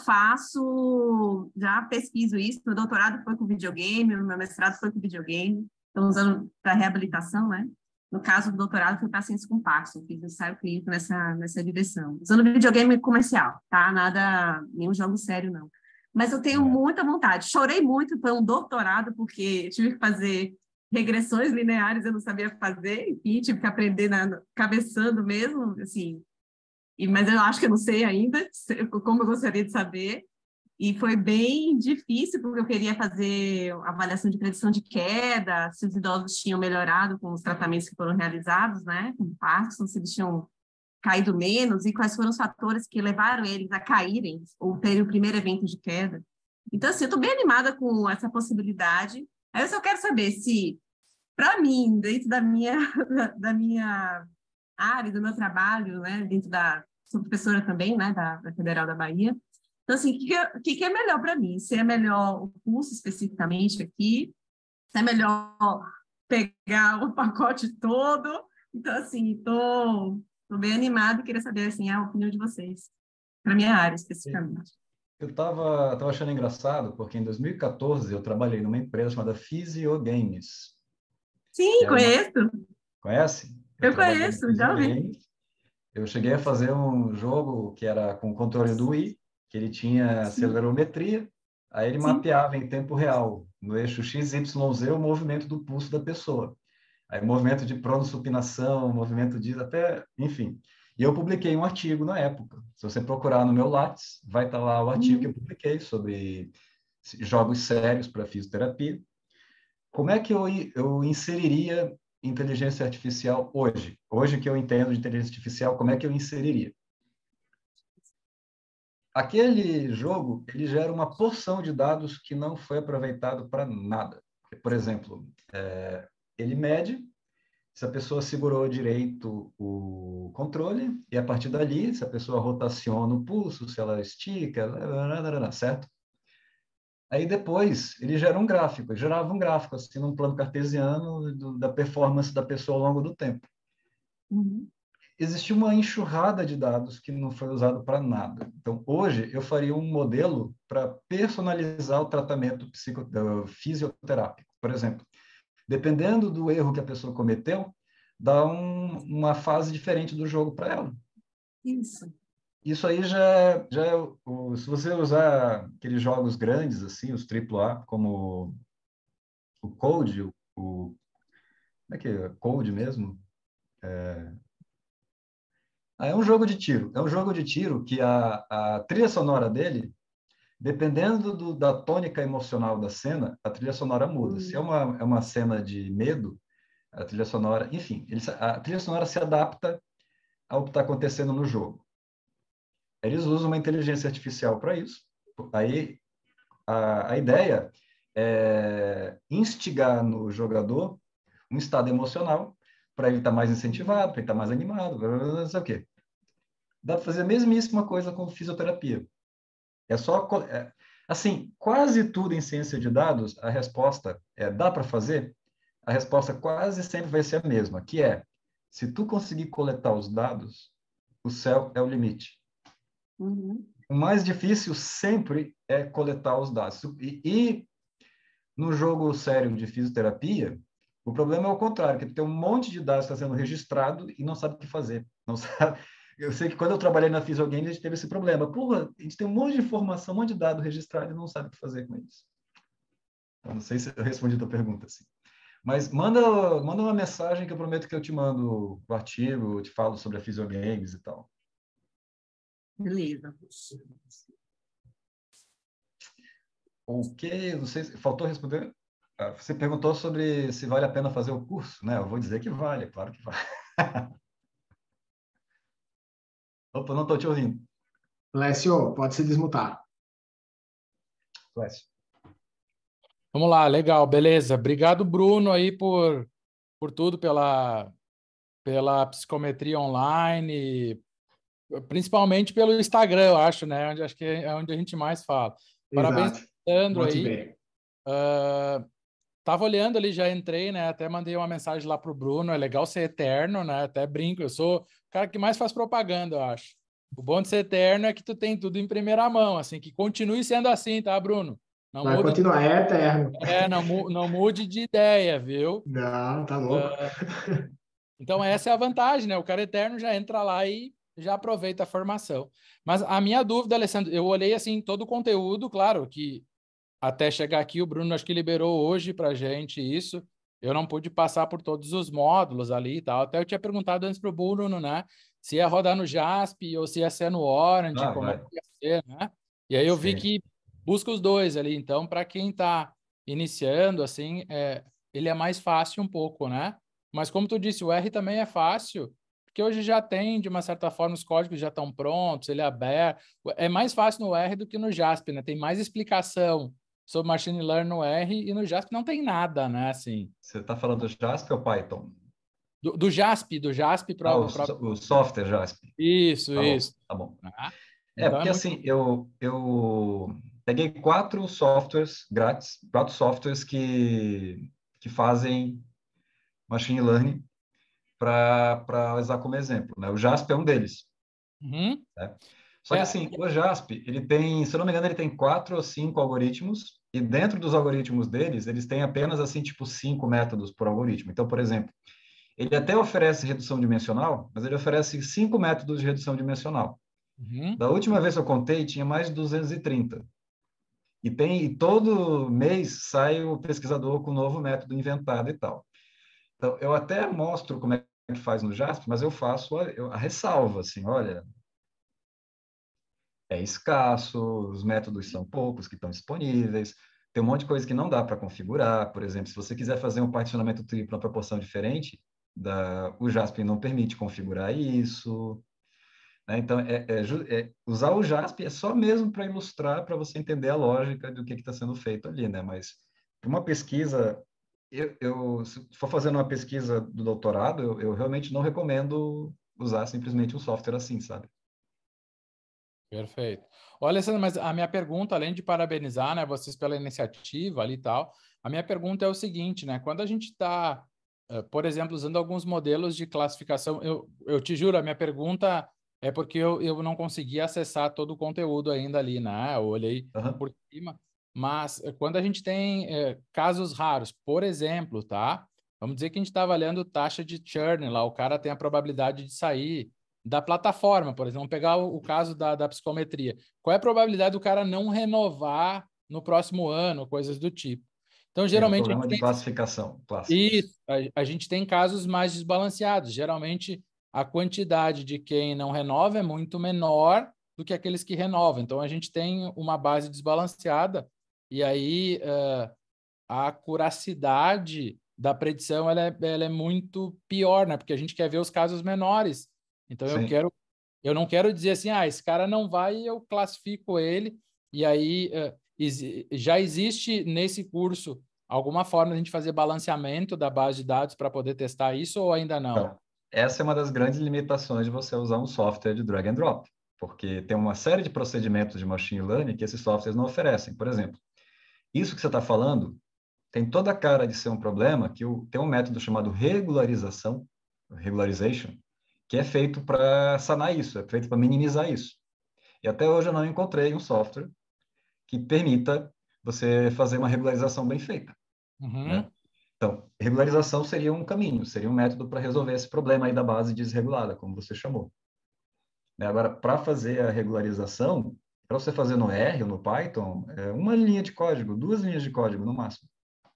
faço, já pesquiso isso, meu doutorado foi com videogame, meu mestrado foi com videogame, estou usando para reabilitação, né? No caso do doutorado, foi pacientes com Parkinson, fiz ensaio clínico nessa, nessa direção. Usando videogame comercial, tá? Nada, nenhum jogo sério, não. Mas eu tenho muita vontade. Chorei muito, foi um doutorado, porque tive que fazer regressões lineares, eu não sabia fazer, enfim, tive que aprender na, cabeçando mesmo, assim, e, mas eu acho que eu não sei ainda, como eu gostaria de saber, e foi bem difícil, porque eu queria fazer avaliação de predição de queda, se os idosos tinham melhorado com os tratamentos que foram realizados, né, com Parkinson, se eles tinham caído menos, e quais foram os fatores que levaram eles a caírem, ou terem o primeiro evento de queda. Então, assim, eu estou bem animada com essa possibilidade. Aí eu só quero saber se, para mim, dentro da minha, da minha área, do meu trabalho, né, dentro da... Sou professora também, né, da, da Federal da Bahia. Então, assim, o que, que, é, que, que é melhor para mim? Se é melhor o curso especificamente aqui, se é melhor pegar o pacote todo. Então, assim, estou bem animada e queria saber, assim, a opinião de vocês, para minha área especificamente. Eu estava tava achando engraçado, porque em dois mil e quatorze eu trabalhei numa empresa chamada Physio Games. Sim, conheço. Uma... Conhece? Eu, eu conheço, já ouvi. Games. Eu cheguei a fazer um jogo que era com controle do Wii, que ele tinha acelerometria, aí ele Sim. mapeava em tempo real, no eixo X Y Z, o movimento do pulso da pessoa. Aí movimento de pronossupinação, movimento de até, enfim. E eu publiquei um artigo na época. Se você procurar no meu Lattes, vai estar lá o artigo uhum. que eu publiquei sobre jogos sérios para fisioterapia. Como é que eu, eu inseriria inteligência artificial hoje? Hoje que eu entendo de inteligência artificial, como é que eu inseriria? Aquele jogo, ele gera uma porção de dados que não foi aproveitado para nada. Por exemplo, é, ele mede se a pessoa segurou direito o controle, e a partir dali, se a pessoa rotaciona o pulso, se ela estica, certo? Aí depois, ele gera um gráfico, ele gerava um gráfico, assim, num plano cartesiano do, da performance da pessoa ao longo do tempo. Uhum. Existiu uma enxurrada de dados que não foi usado para nada. Então, hoje, eu faria um modelo para personalizar o tratamento psico, fisioterápico. Por exemplo, dependendo do erro que a pessoa cometeu, dá um, uma fase diferente do jogo para ela. Isso. Isso aí já, já é o, se você usar aqueles jogos grandes, assim, os triplo A, como o Code, o, o como é que é? Code mesmo? É, é um jogo de tiro. É um jogo de tiro que a, a trilha sonora dele, dependendo do, da tônica emocional da cena, a trilha sonora muda. Hum. Se é uma, é uma cena de medo, a trilha sonora... Enfim, ele, a trilha sonora se adapta ao que está acontecendo no jogo. Eles usam uma inteligência artificial para isso. Aí, a, a ideia é instigar no jogador um estado emocional para ele estar tá mais incentivado, para ele estar tá mais animado, não sei o quê. Dá para fazer a mesmíssima coisa com fisioterapia. É só... É, assim, quase tudo em ciência de dados, a resposta é, dá para fazer? A resposta quase sempre vai ser a mesma, que é, se tu conseguir coletar os dados, o céu é o limite. Uhum. O mais difícil sempre é coletar os dados. E, e no jogo sério de fisioterapia, o problema é o contrário, que tem um monte de dados que está sendo registrado e não sabe o que fazer. Não sabe... Eu sei que quando eu trabalhei na Physio Games, a gente teve esse problema. Porra, a gente tem um monte de informação, um monte de dado registrado e não sabe o que fazer com isso. Eu não sei se eu respondi a tua pergunta, assim. Mas manda, manda uma mensagem que eu prometo que eu te mando o artigo, eu te falo sobre a Physio Games e tal. Beleza. Ok, não sei se faltou responder. Você perguntou sobre se vale a pena fazer o curso, né? Eu vou dizer que vale, claro que vale. Opa, não estou te ouvindo. Lécio, pode se desmutar. Lécio. Vamos lá, legal, beleza. Obrigado, Bruno, aí por, por tudo, pela, pela psicometria online, principalmente pelo Instagram, eu acho, né? Onde, acho que é onde a gente mais fala. Exato. Parabéns, Sandro, Muito aí. bem. Uh, tava olhando ali, já entrei, né? Até mandei uma mensagem lá pro Bruno. É legal ser eterno, né? Até brinco, eu sou o cara que mais faz propaganda, eu acho. O bom de ser eterno é que tu tem tudo em primeira mão, assim, que continue sendo assim, tá, Bruno? Não Vai muda continuar, de... é eterno. É, não, não mude de ideia, viu? Não, tá louco. Uh, então, essa é a vantagem, né? O cara eterno já entra lá e já aproveita a formação. Mas a minha dúvida, Alessandro, eu olhei, assim, todo o conteúdo, claro, que até chegar aqui, o Bruno acho que liberou hoje para a gente isso. Eu não pude passar por todos os módulos ali e tal. Até eu tinha perguntado antes para o Bruno, né? Se ia rodar no JASP ou se ia ser no Orange, ah, como vai. é que ia ser, né? E aí eu Sim. vi que busca os dois ali. Então, para quem está iniciando, assim, é, ele é mais fácil um pouco, né? Mas como tu disse, o R também é fácil, porque hoje já tem, de uma certa forma, os códigos já estão prontos, ele é aberto. É mais fácil no R do que no JASP, né? Tem mais explicação sobre Machine Learning no R e no Jasp não tem nada, né? Assim. Você está falando do Jasp ou Python? Do, do Jasp, do Jasp para ah, o, pra... o software Jasp. Isso, tá isso. Bom, tá bom. Ah, é, então porque é muito... assim, eu, eu peguei quatro softwares grátis, quatro softwares que, que fazem Machine Learning para usar como exemplo, né? O Jasp é um deles. Uhum. Né? Só que É. assim, o Jasp, ele tem, se eu não me engano, ele tem quatro ou cinco algoritmos, e dentro dos algoritmos deles, eles têm apenas assim, tipo, cinco métodos por algoritmo. Então, por exemplo, ele até oferece redução dimensional, mas ele oferece cinco métodos de redução dimensional. Uhum. Da última vez que eu contei, tinha mais de duzentos e trinta. E, tem, e todo mês sai o pesquisador com um novo método inventado e tal. Então, eu até mostro como é que faz no Jasp, mas eu faço a, eu, a ressalva, assim, olha, é escasso, os métodos são poucos que estão disponíveis, tem um monte de coisa que não dá para configurar. Por exemplo, se você quiser fazer um particionamento triplo numa proporção diferente, da, o Jasp não permite configurar isso. Né? Então, é, é, é, usar o Jasp é só mesmo para ilustrar, para você entender a lógica do que está sendo feito ali, né? Mas uma pesquisa, eu, eu, se for fazendo uma pesquisa do doutorado, eu, eu realmente não recomendo usar simplesmente um software assim, sabe? Perfeito. Olha, Alessandro, mas a minha pergunta, além de parabenizar, né, vocês pela iniciativa ali e tal, a minha pergunta é o seguinte, né? Quando a gente está, uh, por exemplo, usando alguns modelos de classificação, eu, eu te juro, a minha pergunta é porque eu, eu não consegui acessar todo o conteúdo ainda ali, né? Eu olhei Uhum. por cima, mas uh, quando a gente tem uh, casos raros, por exemplo, tá? Vamos dizer que a gente está avaliando taxa de churn lá, o cara tem a probabilidade de sair da plataforma, por exemplo, vamos pegar o, o caso da, da psicometria. Qual é a probabilidade do cara não renovar no próximo ano, coisas do tipo? Então, geralmente... É um problema a gente de tem... classificação clássico. Isso, a, a gente tem casos mais desbalanceados. Geralmente, a quantidade de quem não renova é muito menor do que aqueles que renovam. Então, a gente tem uma base desbalanceada e aí uh, a acuracidade da predição ela é, ela é muito pior, né? Porque a gente quer ver os casos menores. Então, eu Sim. quero, eu não quero dizer assim, ah, esse cara não vai, eu classifico ele, e aí uh, exi- já existe nesse curso alguma forma de a gente fazer balanceamento da base de dados para poder testar isso ou ainda não? Então, essa é uma das grandes limitações de você usar um software de drag and drop, porque tem uma série de procedimentos de machine learning que esses softwares não oferecem. Por exemplo, isso que você está falando tem toda a cara de ser um problema, que o, tem um método chamado regularização, regularization, que é feito para sanar isso, é feito para minimizar isso. E até hoje eu não encontrei um software que permita você fazer uma regularização bem feita. Uhum. Né? Então, regularização seria um caminho, seria um método para resolver esse problema aí da base desregulada, como você chamou. Né? Agora, para fazer a regularização, para você fazer no R ou no Python, é uma linha de código, duas linhas de código no máximo.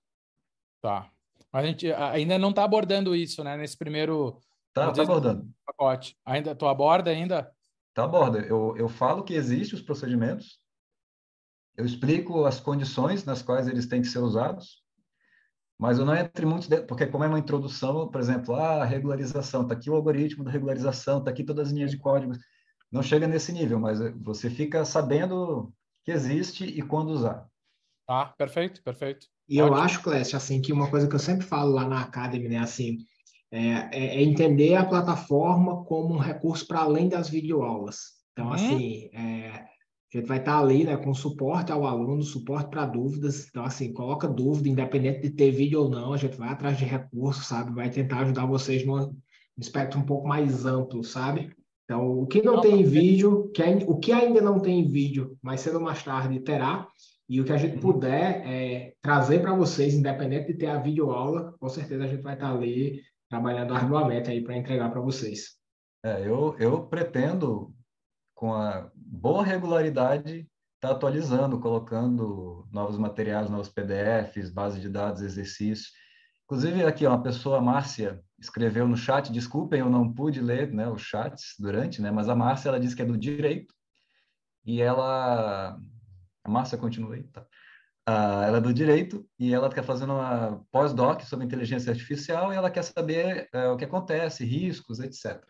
Tá. A gente ainda não está abordando isso, né? Nesse primeiro Tá, tá abordando. pacote. Ainda tu aborda ainda? Tá aborda. Eu, eu falo que existem os procedimentos, eu explico as condições nas quais eles têm que ser usados, mas eu não entro em muitos detalhes, porque como é uma introdução, por exemplo, ah, regularização, está aqui o algoritmo da regularização, está aqui todas as linhas de código, não chega nesse nível, mas você fica sabendo que existe e quando usar. Tá, perfeito, perfeito. E eu acho, Clécio, assim, que uma coisa que eu sempre falo lá na Academy, né, assim, é, é entender a plataforma como um recurso para além das videoaulas. Então, Uhum. assim, é, a gente vai estar ali, né, com suporte ao aluno, suporte para dúvidas. Então, assim, coloca dúvida, independente de ter vídeo ou não, a gente vai atrás de recursos, sabe? Vai tentar ajudar vocês num espectro um pouco mais amplo, sabe? Então, o que não tem vídeo, que, o que ainda não tem vídeo, mais cedo ou mais tarde terá. E o que a gente puder é, trazer para vocês, independente de ter a videoaula, com certeza a gente vai estar ali trabalhando arduamente aí para entregar para vocês. É, eu, eu pretendo, com a boa regularidade, estar tá atualizando, colocando novos materiais, novos P D Fs, base de dados, exercícios. Inclusive, aqui, ó, uma pessoa, a Márcia, escreveu no chat, desculpem, eu não pude ler, né, os chats durante, né, mas a Márcia, ela disse que é do direito, e ela... A Márcia continua aí, tá? Ah, ela é do direito e ela está fazendo uma pós-doc sobre inteligência artificial e ela quer saber é, o que acontece, riscos, etcétera.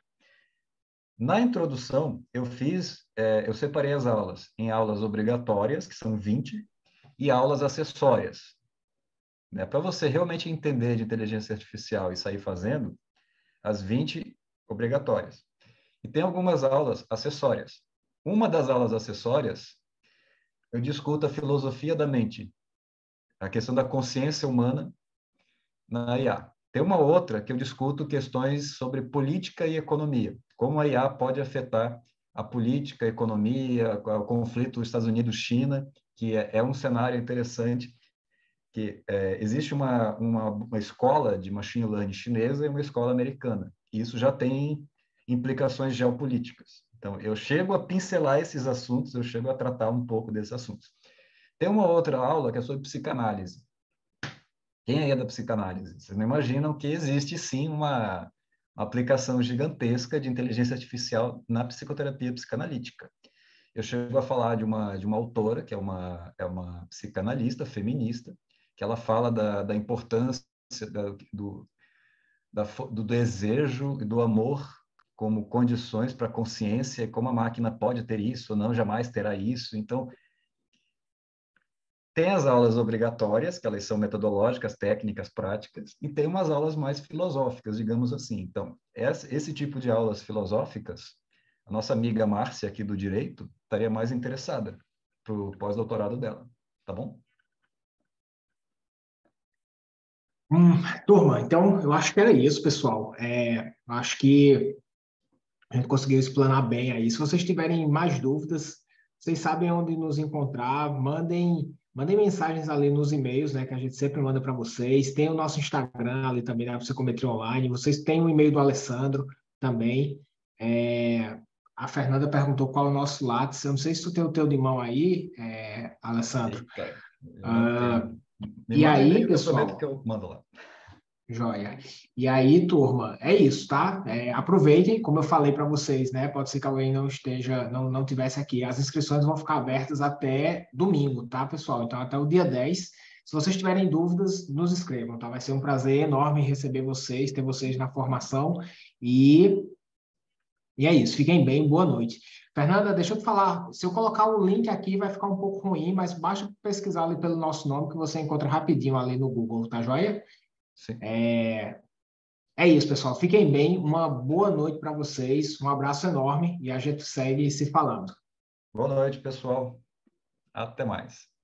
Na introdução, eu fiz, é, eu separei as aulas em aulas obrigatórias, que são vinte, e aulas acessórias. Né? Para você realmente entender de inteligência artificial e sair fazendo, as vinte obrigatórias. E tem algumas aulas acessórias. Uma das aulas acessórias, eu discuto a filosofia da mente, a questão da consciência humana na I A. Tem uma outra que eu discuto questões sobre política e economia, como a I A pode afetar a política, a economia, o conflito Estados Unidos-China, que é, é um cenário interessante, que é, existe uma, uma, uma escola de machine learning chinesa e uma escola americana. E isso já tem implicações geopolíticas. Então, eu chego a pincelar esses assuntos, eu chego a tratar um pouco desses assuntos. Tem uma outra aula que é sobre psicanálise. Quem aí é da psicanálise? Vocês não imaginam que existe, sim, uma aplicação gigantesca de inteligência artificial na psicoterapia psicanalítica. Eu chego a falar de uma, de uma autora, que é uma, é uma psicanalista feminista, que ela fala da, da importância da, do, da, do desejo e do amor como condições para a consciência, e como a máquina pode ter isso ou não, jamais terá isso. Então, tem as aulas obrigatórias, que elas são metodológicas, técnicas, práticas, e tem umas aulas mais filosóficas, digamos assim. Então, esse tipo de aulas filosóficas, a nossa amiga Márcia, aqui do Direito, estaria mais interessada para o pós-doutorado dela, tá bom? Hum, turma, então eu acho que era isso, pessoal. É, acho que a gente conseguiu explanar bem aí. Se vocês tiverem mais dúvidas, vocês sabem onde nos encontrar, mandem, mandem mensagens ali nos e-mails, né, que a gente sempre manda para vocês. Tem o nosso Instagram ali também, da Psicometria Online. Vocês têm o e-mail do Alessandro também. É, a Fernanda perguntou qual é o nosso Lattes. Eu não sei se tu tem o teu de mão aí, é, Alessandro. Eita, Ah, Me e manda aí, e-mail, pessoal, eu prometo que eu mando lá. Joia. E aí, turma, é isso, tá? É, aproveitem, como eu falei para vocês, né? Pode ser que alguém não esteja, não, não tivesse aqui. As inscrições vão ficar abertas até domingo, tá, pessoal? Então, até o dia dez. Se vocês tiverem dúvidas, nos escrevam, tá? Vai ser um prazer enorme receber vocês, ter vocês na formação. E, e é isso. Fiquem bem, boa noite. Fernanda, deixa eu te falar. Se eu colocar o link aqui, vai ficar um pouco ruim, mas basta pesquisar ali pelo nosso nome que você encontra rapidinho ali no Google, tá joia? Sim. É, é isso, pessoal. Fiquem bem. Uma boa noite para vocês. Um abraço enorme e a gente segue se falando. Boa noite, pessoal. Até mais.